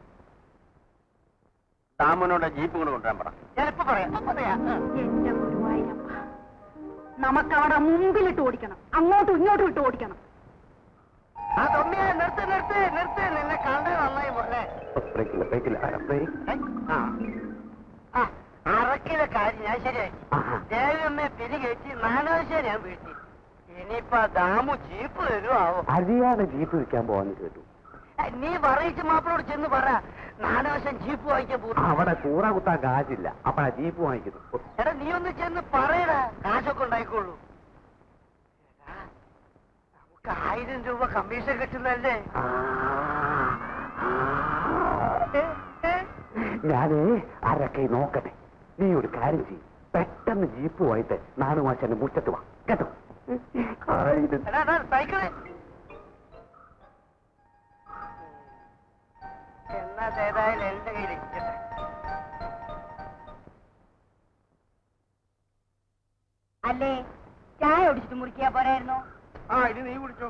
ദാമനോടെ ജീപ്പ് കൊണ്ട് കൊണ്ടുവരാൻ പറ. ഞാനിപ്പോ പറയാം. എന്റെ ഗുരുവായൂരപ്പ, നമുക്കവിടെ മുമ്പിലിട്ട് ഓടിക്കണം, അങ്ങോട്ടും ഇങ്ങോട്ടും ഇട്ട് ഓടിക്കണം. ആ തൊമ്മിയെ നിർത്ത് നിർത്ത് നിർത്ത്. നിന്നെ കണ്ടത് നന്നായി പോലെ. അറക്കിലെ കാര്യം ഞാൻ ശരിയാക്കി. ദേവിയമ്മയെ പിരികേറ്റി 4 വർഷം ഞാൻ വീട്ടി. ഇനിയിപ്പോ ദാമു ജീപ്പ് തരുവാവോ? അരിയാണ് ജീപ്പ് വിൽക്കാൻ പോവാന്ന് കേട്ടു. നീ പറയിച്ച് മാപ്പിളോട് ചെന്ന് പറ 4 വർഷം ജീപ്പ് വാങ്ങിക്കാൻ പോകും. അവിടെ കൂറ കുത്താൻ കാശില്ല, അപ്പഴാ ജീപ്പ് വാങ്ങിക്കുന്നു. എടാ നീ ഒന്ന് ചെന്ന് പറയടാ, കാശൊക്കെ ഉണ്ടായിക്കോളൂ. നമുക്ക് 1000 രൂപ കമ്മീഷൻ കിട്ടുന്നല്ലേ? ഞാനേ അരക്കൈ നോക്കട്ടെ. നീ ഒരു കാര്യം ചെയ്യും, പെട്ടെന്ന് ജീപ്പ് പോയിട്ട് 4 മാസം മുറ്റത്ത് വാ കേട്ടോ. സൈക്കിള് എന്നാ ഏതായാലും എന്റെ കയ്യിൽ ഇരിക്കട്ടെ. അല്ലേ ചായ ഒടിച്ചിട്ട് മുറിക്കാ പോരായിരുന്നോ? ഇത് നീ കുടിച്ചോ.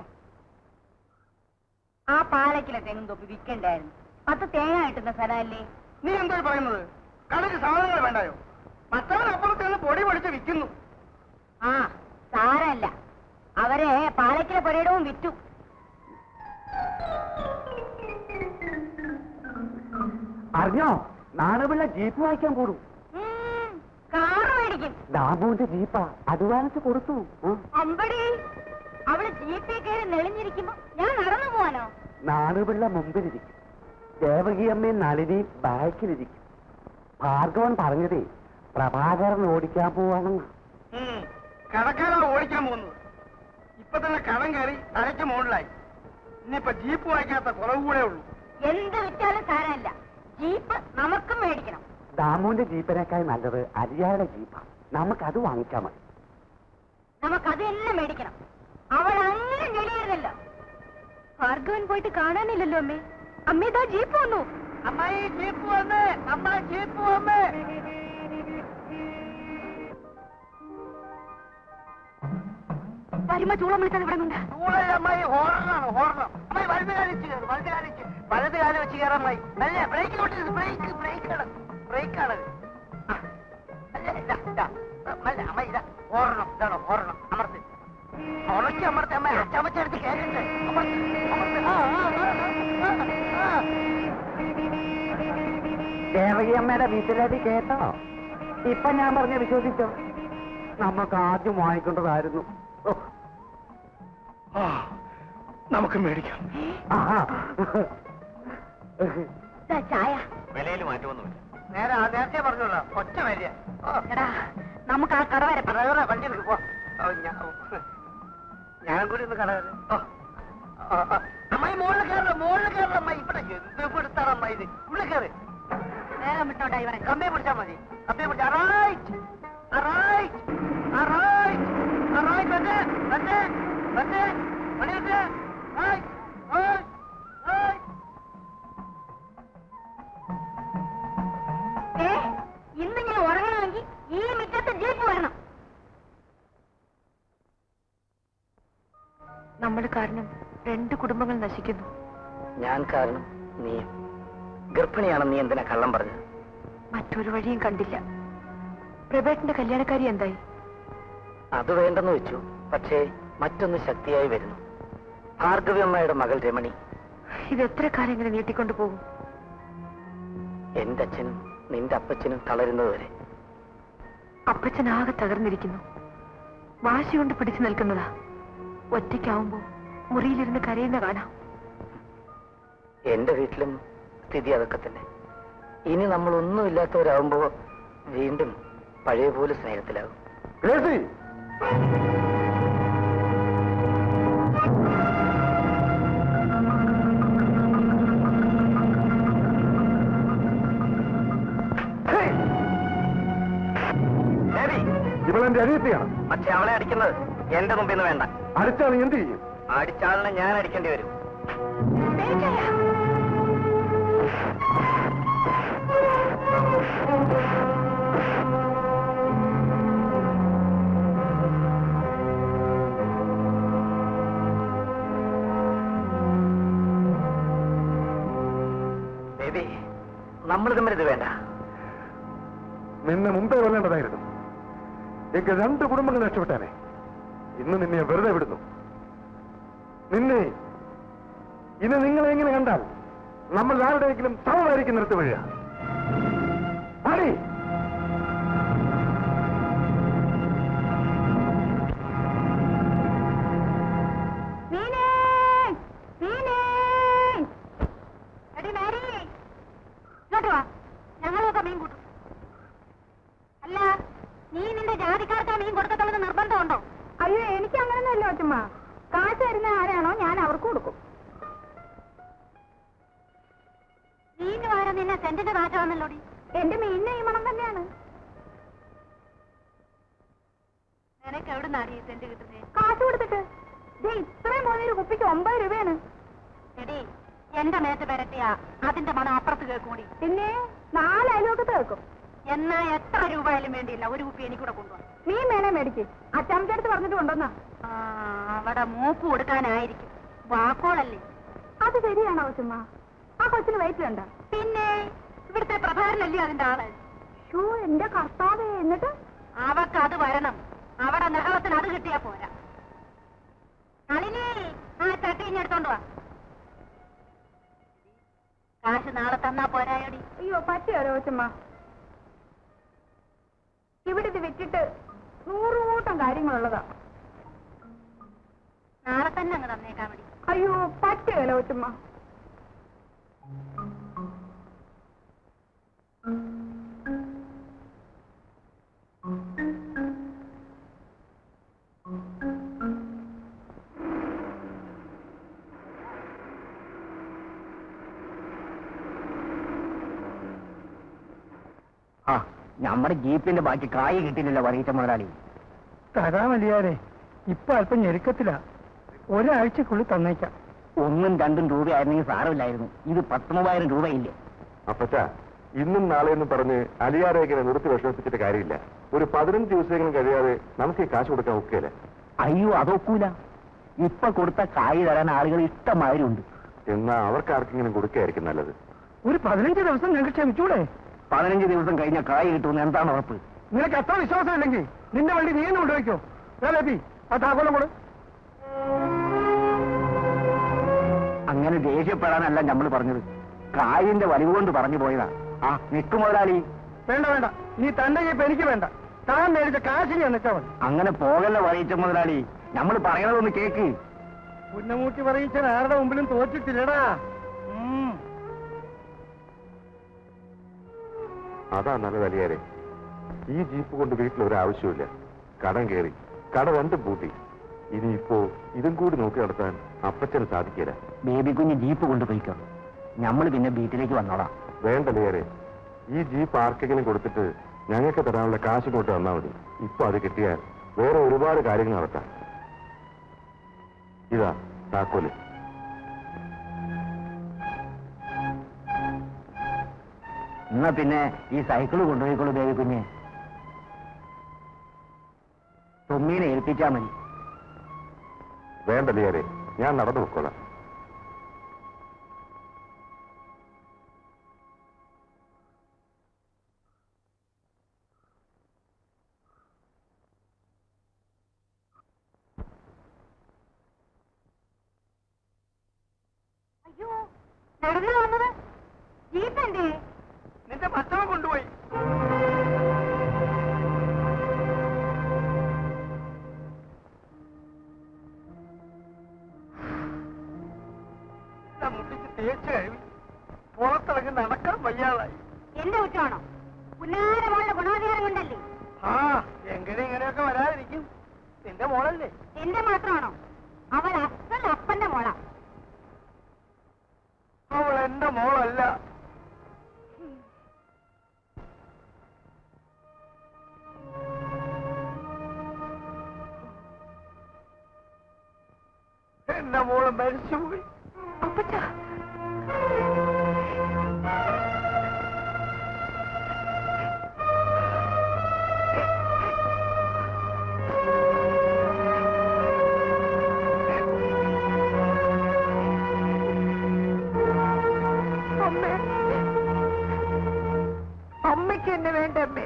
ആ പാലക്കിലെ തെങ്ങും തൊപ്പി വിൽക്കണ്ടായിരുന്നു. 10 തേങ്ങ കിട്ടുന്ന സ്ഥലമല്ലേ? നീ എന്താ പറയുന്നത്? കടക്ക് സാധനങ്ങൾ വേണ്ടായോ? മറ്റവനപ്പുറത്ത് പൊടി പൊടിച്ച് വിൽക്കുന്നു. ആ സാരല്ല, അവരെ പാലക്കിലെ പുരയിടവും വിറ്റു. അറിഞ്ഞോ, നാണുപിള്ള ജീപ്പ് വാങ്ങിക്കാൻ കൂടും. കാറ് മേടിക്കും. ദാമുവിന്റെ ജീപ്പാ, അഡ്വാൻസ് കൊടുത്തു. അമ്പടി, അവള് ജീപ്പിൽ കയറി നെളിഞ്ഞിരിക്കുമ്പോ ഞാൻ നടന്നു പോവാനോ? നാണുപിള്ള മുമ്പിലിരിക്കും, ദേവകിയമ്മയും നളിനിയും ബാക്കിലിരിക്കും. ഭാർഗവൻ പറഞ്ഞതേ പ്രഭാകരൻ ഓടിക്കാൻ പോവാണെന്ന്. കടക്കാരാണ് ഓടിക്കാൻ പോകുന്നത്. ഇപ്പൊ തന്നെ കടം കയറി തലയ്ക്ക് മുകളിലായി. ഇനിയിപ്പൊ ജീപ്പ് വാങ്ങിക്കാത്ത കുറവ് കൂടെ ഉള്ളൂ. എന്ത് വിറ്റാലും സാരമില്ല, ജീപ്പ് നമുക്കും മേടിക്കണം. ദാമുവിന്റെ ജീപ്പിനേക്കാൾ നല്ലത് അരിയായുടെ ജീപ്പാ. നമുക്കത് വാങ്ങിച്ചാൽ മതി. നമുക്കത് തന്നെ മേടിക്കണം. അവൾ അങ്ങനെ ഞെളിയായിരുന്നല്ലോ. ഭാർഗവൻ പോയിട്ട് കാണാനില്ലല്ലോ അമ്മേ. അമ്മേ ഇതാ ജീപ്പ് വന്നു. അമ്മായി ജീപ്പ് വന്ന്, അമ്മ ജീപ്പ് വന്ന്. വരുമ്പോ ചൂളം വിളിച്ചാൽ ഇവിടെ ഉണ്ട്. അമ്മായി ഹോർണാണ്, ഹോർണം. അമ്മായി വലത് കാലിച്ച് കയറും, വലത് കാലം വെച്ച് കയറാൻ അമ്മായി. നല്ല ബ്രേക്ക് കൊണ്ടിരുന്നു, ബ്രേക്കാണ്. അമ്മായി ഇതാ ഓർണം, ഇതാണോ ഓർണം? അമർത്ത്, ഉറക്കി അമർത്തി. അമ്മ അച്ചമച്ചെടുത്ത് കയറിണ്ട്. ദേവകിയമ്മയുടെ വീട്ടിലേക്ക് കേട്ടോ? ഇപ്പൊ ഞാൻ പറഞ്ഞ വിശ്വസിച്ചോ? നമുക്ക് ആദ്യം വാങ്ങിക്കേണ്ടതായിരുന്നു. നമുക്ക് മേടിക്കാം. ചായ വിലയിൽ മാറ്റമൊന്നുമില്ല. നേരത്തെ പറഞ്ഞോളാം, ഒറ്റ വരിക. എടാ, നമുക്ക് ആ കട വരെ ഡ്രൈവറെ വണ്ടി എടുക്ക് പോ. ഞാൻ കൂടി ഒന്ന് കടകല്ലേ. അമ്മായി മുകളിൽ കയറ അമ്മായി. ഇവിടെ എന്ത് എടുത്താണ് അമ്മായി ഇത്? ഉള്ളിൽ കയറി വേഗം വിട്ടോ ഡ്രൈവറെ. കമ്പിയെ പിടിച്ചാൽ മതി. കമ്പിയെ പിടിച്ച ഇന്ന് ഞാൻ ഉറങ്ങണമെങ്കിൽ ഈ മുറ്റത്ത് ജീപ്പ് വരണം. നമ്മൾ കാരണം 2 കുടുംബങ്ങൾ നശിക്കുന്നു. ഞാൻ കാരണം നീ ഗർഭിണിയാണെന്ന് നീ എന്തിനാ കള്ളം പറഞ്ഞത്? മറ്റൊരു വഴിയും കണ്ടില്ല. പ്രഭേട്ടന്റെ കല്യാണക്കാരി എന്തായി? അത് വേണ്ടെന്ന് വെച്ചു. പക്ഷേ മറ്റൊന്ന് ശക്തിയായി വരുന്നു. ഭാർഗവി അമ്മയുടെ മകൾ രമണി. ഇത് എത്ര കാലം ഇങ്ങനെ നീട്ടിക്കൊണ്ടു പോകും? എന്റെ അച്ഛനും നിന്റെ അപ്പച്ചനും തളരുന്നതുവരെ. അപ്പച്ചനാകെ തകർന്നിരിക്കുന്നു. വാശി കൊണ്ട് പിടിച്ചു നിൽക്കുന്നതാ. ഒറ്റയ്ക്കാവുമ്പോ മുറിയിലിരുന്ന് കരയുന്ന കാണാം. എന്റെ വീട്ടിലും സ്ഥിതി അതൊക്കെ തന്നെ. ഇനി നമ്മൾ ഒന്നുമില്ലാത്തവരാകുമ്പോ വീണ്ടും പഴയ പോലെ സ്നേഹത്തിലാകും. ഇവളെന്റെ അനിയത്തിയാണ്. പക്ഷെ അവളെ അടിക്കുന്നത് എന്റെ മുമ്പിൽ നിന്ന് വേണ്ട. അടിച്ചാൽ എന്ത് ചെയ്യും? അടിച്ചാളിനെ ഞാൻ അടിക്കേണ്ടി വരും. ബേബി, നമ്മൾ തമ്മിൽ ഇത് വേണ്ട. നിന്നെ മുമ്പേ കൊല്ലേണ്ടതായിരുന്നു. എങ്കിൽ 2 കുടുംബങ്ങൾ രക്ഷപ്പെട്ടാനെ. ഇന്ന് നിന്നെ വെറുതെ വിടുന്നു. ഇനി നിങ്ങളെ എങ്ങനെ കണ്ടാൽ നമ്മൾ ആരുടെയെങ്കിലും സൗമായിരിക്കും നിർത്തി വീഴുക. ഞങ്ങളൊക്കെ മീൻ കൂട്ടും. അല്ല, നീ നിന്റെ ജാതിക്കാർക്ക് മീൻ കൊടുക്കത്തുള്ളത് നിർബന്ധമുണ്ടോ? അയ്യോ, എനിക്ക് അങ്ങനെയൊന്നുമല്ലോ അച്ഛമ്മ. കാശ് തരുന്ന ആരാണോ ഞാൻ അവർക്ക് കൊടുക്കും. മീൻ വാരം നിന്നെ സെന്റിന്റെ കാറ്റാണല്ലോടി. എന്റെ മീനിന് ഈ മണം തന്നെയാണ്. നിനക്ക് എവിടെ നിന്നാണ് ഈ സെന്റ് കിട്ടുന്നേ? കാശ് കൊടുത്തിട്ട്. ഇത്രയും പോകുന്നൊരു കുപ്പിക്ക് 9 രൂപയാണ്. എടി, എന്റെ മേത്ത് പെരട്ടിയ അതിന്റെ മണം അപ്പുറത്ത് കേൾക്കൂടി. പിന്നെ 4 അയൽവക്കത്ത് കേൾക്കും. എന്നാ എത്ര രൂപയായാലും വേണ്ടിയില്ല, ഒരു കുപ്പി എനിക്കൂടെ കൊണ്ടുപോകാം. മീൻ വേണേ മേടിക്ക്. അച്ചാമ്മന്റെ അടുത്ത് പറഞ്ഞിട്ട് കൊണ്ടുവന്നാ. അവിടെ മൂപ്പ് കൊടുക്കാനായിരിക്കും. വാക്കോളല്ലേ? അത് ശരിയാണോ ചുമ്മാ? ആ കൊച്ചിന് വയറ്റിലുണ്ടോ? പിന്നെ ഇവിടുത്തെ പ്രധാനല്ലേ അതിന്റെ ആള്. ഷോ, എന്റെ കർത്താവേ. എന്നിട്ട് അവക്ക് അത് വരണം. അവിടെ നഗരത്തിന് അത് കിട്ടിയാ പോരാ. നളിനി, ആ ചട്ടി ഇഞ്ഞെടുത്തോണ്ട് വാ. കാശ് നാളെ തന്നാ പോരായോടി. അയ്യോ, പറ്റിയോ ചുമ്മാ? ഇവിടെ ഇത് വിറ്റിട്ട് 100 കൂട്ടം കാര്യങ്ങളുള്ളതാ. നാളെ തന്നെ അങ്ങ് തന്നേക്കാൻ വേണ്ടി. അയ്യോ, പറ്റുകയല്ലോ ചുമ്മാ. നമ്മുടെ ജീപ്പിന്റെ ബാക്കി കായ് കിട്ടിയില്ലല്ലോ പറയിച്ച മുതലാളി. തരാമല്ലിയാരെ, ഇപ്പൊ അല്പം ഞെരുക്കത്തില്ല. ഒരാഴ്ചക്കുള്ളിൽ തന്നേക്കാം. 1ഉം 2ഉം രൂപയായിരുന്നെങ്കിൽ സാരമില്ലായിരുന്നു. ഇത് 10,000 രൂപയില്ലേ? അപ്പച്ച, ഇന്നും നാളെയെന്നും പറഞ്ഞ് അലിയാരേഖനെ നിർത്തി വിഷമിപ്പിച്ചിട്ട് കാര്യമില്ല. ഒരു 15 ദിവസമെങ്കിലും കഴിയാതെ നമുക്ക് ഈ കാശ് കൊടുക്കാൻ ഒക്കെയല്ലേ? അയ്യോ, അതൊക്കൂല. ഇപ്പൊ കൊടുത്ത കായ് തരാൻ ആളുകൾ ഇഷ്ടമാതിരി ഉണ്ട്. എന്നാ അവർക്ക് ആർക്കെങ്കിലും കൊടുക്കുകയായിരിക്കും നല്ലത്. ഒരു 15 ദിവസം ഞങ്ങൾക്ക് ക്ഷമിച്ചൂടെ? 15 ദിവസം കഴിഞ്ഞ കായ് കിട്ടുമെന്ന് എന്താണ് ഉറപ്പ്? നിനക്ക് അത്ര വിശ്വാസം ഇല്ലെങ്കിൽ നിന്റെ വണ്ടി നീ തന്നെ കൊണ്ടുവയ്ക്കോ. ആ താക്കോലം കൂടെ. അങ്ങനെ ദേഷ്യപ്പെടാനല്ല നമ്മൾ പറഞ്ഞത്. കായിന്റെ വലിവ് കൊണ്ട് പറഞ്ഞു പോയതാ. ആ നിൽക്കു മുതലാളി. വേണ്ട വേണ്ട, നീ തന്റെ ജീപ്പ് എനിക്ക് വേണ്ട. താൻ മേടിച്ച കാശ് ഞാൻ നിൽക്കാൻ മതി. അങ്ങനെ പോകല്ല പറയിച്ച മുതലാളി. നമ്മൾ പറയണതൊന്ന് കേക്ക്. പുന്നമൂട്ടി പറയിച്ചാൽ ആരുടെ മുമ്പിലും തോറ്റിട്ടില്ലടാ. അതാ നല്ലത് അലിയാരെ. ഈ ജീപ്പ് കൊണ്ട് വീട്ടിൽ ഒരാവശ്യമില്ല. കടം കയറി, കട 2 പൂട്ടി. ഇനിയിപ്പോ ഇതും കൂടി നോക്കി നടത്താൻ അപ്പച്ചന് സാധിക്കില്ല. ബേബി കുഞ്ഞ് ജീപ്പ് കൊണ്ടുപോയിക്കോ, നമ്മൾ പിന്നെ വീട്ടിലേക്ക് വന്നോളാം. വേണ്ടല്ലേ, ഈ ജീപ്പ് ആർക്കെങ്കിലും കൊടുത്തിട്ട് ഞങ്ങൾക്ക് തരാനുള്ള കാശ് കൊണ്ട് തന്നാൽ മതി. ഇപ്പൊ അത് കിട്ടിയാൽ വേറെ ഒരുപാട് കാര്യങ്ങൾ നടത്താം. ഇതാ താക്കോല്. എന്നാ പിന്നെ ഈ സൈക്കിള് കൊണ്ടുപോയിക്കോളൂ ബേബി കുഞ്ഞ്. തൊമ്മീനെ ഏൽപ്പിച്ചാ മതി. വേണ്ടല്ലേ, ഞാൻ നടന്നു പൊക്കോളാം. അയ്യോ, നടന്നു വന്നത് ജീപ്പല്ലേ? നിന്റെ ഭക്ഷണം കൊണ്ടുപോയി. മുട്ടിച്ച് തേച്ച് കഴിവി പുറത്തിറങ്ങി നടക്കാൻ വയ്യാതായി. എന്റെ കുറ്റമാണോ? പുന്നാരമോളുടെ ഗുണാധികാരം കൊണ്ടല്ലേ? ആ എങ്ങനെ ഇങ്ങനെയൊക്കെ വരാതിരിക്കും? നിന്റെ മോളല്ലേ? എന്റെ മാത്രമാണോ? അവൾ അസൽ അപ്പന്റെ മോളാ. അവൾ എന്റെ മോളല്ല. എന്റെ മോള് മരിച്ചുപോയി. അപ്പച്ച, അമ്മേ, അമ്മയ്ക്ക് എന്നെ വേണ്ട അമ്മേ.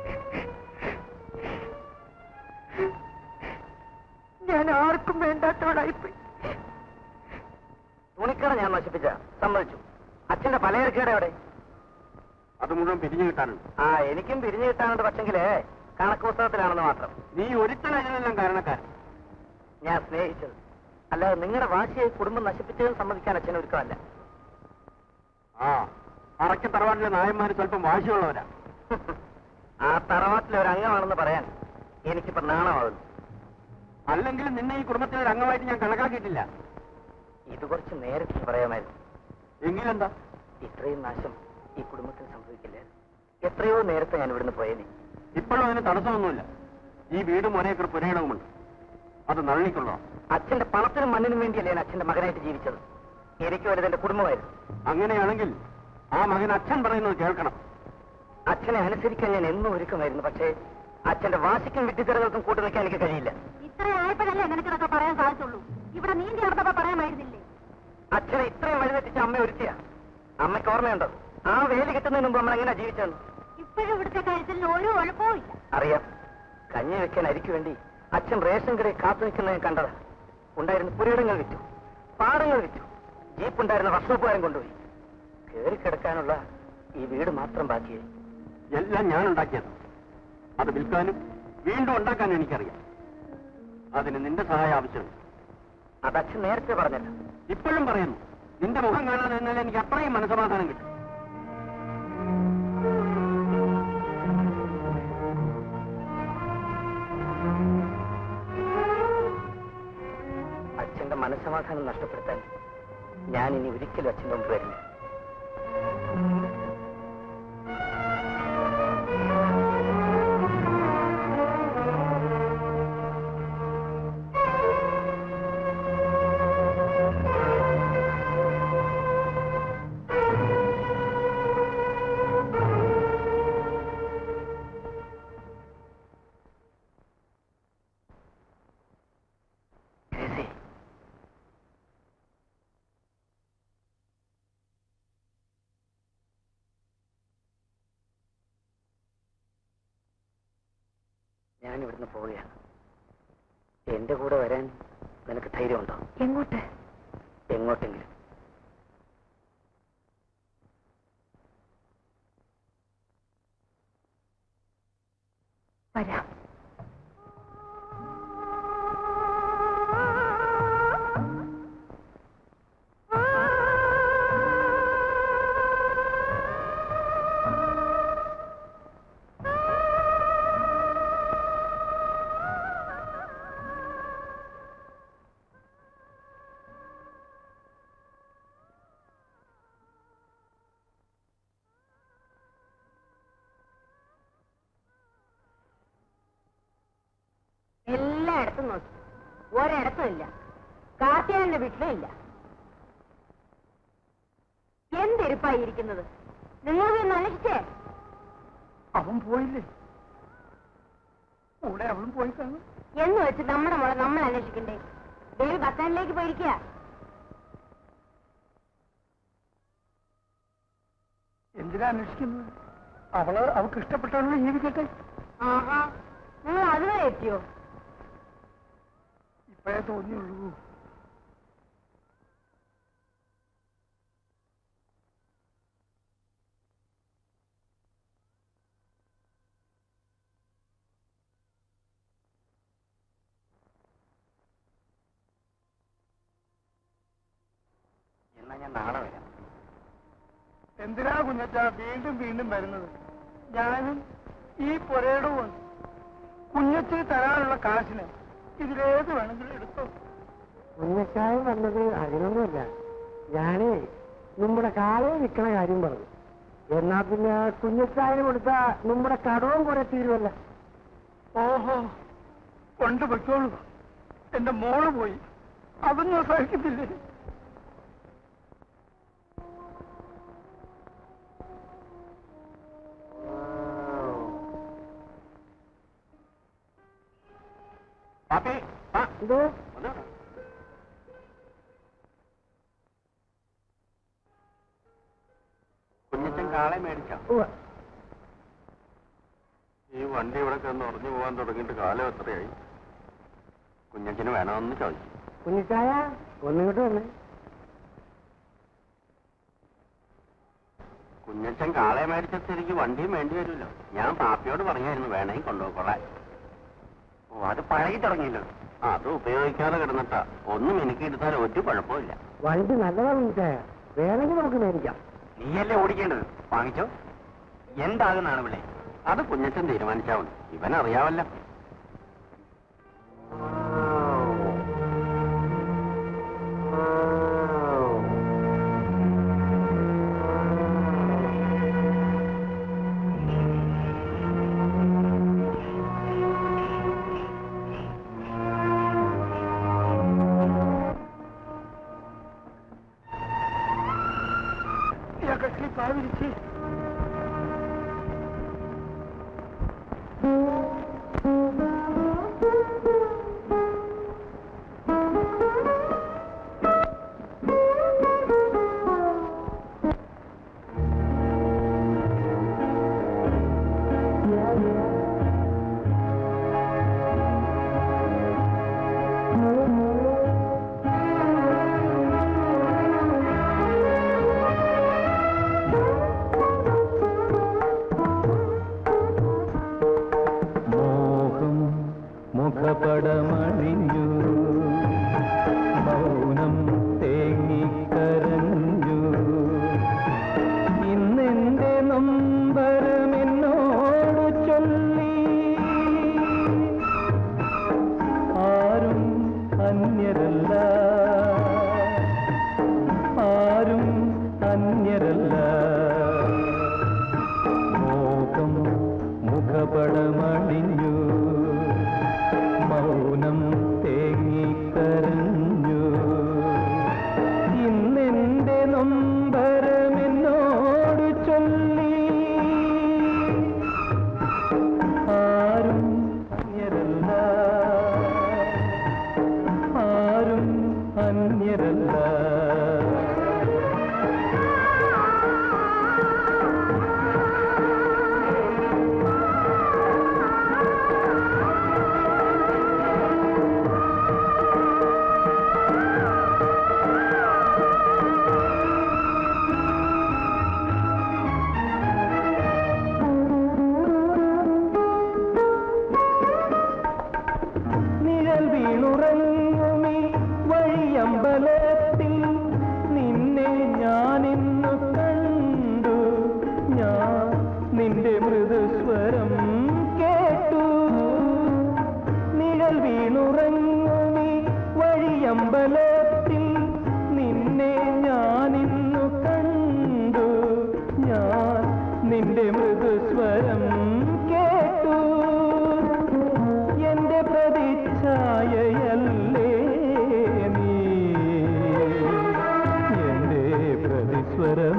ഞാൻ ആർക്കും വേണ്ടാത്തവളായിപ്പോയി. തുണിക്കട ഞാൻ നശിപ്പിച്ച സമ്മതിച്ചു. അച്ഛന്റെ പലചരക്കട എവിടെ? അത് മുഴുവൻ പിരിഞ്ഞു കിട്ടാനുണ്ട്. ആ, എനിക്കും പിരിഞ്ഞു കിട്ടാനുണ്ട്. പക്ഷെങ്കിലേ കണക്ക് പുസ്തകത്തിലാണെന്ന് മാത്രം. നീ ഒരുത്തനതിനെല്ലാം കാരണക്കാരൻ. ഞാൻ സ്നേഹിച്ചത് അല്ലാതെ നിങ്ങളുടെ വാശിയെ കുടുംബം നശിപ്പിച്ചതും സമ്മതിക്കാൻ അച്ഛൻ ഒരുക്കമല്ല. ആ അറയ്ക്ക തറവാട്ടിലെ നായന്മാര് സ്വല്പം വാശിയുള്ളവരാ. ആ തറവാട്ടിലെ ഒരു അംഗമാണെന്ന് പറയാൻ എനിക്കിപ്പോ നാണമാകുന്നു. അല്ലെങ്കിലും നിന്നെ ഈ കുടുംബത്തിലെ ഒരു അംഗമായിട്ട് ഞാൻ കണക്കാക്കിയിട്ടില്ല. ഇത് കുറച്ച് നേരത്തെ പറയാമായിരുന്നു. എങ്കിലെന്താ? ഇത്രയും നാശം ഈ കുടുംബത്തിൽ സംഭവിക്കില്ല. എത്രയോ നേരത്തെ ഞാൻ ഇവിടുന്ന് പോയേനെ. ഇപ്പോഴും അതിന് തടസ്സമൊന്നുമില്ല. ഈ വീടും ഒരേക്കർ പുരയിടവുമുണ്ട്. അത് നള്ളിക്കൊള്ളോ. അച്ഛന്റെ പണത്തിനും മണ്ണിനും വേണ്ടിയല്ലേ ഞാൻ അച്ഛന്റെ മകനായിട്ട് ജീവിച്ചത്. എനിക്ക് വലുത് എന്റെ കുടുംബമായിരുന്നു. അങ്ങനെയാണെങ്കിൽ ആ മകൻ അച്ഛൻ പറയുന്നത് കേൾക്കണം. അച്ഛനെ അനുസരിക്കാൻ ഞാൻ എന്നും ഒരുക്കമായിരുന്നു. പക്ഷേ അച്ഛന്റെ വാശിക്കും വിഡ്ഢിത്തരങ്ങൾക്കും കൂട്ടു നിൽക്കാൻ എനിക്ക് കഴിയില്ല. ഇത്രയായപ്പോഴല്ലേ നിനക്കിതൊക്കെ പറയാൻ സാധിച്ചുള്ളൂ. ഇവിടെ നീന്തി നടന്നപ്പോ പറയാമായിരുന്നില്ലേ? അച്ഛനെ ഇത്രയും വഴിതെറ്റിച്ച അമ്മ ഒരുത്തിയ. അമ്മയ്ക്ക് ഓർമ്മയുണ്ടോ ആ വേലി കിട്ടുന്നതിന് മുമ്പ് നമ്മൾ എങ്ങനെയാ ജീവിച്ചത്? ഇപ്പോഴും ഇവിടുത്തെ കാര്യത്തിൽ ഒരു കുഴപ്പവും ഇല്ല. അറിയാം. കഞ്ഞി വെക്കാൻ അരിക്ക് വേണ്ടി അച്ഛൻ റേഷൻ കടയിൽ കാത്തു നിൽക്കുന്നത് ഞാൻ കണ്ടതാ. ഉണ്ടായിരുന്ന പുരയിടങ്ങൾ വിറ്റു, പാടങ്ങൾ വിറ്റു, ജീപ്പുണ്ടായിരുന്ന വർഷോപ്പുകാരൻ കൊണ്ടുപോയി. കയറിക്കിടക്കാനുള്ള ഈ വീട് മാത്രം ബാക്കിയായി. എല്ലാം ഞാൻ ഉണ്ടാക്കിയത്. അത് വിൽക്കാനും വീണ്ടും ഉണ്ടാക്കാനും എനിക്കറിയാം. അതിന് നിന്റെ സഹായം ആവശ്യമുണ്ട്. അത് അച്ഛൻ നേരത്തെ പറഞ്ഞല്ല. ഇപ്പോഴും പറയുന്നു. നിന്റെ മുഖം കാണാതെ നിന്നാൽ എനിക്ക് അത്രയും മനസ്സമാധാനം കിട്ടും. അച്ഛന്റെ മനസ്സമാധാനം നഷ്ടപ്പെടുത്താൻ ഞാൻ ഇനി ഒരിക്കലും അച്ഛൻ്റെ മുമ്പ് വരില്ല. ഞാൻ ഇവിടുന്ന് പോവുകയാണ്. എന്റെ കൂടെ വരാൻ നിനക്ക് ധൈര്യമുണ്ടോ? എങ്ങോട്ട്? എങ്ങോട്ടെങ്കിലും. വരാം. എല്ലായിടത്തും നോക്കി, ഒരിടത്തും ഇല്ല. കാർത്തിയായന്റെ വീട്ടിലും ഇല്ല. എന്തിരിപ്പായിരിക്കുന്നത്? നിങ്ങൾ പോയി അന്വേഷിച്ചേ. അവൻ പോയില്ലേ? കൂടെ അവളും പോയി കാണും എന്ന് വെച്ച് നമ്മുടെ മോളെ നമ്മൾ അന്വേഷിക്കണ്ടേ? ദേവി ബസ്റ്റാൻഡിലേക്ക് പോയിരിക്കുക. എന്തിനാ അന്വേഷിക്കുന്നത്? അവൾക്ക് ഇഷ്ടപ്പെട്ടാണല്ലോ ജീവിക്കട്ടെ. ആഹാ, നിങ്ങൾ അതുവരെ എത്തിയോ? ഇപ്പോഴേ തോന്നിയുള്ളൂ. എന്നാ ഞാൻ നാളെ വരാം. എന്തിനാ കുഞ്ഞച്ചാ വീണ്ടും വീണ്ടും വരുന്നത്? ഞാനും ഈ പുരയിടവും കുഞ്ഞച്ചി തരാനുള്ള കാശിന് ഇതിലേത് വേണമെങ്കിലും എടുത്തോ. കുഞ്ഞച്ചായ വന്നത് അതിനൊന്നുമില്ല. ഞാനേ നമ്മുടെ കാലം വിൽക്കണ കാര്യം പറഞ്ഞു. എന്നാ പിന്നെ കുഞ്ഞച്ചായന് കൊടുത്ത നമ്മുടെ കടവും കുറെ തീരുമല്ല. ഓഹോ, കൊണ്ടുപോയിക്കോളൂ. എന്റെ മോള് പോയി, അതൊന്നും സഹിക്കത്തില്ലേ? പാപ്പി, എന്തോ കുഞ്ഞച്ചൻ കാളെ മേടിച്ച ഈ വണ്ടി ഇവിടെ കിടന്ന് ഉറഞ്ഞു പോകാൻ തുടങ്ങിയിട്ട് കാലം എത്രയായി? കുഞ്ഞച്ചന് വേണമെന്ന് ചോദിച്ചു. കുഞ്ഞച്ചായ ഒന്നിങ്ങോട്ട് വന്നേ. കുഞ്ഞച്ചൻ കാളെ മേടിച്ചിട്ട് എനിക്ക് വണ്ടിയും വേണ്ടി വരുമല്ലോ. ഞാൻ പാപ്പിയോട് പറഞ്ഞായിരുന്നു വേണമെങ്കിൽ കൊണ്ടുപോയിക്കൊള്ളാൻ. ഓ, അത് പഴകി തുടങ്ങിയല്ലോ. അത് ഉപയോഗിക്കാതെ കിടന്നിട്ടാ. ഒന്നും എനിക്ക് എടുത്താൽ ഒരു കുഴപ്പമില്ല. വണ്ടി നല്ലതാ കുഞ്ഞച്ചായ, വേണമെങ്കിൽ നമുക്ക് മേടിക്കാം. നീയല്ലേ ഓടിക്കേണ്ടത്, വാങ്ങിച്ചോ. എന്താകുന്നാണ് വിളി? അത് കുഞ്ഞച്ചൻ തീരുമാനിച്ചാ മതി. ഇവനറിയാവല്ലോ. പാവിരിച്ച് മുഖപടമണിഞ്ഞു മൗനം തേങ്ങിക്കരഞ്ഞു ഇന്നെന്റെ നൊമ്പരമെന്നോട് ചൊല്ലി ആരും അന്യരല്ല ആരും അന്യരല്ല മോഹം മുഖപടമണിഞ്ഞു മൗനം തേങ്ങിക്കരഞ്ഞു ഇന്നെന്റെ നൊമ്പരമെന്നോട് ചൊല്ലി ആരും അന്യരല്ല ആരും അന്യരല്ല നിഴൽ വീണുറങ്ങുമി വഴിയമ്പലത്തിൽ നിൻ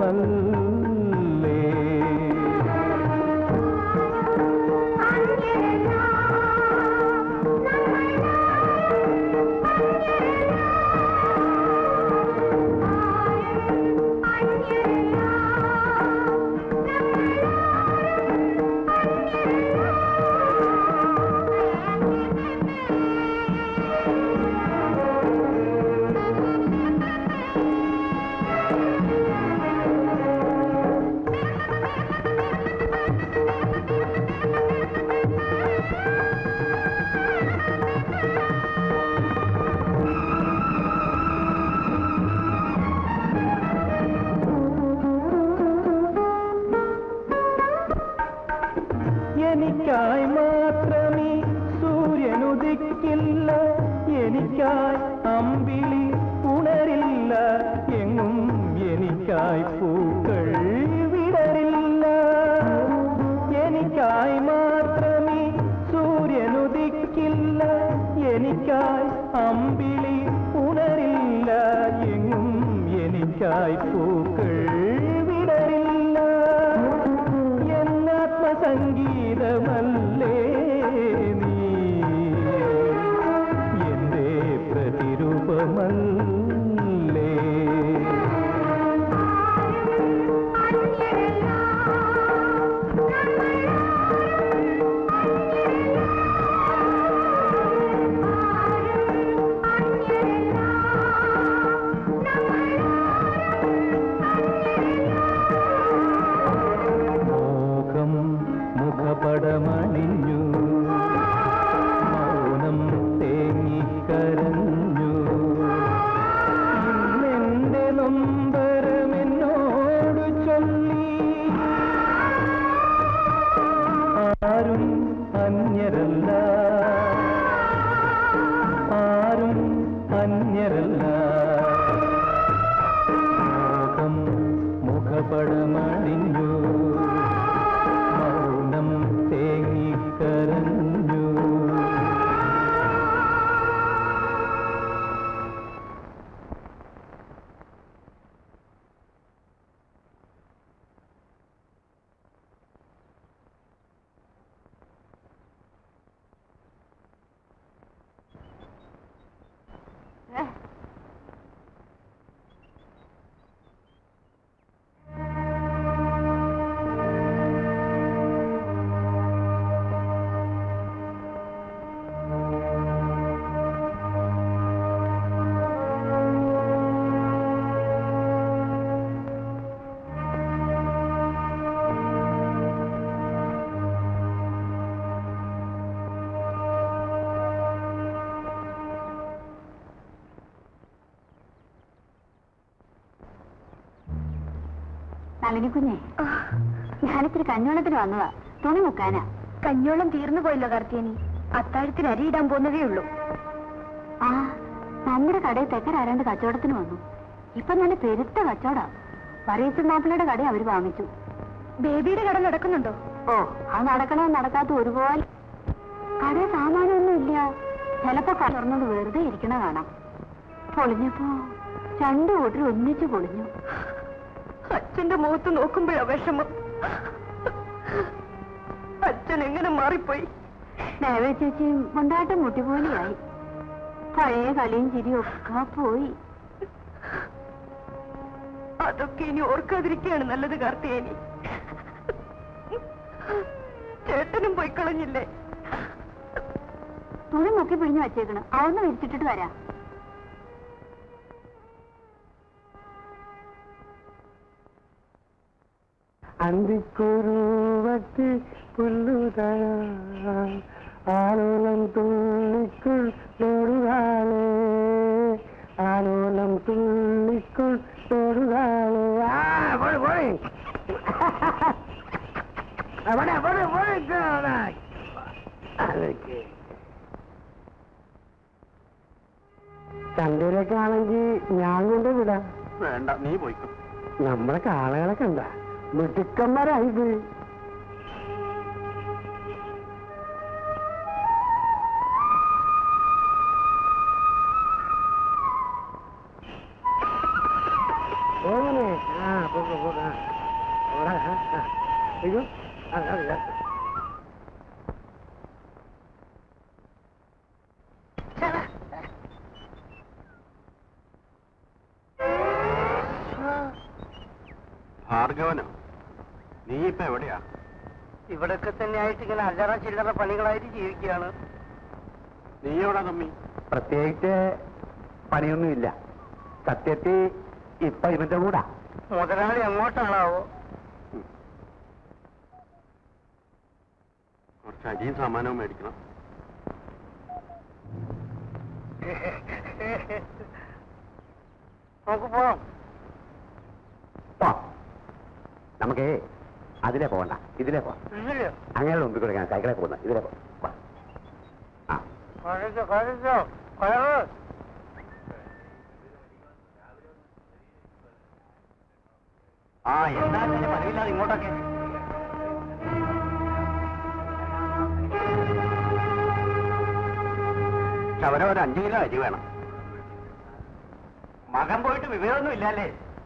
എനിക്കായി മാത്രമേ സൂര്യനുദിക്കില്ല, എനിക്കായി അമ്പിളി ഉണരില്ല, എങ്ങും എനിക്കായി പൂക്കൾ വിടരില്ല. എനിക്കായി മാത്രമേ സൂര്യനുദിക്കില്ല, എനിക്കായി അമ്പിളി ഉണരില്ല, എങ്ങും എനിക്കായി പൂക്കൾ വിടരില്ല. സംഗീതമല്ലേ നീ, എന്റെ പ്രതിരൂപമല്ലേ. മുഖപടമണിഞ്ഞു, മൗനം തേങ്ങിക്കരഞ്ഞു, ഇന്നെന്റെ നൊമ്പരമെന്നോട് ചൊല്ലി. ആരും അന്യരല്ല, ആരും അന്യരല്ല. മോഹം മുഖപടമണിഞ്ഞു, തേങ്ങിക്കരഞ്ഞു. നളിനിക്കുഞ്ഞെ, ഞാനിത്തിരി കഞ്ഞോളത്തിന് വന്നതാ, തുണി മുക്കാനാ. കഞ്ഞോളം തീർന്നു പോയല്ലോ കാർത്തിയനി, അത്താഴത്തിന് അരിയിടാൻ പോകുന്നതേ ഉള്ളൂ. ആ, നമ്മുടെ കടയിൽ തെക്കരാരാണ്ട് കച്ചവടത്തിന് വന്നു. ഇപ്പൊ നല്ല പെരുത്ത കച്ചവടാ. പറയച്ചൻ മാപ്പിളയുടെ കട അവര് വാങ്ങിച്ചു. ബേബിയുടെ കട നടക്കുന്നുണ്ടോ? ഓ, അത് നടക്കണോ നടക്കാത്ത ഒരുപോലെ. കടയിൽ സാമാനൊന്നും ഇല്ല. ചിലപ്പോ തുറന്നത് വെറുതെ ഇരിക്കണ കാണാം. പൊളിഞ്ഞപ്പോ രണ്ടു കൂട്ടർ ഒന്നിച്ചു പൊളിഞ്ഞു. അച്ഛന്റെ മുഖത്ത് നോക്കുമ്പോഴാ വിഷമം. അച്ഛൻ എങ്ങനെ മാറിപ്പോയി. ദേവ ചേച്ചിയും കൊണ്ടാട്ടം മുട്ടിപ്പോലെയായി. പഴയ കളിയും ചിരിയും ഒക്കെ പോയി. അതൊക്കെ ഇനി ഓർക്കാതിരിക്കുകയാണ് നല്ലത് കാർത്തിയേനി. ചേട്ടനും പോയി കളഞ്ഞില്ലേ? തുണി മുക്കി പിഴിഞ്ഞു വച്ചേക്കണം. അതൊന്ന് വിരിച്ചിട്ടിട്ട് വരാം. അന്തിക്കുരുവത്തി പുല്ലുതരാൻ ആലോലം തുള്ളിക്കുൾ തൊടുകാളേ, ആലോലം തുള്ളിക്കുൾ തൊടുകാളേ. ചന്തയിലൊക്കെ ആണെങ്കിൽ ഞാൻ കൊണ്ട് വിടാം. വേണ്ട, നീ പോയിക്കോ. നമ്മളെ കാളകളൊക്കെ ഉണ്ടാ മിടുക്കന്മാരായത്. എങ്ങനെ? ആ, അയ്യോ ഭാർഗവനോ, നീ ഇപ്പൊ എവിടെയാ? ഇവിടൊക്കെ തന്നെ ആയിട്ട് ഇങ്ങനെ അല്ലറ ചില്ലറ പണികളായിട്ട് ജീവിക്കുകയാണ്. നീ എവിടാ തമ്മി? പ്രത്യേകിച്ച് പണിയൊന്നുമില്ല. സത്യത്തിൽ ഇപ്പൊ ഇവന്റെ കൂടാ. മുതലാളി എങ്ങോട്ടാണാവോ? കുറച്ച് അരിയും സാമാനവും മേടിക്കണം. നമുക്ക് പോവാം. നമുക്ക് അതിലെ പോകണ്ട, ഇതിലെ പോവാം. ഇല്ലല്ലോ അങ്ങനെ മുമ്പിൽ കൂടെ ഞാൻ സൈക്കിളെ പോകുന്നത്. ഇതിലെ പോവാം. കഴിച്ചോ കഴിച്ചോ കയറ്. ആ എന്താ പതിവില്ലാതെ ഇങ്ങോട്ടൊക്കെ? അവരെ ഒരു 5 കിലോ അരി വേണം. മകൻ പോയിട്ട് വിവരമൊന്നും ഇല്ലല്ലേ?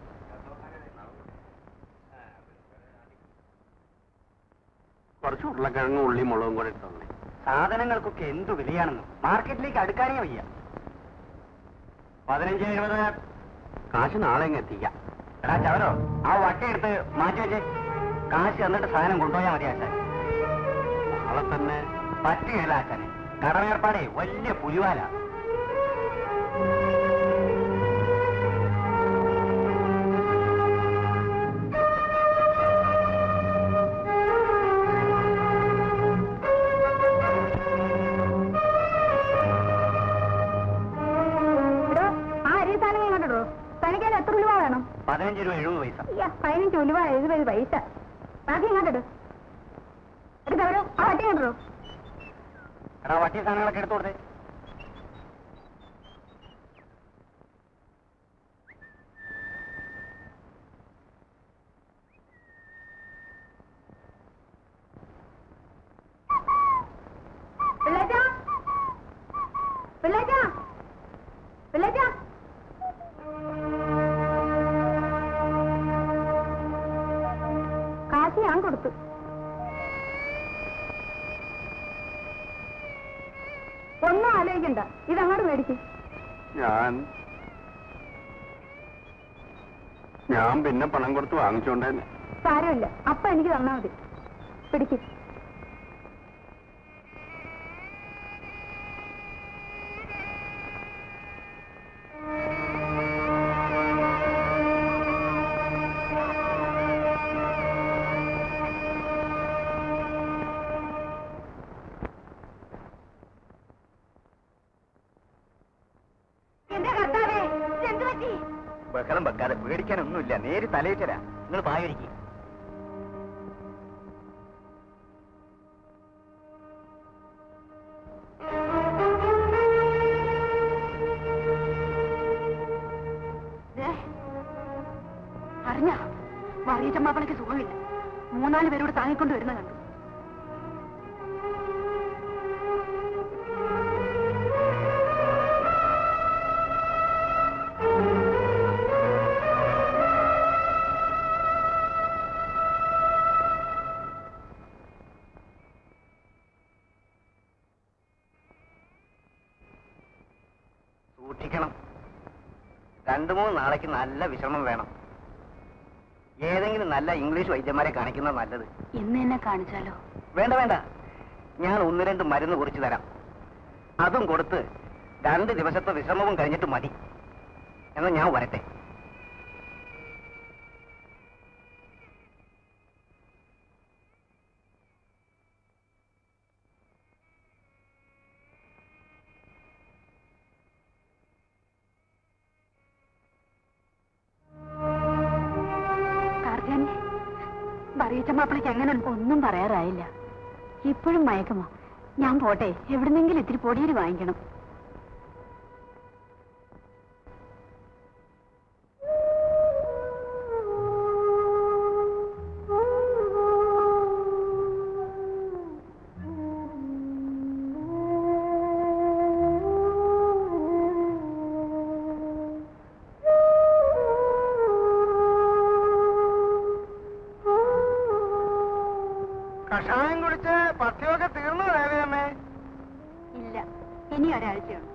കുറച്ച് ഉരുളക്കിഴങ്ങും ഉള്ളിയും മുളകും കൂടെ ഇട്ടോളേ. സാധനങ്ങൾക്കൊക്കെ എന്തു വിലയാണെന്ന് മാർക്കറ്റിലേക്ക് അടുക്കാനേ വയ്യ. 15-20 കാശ് നാളെ ഇങ്ങ് എത്തിക്കാം. എടാ ചവരോ, ആ വട്ടയെടുത്ത് മാറ്റി വെച്ചേ. കാശ് എന്നിട്ട് സാധനം കൊണ്ടുപോയാൽ മതി ആശാൻ. നാളെ തന്നെ പറ്റുകയല്ല ആശാനെ. കടമേർപ്പാടെ വലിയ പുലിവാല. തനിക്കാൻ എത്ര ഉലുവ വേണം? 15 രൂപ 70 പൈസ. 15 ഉലുവ 70 പൈസ. ബാക്കി ഇങ്ങോട്ടിട്. എടുത്തവരോ ആ വട്ടി കണ്ടോ? എടാ വട്ടി സാധനങ്ങളൊക്കെ എടുത്തു കൊടുത്തേ. പിള്ളേച്ചാ പിള്ളേച്ചാ പിള്ളേച്ചാ കാശ് ഞാൻ കൊടുത്തു. ഒന്നും ആലോചിക്കണ്ട, ഇതങ്ങോട്ട് മേടിക്കും. ഞാൻ പിന്നെ പണം കൊടുത്ത് വാങ്ങിച്ചോണ്ടേനെ. സാരമില്ല, അപ്പൊ എനിക്ക് തന്നാ മതി. പിടിക്കും. ബഹളം വെക്കാതെ, പേടിക്കാനൊന്നുമില്ല. നേരി തലയിട്ടരാ. നിങ്ങൾ പായൊരുക്കി. അറിഞ്ഞ വറിയച്ചമ്മാപ്പളയ്ക്ക് സുഖമില്ല. 3-4 പേരോട് താങ്ങിക്കൊണ്ട് വരുന്ന കണ്ടു. സൂക്ഷിക്കണം. 2-3 നാളേക്ക് നല്ല വിശ്രമം വേണം. ഏതെങ്കിലും നല്ല ഇംഗ്ലീഷ് വൈദ്യന്മാരെ കാണിക്കുന്നത് നല്ലത്. ഇന്ന് എന്നെ കാണിച്ചാലോ? വേണ്ട വേണ്ട, ഞാൻ 1-2 മരുന്ന് കുറിച്ച് തരാം. അതും കൊടുത്ത് 2 ദിവസത്തെ വിശ്രമവും കഴിഞ്ഞിട്ട് മതി. എന്നാൽ ഞാൻ വരട്ടെ. വറിയച്ചമ്മാപ്പളയ്ക്ക് അങ്ങനെ ഒന്നും പറയാറായില്ല. ഇപ്പോഴും മയക്കമോ? ഞാൻ പോട്ടെ, എവിടുന്നെങ്കിലും ഇത്തിരി പൊടിയരി വാങ്ങിക്കണം. പഥ്യമൊക്കെ തീർന്നു ദേവിയമ്മേ? ഇല്ല, ഇനി ഒരാഴ്ചയുണ്ട്.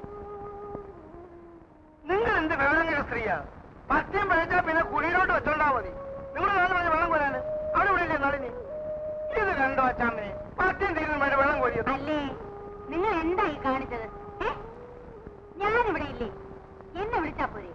നിങ്ങൾ എന്ത് വിവരങ്ങൾ സ്ത്രീയാ? പഥ്യം പഴിച്ചാൽ പിന്നെ കുഴിയിലോട്ട് വെച്ചോണ്ടാ മതി. നിങ്ങൾ നാളെ പറഞ്ഞ വെള്ളം കോരാന് അവിടെ വിളില്ലേ നളിനി? ഇത് കണ്ടോ അച്ചാമ്മേ, പഥ്യം തീരുന്ന വേണ്ടി വെള്ളം കോരിയത്? അല്ലേ, നിങ്ങൾ എന്തായി കാണിച്ചത്? ഞാനിവിടെ ഇല്ലേ, എന്നെ വിളിച്ചാ പോരെ?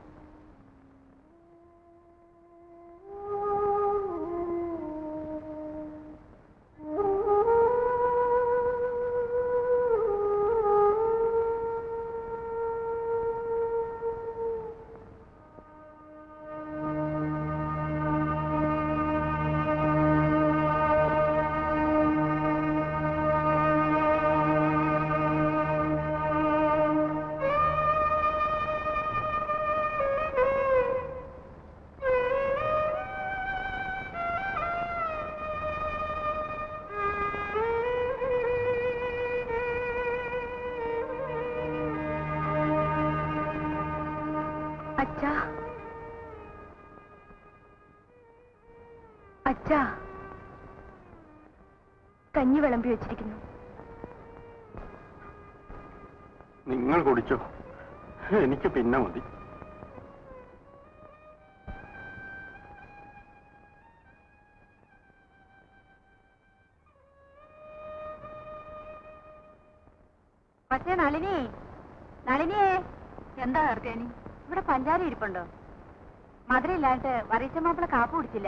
അച്ഛാ, കഞ്ഞി വിളമ്പി വെച്ചിരിക്കുന്നു. നിങ്ങൾ കുടിച്ചോ, എനിക്ക് പിന്നെ മതി. പക്ഷേ നളിനി, നളിനിയേ, എന്താ നിർത്തിയാനി? ഇവിടെ പഞ്ചാര ഇരിപ്പുണ്ടോ? മധുരയില്ലാണ്ട് വറീച്ച മാപ്പിള കാപ്പ് കുടിച്ചില്ല.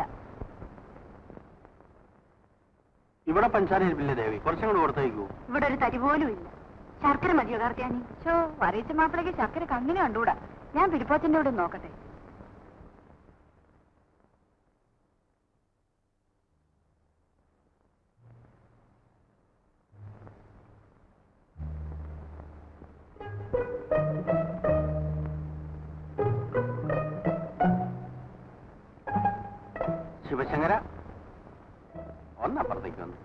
ഇവിടെ പഞ്ചാര ഇരിപ്പില്ലേ ദേവി? കുറച്ചും കൂടെ കൊടുത്തേക്കൂ. ഇവിടെ ഒരു തരി പോലും ഇല്ല. ശർക്കര മതിയോ കാർത്തിയാനി? വറീച്ച മാപ്പിളയ്ക്ക് ശർക്കര കണ്ണിനെ കണ്ടുകൂടാ. ഞാൻ പിടിപ്പോത്തിന്റെ കൂടെ നോക്കട്ടെ. ശിവശങ്കര, ഒന്നപ്പുറത്തേക്ക് വന്നു.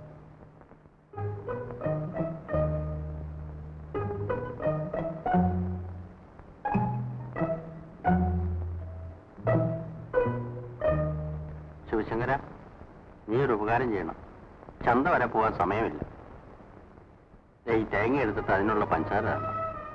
ശിവശങ്കര, നീ ഒരു ഉപകാരം ചെയ്യണം. ചന്ത വരെ പോകാൻ സമയമില്ല. ഈ തേങ്ങ എടുത്തിട്ട് അതിനുള്ള പഞ്ചാര തരണം.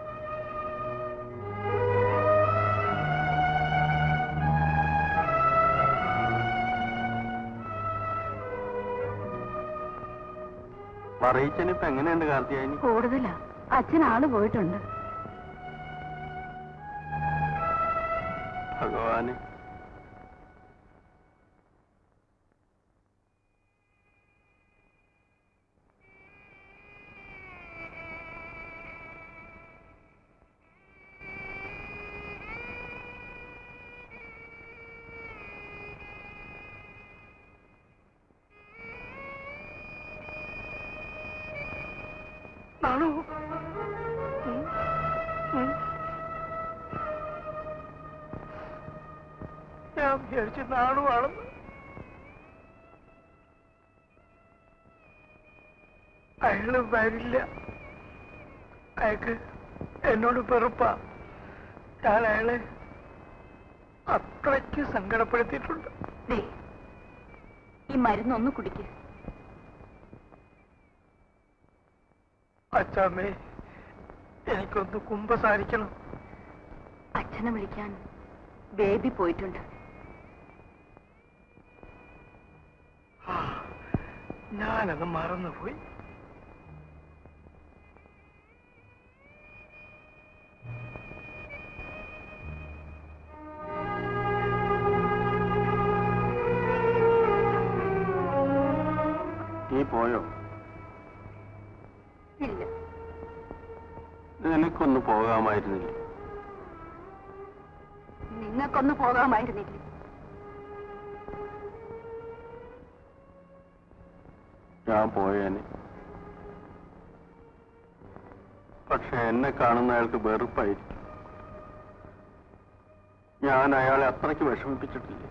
പറയിച്ചനിപ്പോ എങ്ങനെയുണ്ട് കാർത്തിയാനി? കൂടുതലാ. അച്ഛൻ ആള് പോയിട്ടുണ്ട്. ഭഗവാന്, ഞാൻ വിചാരിച്ചു നാണുവാണെന്ന്. അയാള് വരില്ല. അയാൾക്ക് എന്നോട് വെറുപ്പാ. ഞാൻ അയാളെ അത്രയ്ക്ക് സങ്കടപ്പെടുത്തിയിട്ടുണ്ട്. ഈ മരുന്നൊന്ന് കുടിക്ക്. അച്ചാമ്മേ, എനിക്കൊന്ന് കുമ്പസാരിക്കണം. അച്ഛനെ വിളിക്കാൻ ബേബി പോയിട്ടുണ്ട്. ഞാനത് മറന്നുപോയി. നീ പോയോ? ഇല്ല. നിനക്കൊന്ന് പോകാമായിരുന്നില്ലേ? നിങ്ങൾക്കൊന്ന് പോകാമായിരുന്നില്ലേ? ഞാൻ പോയേനെ. പക്ഷെ എന്നെ കാണുന്ന അയാൾക്ക് വെറുപ്പായിരിക്കും. ഞാൻ അയാളെ അത്രയ്ക്ക് വിഷമിപ്പിച്ചിട്ടില്ലേ?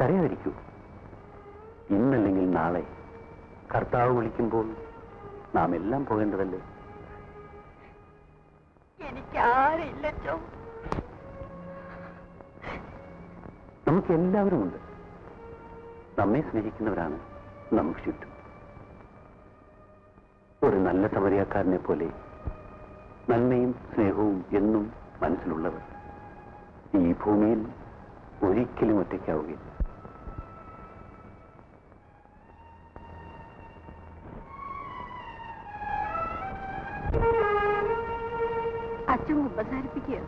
കരയാതിരിക്കൂ. ഇന്നല്ലെങ്കിൽ നാളെ കർത്താവ് വിളിക്കുമ്പോൾ നാം എല്ലാം പോകേണ്ടതല്ലേ? എനിക്കാരില്ലച്ചോ. നമുക്ക് എല്ലാവരും ഉണ്ട്. നമ്മെ സ്നേഹിക്കുന്നവരാണ് നമുക്ക് ചുറ്റും. ഒരു നല്ല സമരിയാക്കാരനെ പോലെ നന്മയും സ്നേഹവും എന്നും മനസ്സിലുള്ളവർ ഈ ഭൂമിയിൽ ഒരിക്കലും ഒറ്റയ്ക്കാവുകയില്ല. അച്ഛൻ ഉപസാരിപ്പിക്കുക.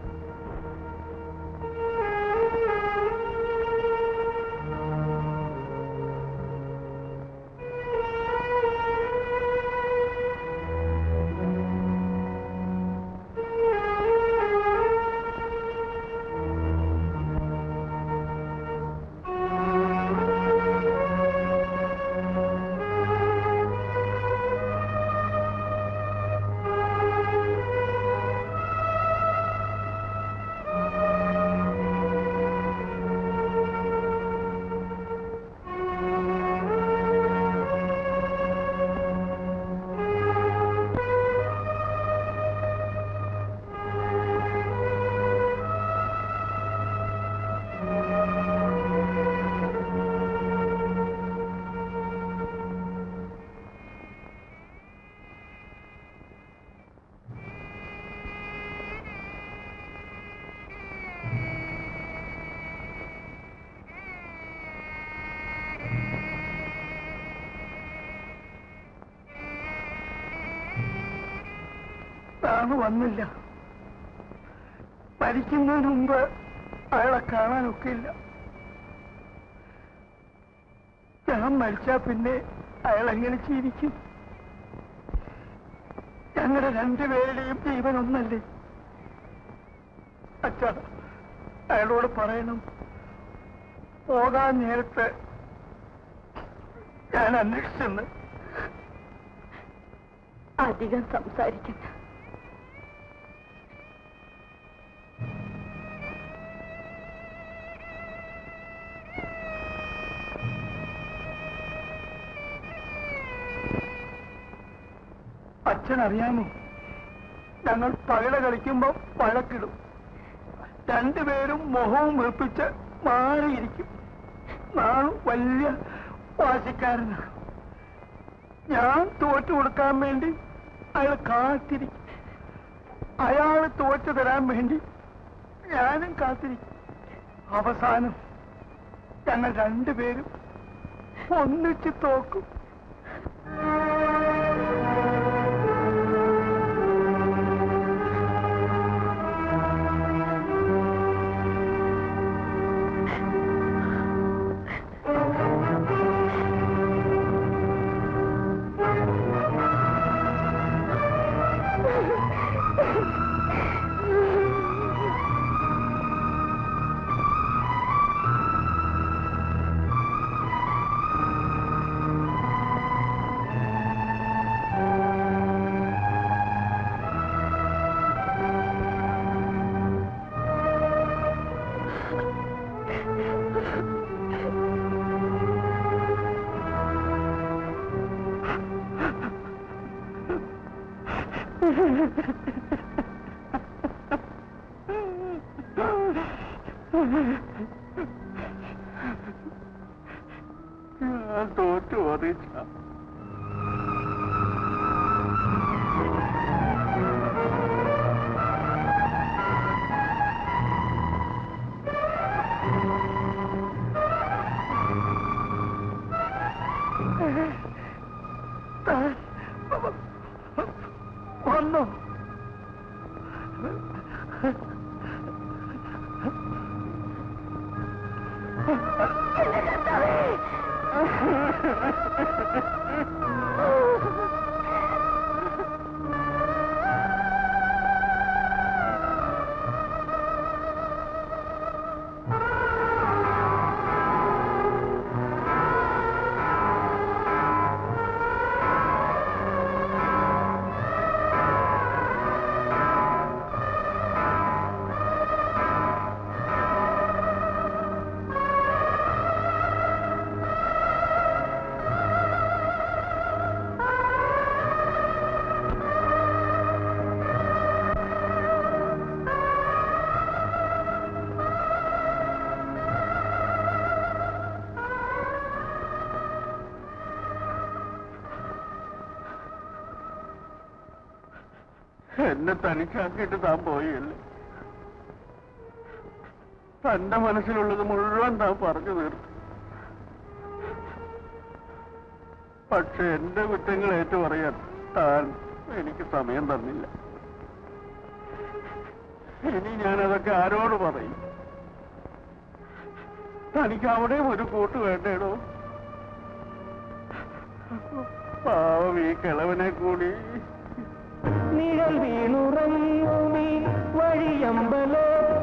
വന്നില്ല. മരിക്കുന്നതിന് മുമ്പ് അയാളെ കാണാനൊക്കെയില്ല. ഞാൻ മരിച്ചാ പിന്നെ അയാൾ എങ്ങനെ ജീവിക്കും? ഞങ്ങളുടെ രണ്ടുപേരുടെയും ജീവൻ ഒന്നല്ലേ? അച്ഛാ, അയാളോട് പറയണം, പോകാൻ നേരത്തെ ഞാൻ അന്വേഷിച്ചെന്ന്. അധികം സംസാരിക്കണ്ട. അച്ഛനറിയാമോ, ഞങ്ങൾ പകല കളിക്കുമ്പോ വഴക്കിടും. രണ്ടുപേരും മുഖവും വെളുപ്പിച്ച് മാറിയിരിക്കും. നാളും വലിയ വാശിക്കാരനാണ്. ഞാൻ തോറ്റു കൊടുക്കാൻ വേണ്ടി അയാൾ കാത്തിരിക്കും. അയാൾ തോറ്റു തരാൻ വേണ്ടി ഞാനും കാത്തിരിക്കും. അവസാനം ഞങ്ങൾ രണ്ടുപേരും ഒന്നിച്ച് തോക്കും. ഞാൻ തോറ്റു അറിയിച്ച വന്നോ? എന്നെ തനിച്ചാക്കിയിട്ട് താൻ പോയല്ലേ. തന്റെ മനസ്സിലുള്ളത് മുഴുവൻ താൻ പറഞ്ഞു തീർത്തു. പക്ഷെ എന്റെ കുറ്റങ്ങൾ ഏറ്റുപറയാൻ താൻ എനിക്ക് സമയം തന്നില്ല. ഇനി ഞാനതൊക്കെ ആരോട് പറയും? തനിക്ക് അവിടെയും ഒരു കൂട്ട് വേണ്ടേടോ. പാവം ഈ കിളവനെ കൂടി. നിഴൽ വീണുറങ്ങുമീ വഴിയമ്പലോ